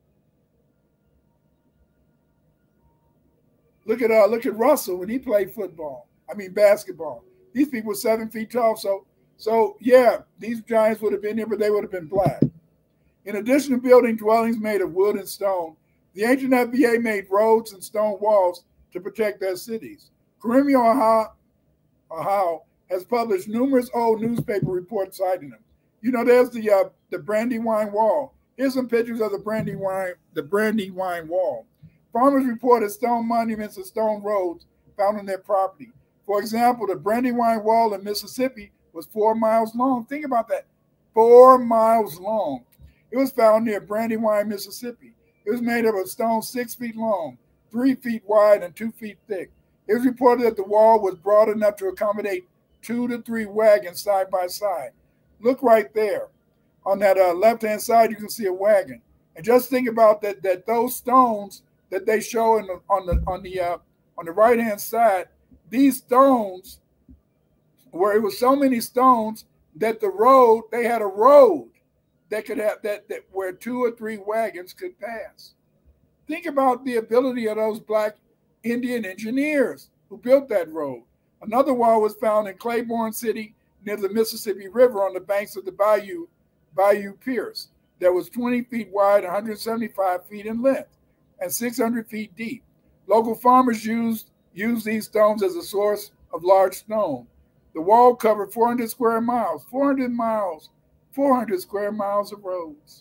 Look at uh, look at Russell when he played football. I mean basketball. These people were seven feet tall. So so yeah, these giants would have been here, but they would have been black. In addition to building dwellings made of wood and stone, the ancient F B A made roads and stone walls to protect their cities. Karimio Ahau, Ahau has published numerous old newspaper reports citing them. You know, there's the uh, the Brandywine Wall. Here's some pictures of the Brandywine the Brandywine Wall. Farmers reported stone monuments and stone roads found on their property. For example, the Brandywine Wall in Mississippi was four miles long. Think about that, four miles long. It was found near Brandywine, Mississippi. It was made of a stone six feet long, three feet wide, and two feet thick. It was reported that the wall was broad enough to accommodate two to three wagons side by side. Look right there. On that uh, left-hand side, you can see a wagon. And just think about that, that those stones that they show in the, on the on the uh, on the right-hand side, these stones, where it was so many stones that the road, they had a road that could have that, that where two or three wagons could pass. Think about the ability of those black Indian engineers who built that road. Another wall was found in Claiborne City near the Mississippi River on the banks of the Bayou, Bayou Pierce, that was twenty feet wide, one hundred seventy-five feet in length, and six hundred feet deep. Local farmers used, used these stones as a source of large stone. The wall covered four hundred square miles, four hundred miles, four hundred square miles of roads.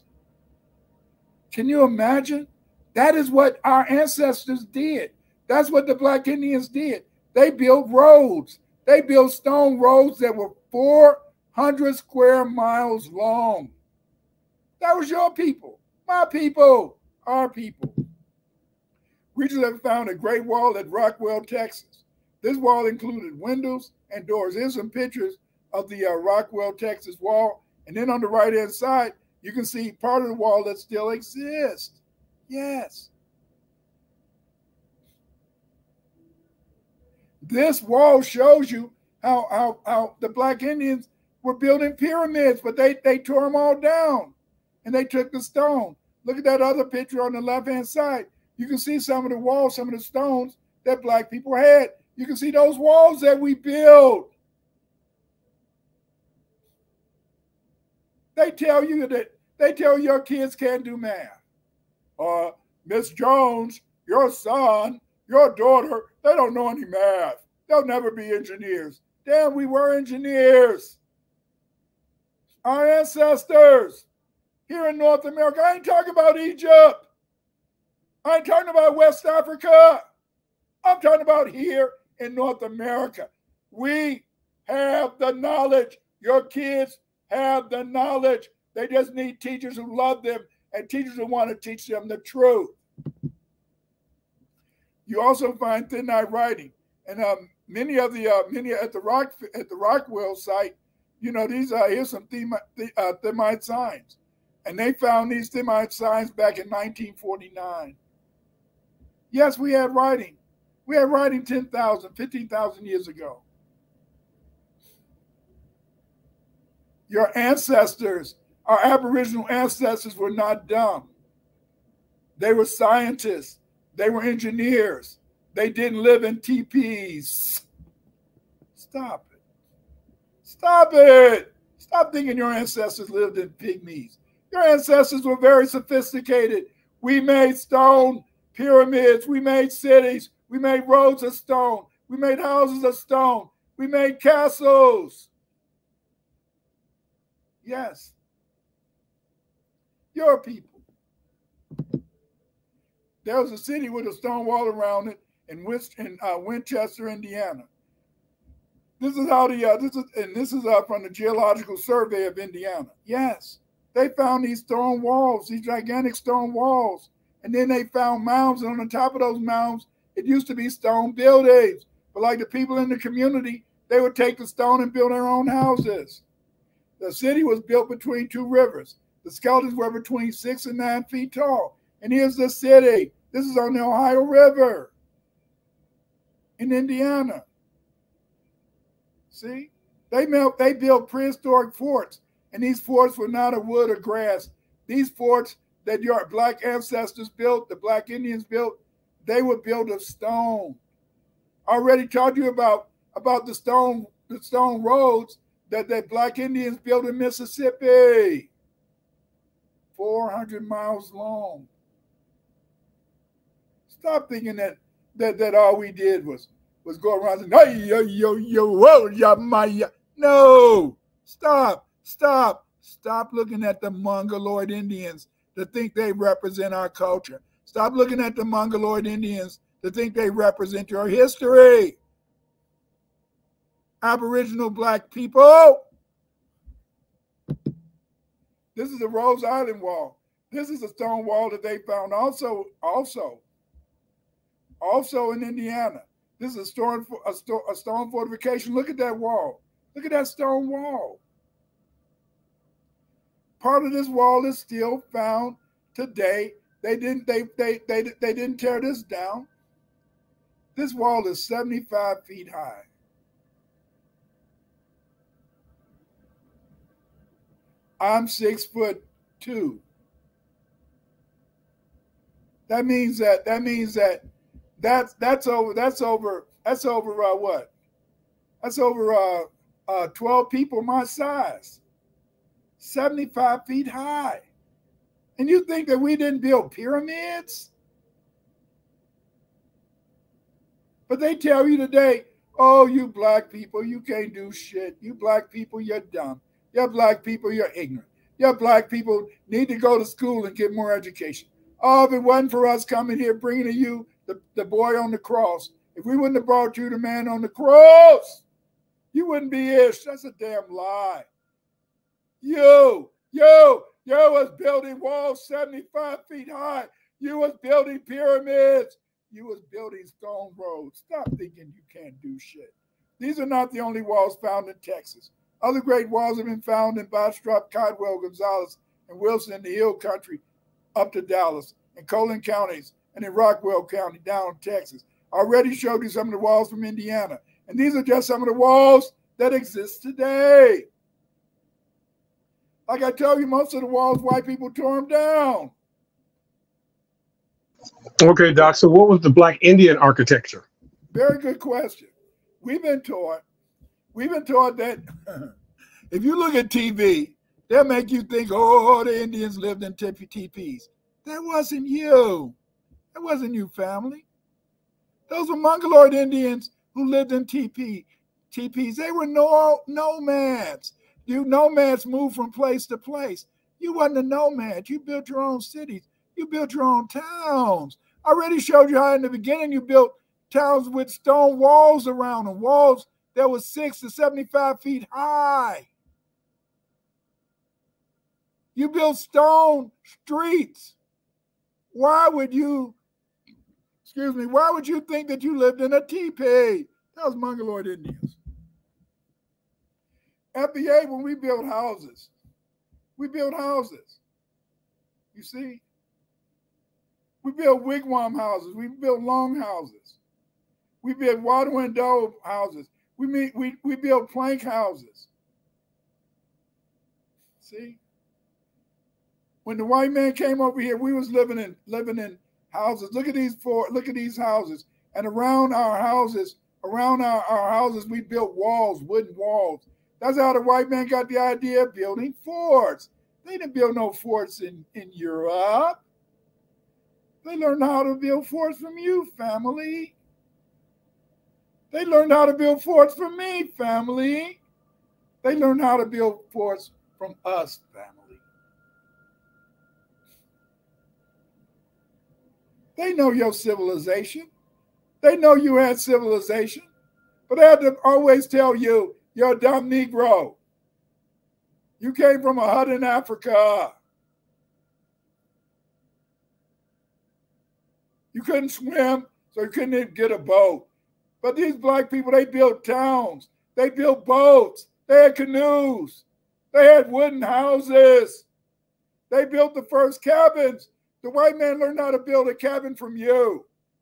Can you imagine? That is what our ancestors did. That's what the Black Indians did. They built roads. They built stone roads that were four hundred square miles long. That was your people, my people, our people. Researchers have found a great wall at Rockwell, Texas. This wall included windows and doors. Here's some pictures of the uh, Rockwell, Texas wall. And then on the right-hand side, you can see part of the wall that still exists. Yes. This wall shows you how, how, how the Black Indians were building pyramids, but they, they tore them all down and they took the stone. Look at that other picture on the left-hand side. You can see some of the walls, some of the stones that Black people had. You can see those walls that we built. They tell you that, they tell your kids can't do math. Or uh, Miss Jones, your son, your daughter, they don't know any math. They'll never be engineers. Damn, we were engineers. Our ancestors here in North America. I ain't talking about Egypt. I ain't talking about West Africa. I'm talking about here in North America. We have the knowledge. Your kids have the knowledge. They just need teachers who love them and teachers who want to teach them the truth. You also find thin-eye writing, and um, many of the uh, many at the rock at the Rockwell site, you know, these are here's some Thermite, uh, Thermite signs, and they found these Thermite signs back in nineteen forty-nine. Yes, we had writing. We had writing ten thousand, fifteen thousand years ago. Your ancestors, our Aboriginal ancestors, were not dumb. They were scientists. They were engineers. They didn't live in teepees. Stop it. Stop it. Stop thinking your ancestors lived in pygmies. Your ancestors were very sophisticated. We made stone pyramids. We made cities. We made roads of stone. We made houses of stone. We made castles. Yes. Your people. There was a city with a stone wall around it in, Win in uh, Winchester, Indiana. This is how the uh, this is and this is uh, from the Geological Survey of Indiana. Yes, they found these stone walls, these gigantic stone walls, and then they found mounds, and on the top of those mounds, it used to be stone buildings. But like the people in the community, they would take the stone and build their own houses. The city was built between two rivers. The skeletons were between six and nine feet tall. And here's the city. This is on the Ohio River in Indiana. See? They, built, they built prehistoric forts, and these forts were not of wood or grass. These forts that your Black ancestors built, the Black Indians built, they were built of stone. I already told you about, about the stone, the stone roads that, that Black Indians built in Mississippi. four hundred miles long. Stop thinking that that that all we did was was go around and hey yo yo yo whoa ya my ya. No, stop, stop, stop looking at the Mongoloid Indians to think they represent our culture. Stop looking at the Mongoloid Indians to think they represent your history. Aboriginal Black people. This is the Rose Island Wall. This is a stone wall that they found also also. Also in Indiana. This is a stone, a, stone, a stone fortification. Look at that wall. Look at that stone wall. Part of this wall is still found today. They didn't, they, they, they, they didn't tear this down. This wall is seventy-five feet high. I'm six foot two. That means that, that means that That's that's over. That's over. That's over. Uh, what? That's over. Uh, uh, twelve people my size. Seventy-five feet high. And you think that we didn't build pyramids? But they tell you today, oh, you Black people, you can't do shit. You Black people, you're dumb. You Black people, you're ignorant. You Black people need to go to school and get more education. Oh, if it wasn't for us coming here, bringing to you The, the boy on the cross. If we wouldn't have brought you the man on the cross, you wouldn't be ish. That's a damn lie. You, you, you was building walls seventy-five feet high. You was building pyramids. You was building stone roads. Stop thinking you can't do shit. These are not the only walls found in Texas. Other great walls have been found in Bastrop, Caldwell, Gonzales, and Wilson in the Hill Country up to Dallas and Colin counties, and in Rockwell County down in Texas. I already showed you some of the walls from Indiana. And these are just some of the walls that exist today. Like I tell you, most of the walls, white people tore them down. Okay, Doc. So what was the Black Indian architecture? Very good question. We've been taught, we've been taught that if you look at T V, they'll make you think, oh, the Indians lived in teepees. That wasn't you. That wasn't you, family. Those were Mongoloid Indians who lived in teepee, teepees. They were no, nomads. You nomads moved from place to place. You wasn't a nomad. You built your own cities. You built your own towns. I already showed you how in the beginning you built towns with stone walls around them, walls that were six to seventy-five feet high. You built stone streets. Why would you, excuse me, why would you think that you lived in a teepee? That was Mongoloid Indians. F B A, when we build houses, we build houses. You see? We build wigwam houses. We build long houses. We build water window houses. We, meet, we, we build plank houses. See? When the white man came over here, we was living in living in houses. Look at these four, look at these houses. And around our houses, around our, our houses, we built walls, wooden walls. That's how the white man got the idea of building forts. They didn't build no forts in, in Europe. They learned how to build forts from you, family. They learned how to build forts from me, family. They learned how to build forts from us, family. They know your civilization. They know you had civilization. But they had to always tell you, you're a dumb Negro. You came from a hut in Africa. You couldn't swim, so you couldn't even get a boat. But these black people, they built towns. They built boats. They had canoes. They had wooden houses. They built the first cabins. The white man learned how to build a cabin from you.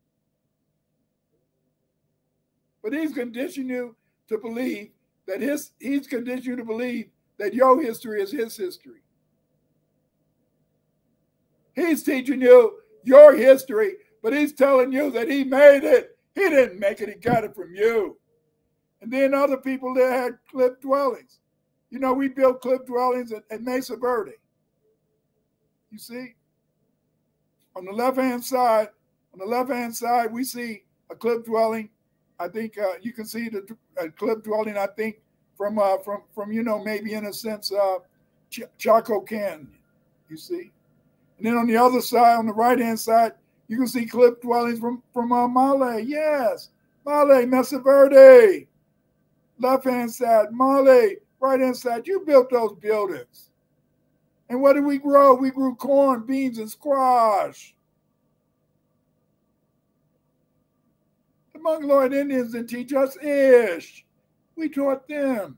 But he's conditioned you to believe that his, he's conditioned you to believe that your history is his history. He's teaching you your history, but he's telling you that he made it. He didn't make it, he got it from you. And then other people that had cliff dwellings. You know, we built cliff dwellings at, at Mesa Verde. You see? On the left-hand side, on the left-hand side, we see a cliff dwelling. I think uh, you can see the uh, cliff dwelling, I think, from, uh, from, from you know, maybe in a sense, uh, Ch Chaco Canyon, you see? And then on the other side, on the right-hand side, you can see cliff dwellings from, from uh, Male. Yes, Male, Mesa Verde. Left-hand side, Male. Right-hand side, you built those buildings. And what did we grow? We grew corn, beans, and squash. The Mongoloid Indians didn't teach us ish. We taught them.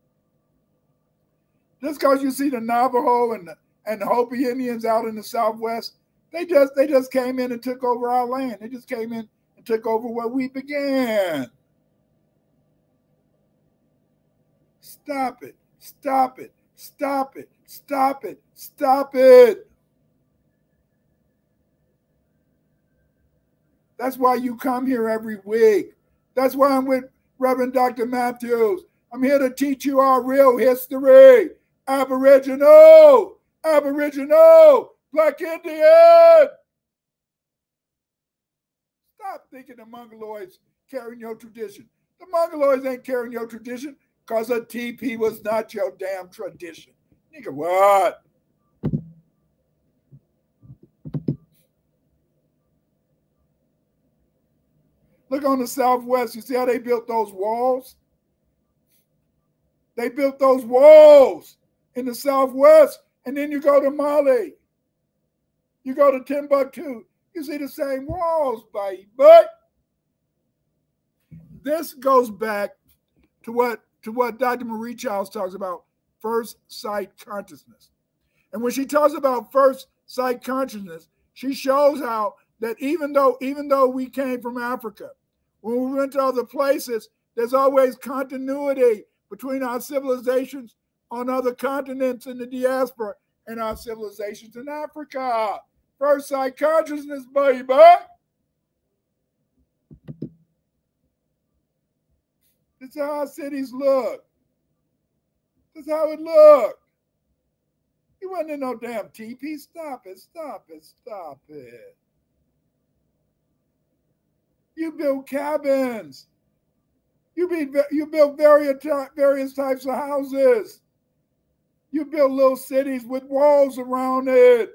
Just because you see the Navajo and the, and the Hopi Indians out in the Southwest, they just, they just came in and took over our land. They just came in and took over where we began. Stop it. Stop it. Stop it. Stop it. Stop it. That's why you come here every week. That's why I'm with Reverend Doctor Matthews. I'm here to teach you our real history. Aboriginal. Aboriginal. Black Indian. Stop thinking the Mongoloids carrying your tradition. The Mongoloids ain't carrying your tradition because a teepee was not your damn tradition. Nigga, what? Look on the Southwest. You see how they built those walls? They built those walls in the Southwest. And then you go to Mali. You go to Timbuktu. You see the same walls, baby. But this goes back to what, to what Doctor Marie Childs talks about, first sight consciousness. And when she talks about first sight consciousness, she shows how that even though, even though we came from Africa, when we went to other places, There's always continuity between our civilizations on other continents in the diaspora and our civilizations in Africa. First sight consciousness, baby. This is how our cities look. This is how it looked. You wasn't in no damn teepee. Stop it, stop it, stop it. You build cabins. You, be, you build various, various types of houses. You build little cities with walls around it.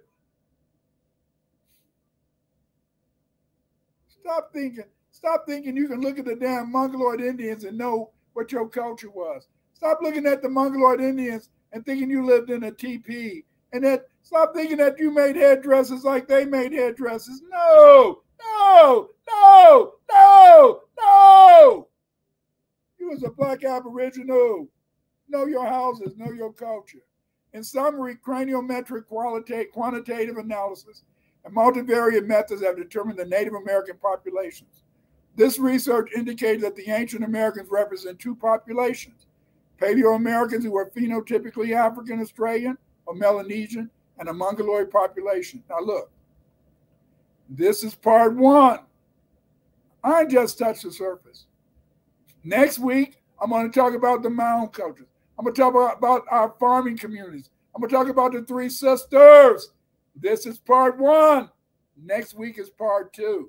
Stop thinking. Stop thinking you can look at the damn Mongoloid Indians and know what your culture was. Stop looking at the Mongoloid Indians and thinking you lived in a teepee. And that stop thinking that you made headdresses like they made headdresses. No, no, no, no, no. You was a black Aboriginal. Know your houses, know your culture. In summary, craniometric qualitative, quantitative analysis and multivariate methods have determined the Native American populations. This research indicates that the ancient Americans represent two populations: Paleo-Americans who are phenotypically African Australian or Melanesian, and a Mongoloid population. Now look, this is part one. I just touched the surface. Next week, I'm going to talk about the mound cultures. I'm going to talk about, about our farming communities. I'm going to talk about the three sisters. This is part one. Next week is part two.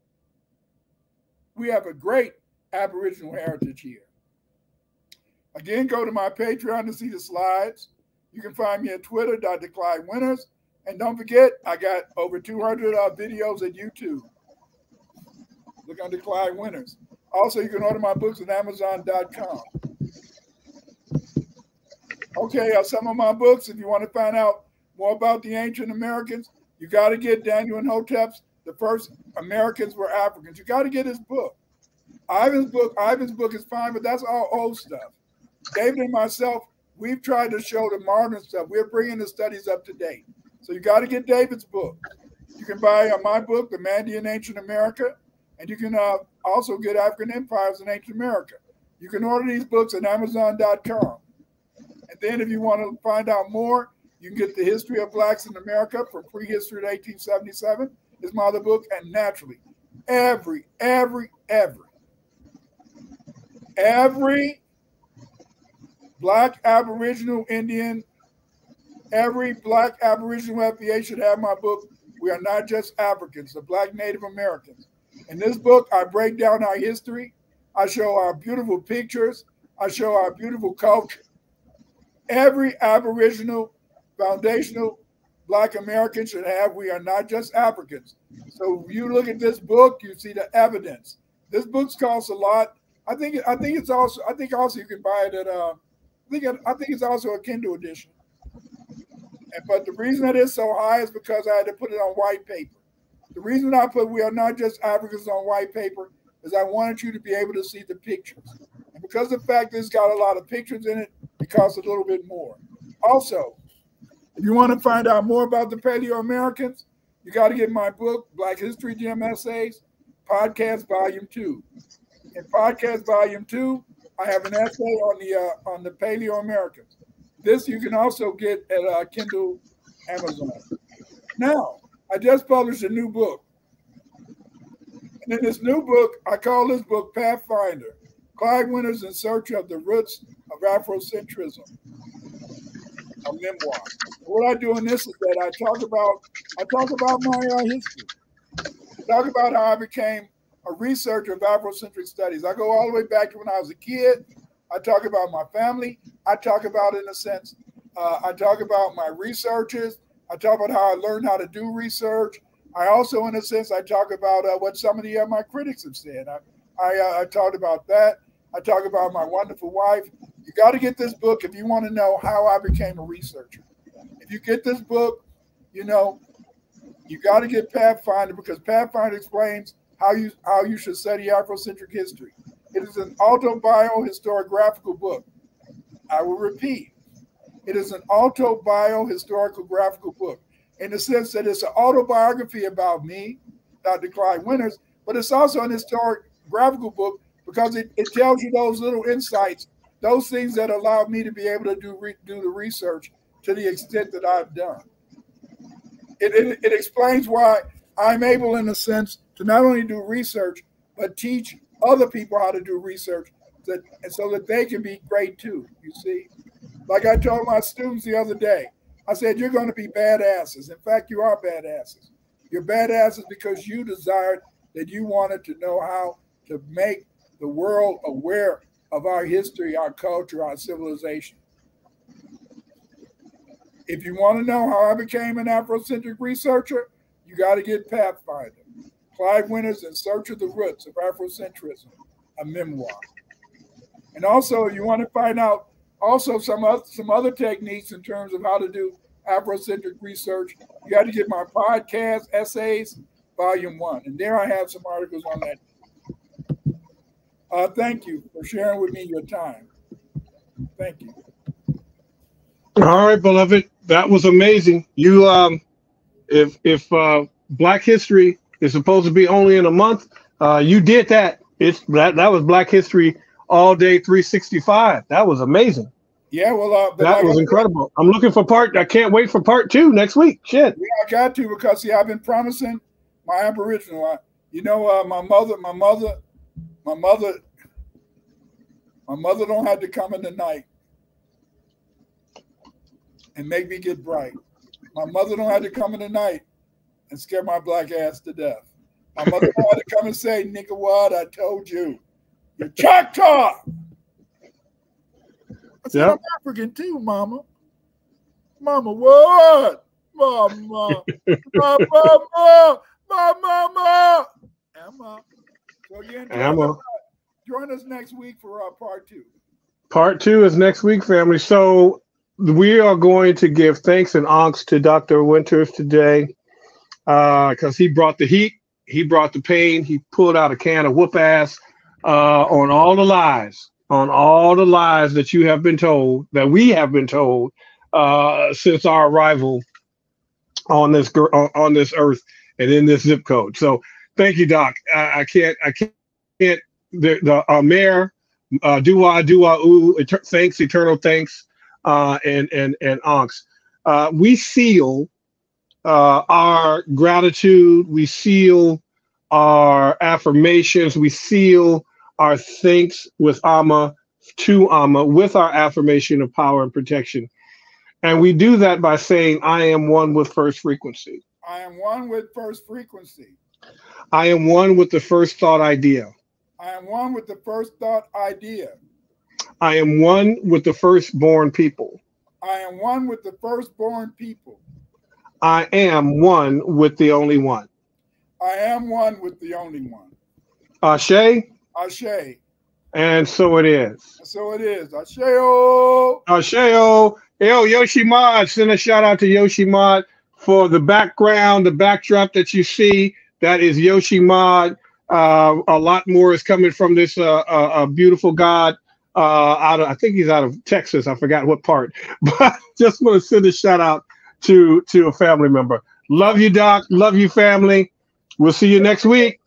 We have a great Aboriginal heritage here. Again, go to my Patreon to see the slides. You can find me at Twitter, Doctor Clyde Winters. And don't forget, I got over two hundred uh, videos at YouTube. Look under Clyde Winters. Also, you can order my books at Amazon dot com. Okay, uh, some of my books, if you want to find out more about the ancient Americans, you got to get Daniel and Hotep's The First Americans Were Africans. You got to get his book. Ivan's book, Ivan's book is fine, but that's all old stuff. David and myself, we've tried to show the modern stuff. We're bringing the studies up to date. So you got to get David's book. You can buy uh, my book, The Mandy in Ancient America, and you can uh, also get African Empires in Ancient America. You can order these books at Amazon dot com. And then if you want to find out more, you can get The History of Blacks in America from Prehistory to eighteen seventy-seven. Is my other book. And naturally, every, every, every, every Black Aboriginal Indian, every Black Aboriginal F B A should have my book, We Are Not Just Africans, the Black Native Americans. In this book, I break down our history. I show our beautiful pictures. I show our beautiful culture. Every Aboriginal foundational Black American should have We Are Not Just Africans. So if you look at this book, you see the evidence. This book costs a lot. I think I think it's also I think also you can buy it at uh I think I think it's also a Kindle edition. And, but the reason that it's so high is because I had to put it on white paper. The reason I put We Are Not Just Africans on white paper is I wanted you to be able to see the pictures. And because of the fact that it's got a lot of pictures in it, it costs a little bit more. Also, if you want to find out more about the Paleo-Americans, you got to get my book, Black History Gem Essays, Podcast Volume two. In Podcast Volume two, I have an essay on the uh, on the Paleo-Americans. This you can also get at uh, Kindle, Amazon. Now, I just published a new book. And in this new book, I call this book Pathfinder, Clyde Winters in Search of the Roots of Afrocentrism, a memoir. What I do in this is that I talk about I talk about my uh, history. I talk about how I became a researcher of Afrocentric studies. I go all the way back to when I was a kid. I talk about my family. I talk about, in a sense, uh, I talk about my researches. I talk about how I learned how to do research. I also, in a sense, I talk about uh, what some of the uh, my critics have said. I I, uh, I talked about that. I talk about my wonderful wife. You got to get this book if you want to know how I became a researcher. If you get this book, you know, you got to get Pathfinder, because Pathfinder explains how you how you should study Afrocentric history. It is an autobiohistoriographical book. I will repeat. It is an autobiohistoriographical book in the sense that it's an autobiography about me, Doctor Clyde Winters, but it's also an historiographical book because it, it tells you those little insights, those things that allow me to be able to do re, do the research to the extent that I've done. It, it, it explains why I'm able, in a sense, to not only do research, but teach other people how to do research, that, and so that they can be great too, you see? Like I told my students the other day, I said, you're going to be badasses. In fact, you are badasses. You're badasses because you desired that you wanted to know how to make the world aware of our history, our culture, our civilization. If you want to know how I became an Afrocentric researcher, you got to get Pathfinder, Clyde Winter's In Search of the Roots of Afrocentrism, a memoir. And also, you want to find out also some other, some other techniques in terms of how to do Afrocentric research, you got to get my podcast, Essays, Volume One. And there I have some articles on that. Uh, thank you for sharing with me your time. Thank you. All right, beloved. That was amazing. You, um, if if uh, Black History is supposed to be only in a month, uh, you did that. It's that that was Black History all day, three sixty-five. That was amazing. Yeah, well, uh, that like was incredible. I'm looking for part. I can't wait for part two next week. Shit. Yeah, I got to, because see, I've been promising my Aboriginal. I, you know, uh, my mother, my mother, my mother, my mother don't have to come in the night and make me get bright. My mother don't have to come in the night and scare my black ass to death. My mother don't have to come and say, "Nigga, what I told you, you're Choctaw." I said, yep. I'm African too, Mama. Mama, what? Mama, my mama, my mama, Emma. So again, Emma. Join us next week for uh, part two. Part two is next week, family. So we are going to give thanks and honks to Doctor Winters today, because uh, he brought the heat, he brought the pain, he pulled out a can of whoop ass uh, on all the lies. on all the lies that you have been told, that we have been told uh, since our arrival on this on this earth and in this zip code. So thank you, Doc. I, I can't, I can't, the, the uh, mayor, uh, dua, dua, ooh, et- thanks, eternal thanks, uh, and, and, and onks. Uh, we seal uh, our gratitude, we seal our affirmations, we seal our thanks with Amma to Amma with our affirmation of power and protection. And we do that by saying, I am one with first frequency. I am one with first frequency. I am one with the first thought idea. I am one with the first thought idea. I am one with the firstborn people. I am one with the firstborn people. I am one with the only one. I am one with the only one. Ashe. Ashe. And so it is. So it is. Asheo. Asheo. Yo, Yoshi Mod, send a shout out to Yoshi Mod for the background, the backdrop that you see. That is Yoshi Mod. Uh, a lot more is coming from this uh, uh, uh, beautiful God uh, out of, I think he's out of Texas. I forgot what part, but just want to send a shout out to, to a family member. Love you, Doc. Love you, family. We'll see you next week.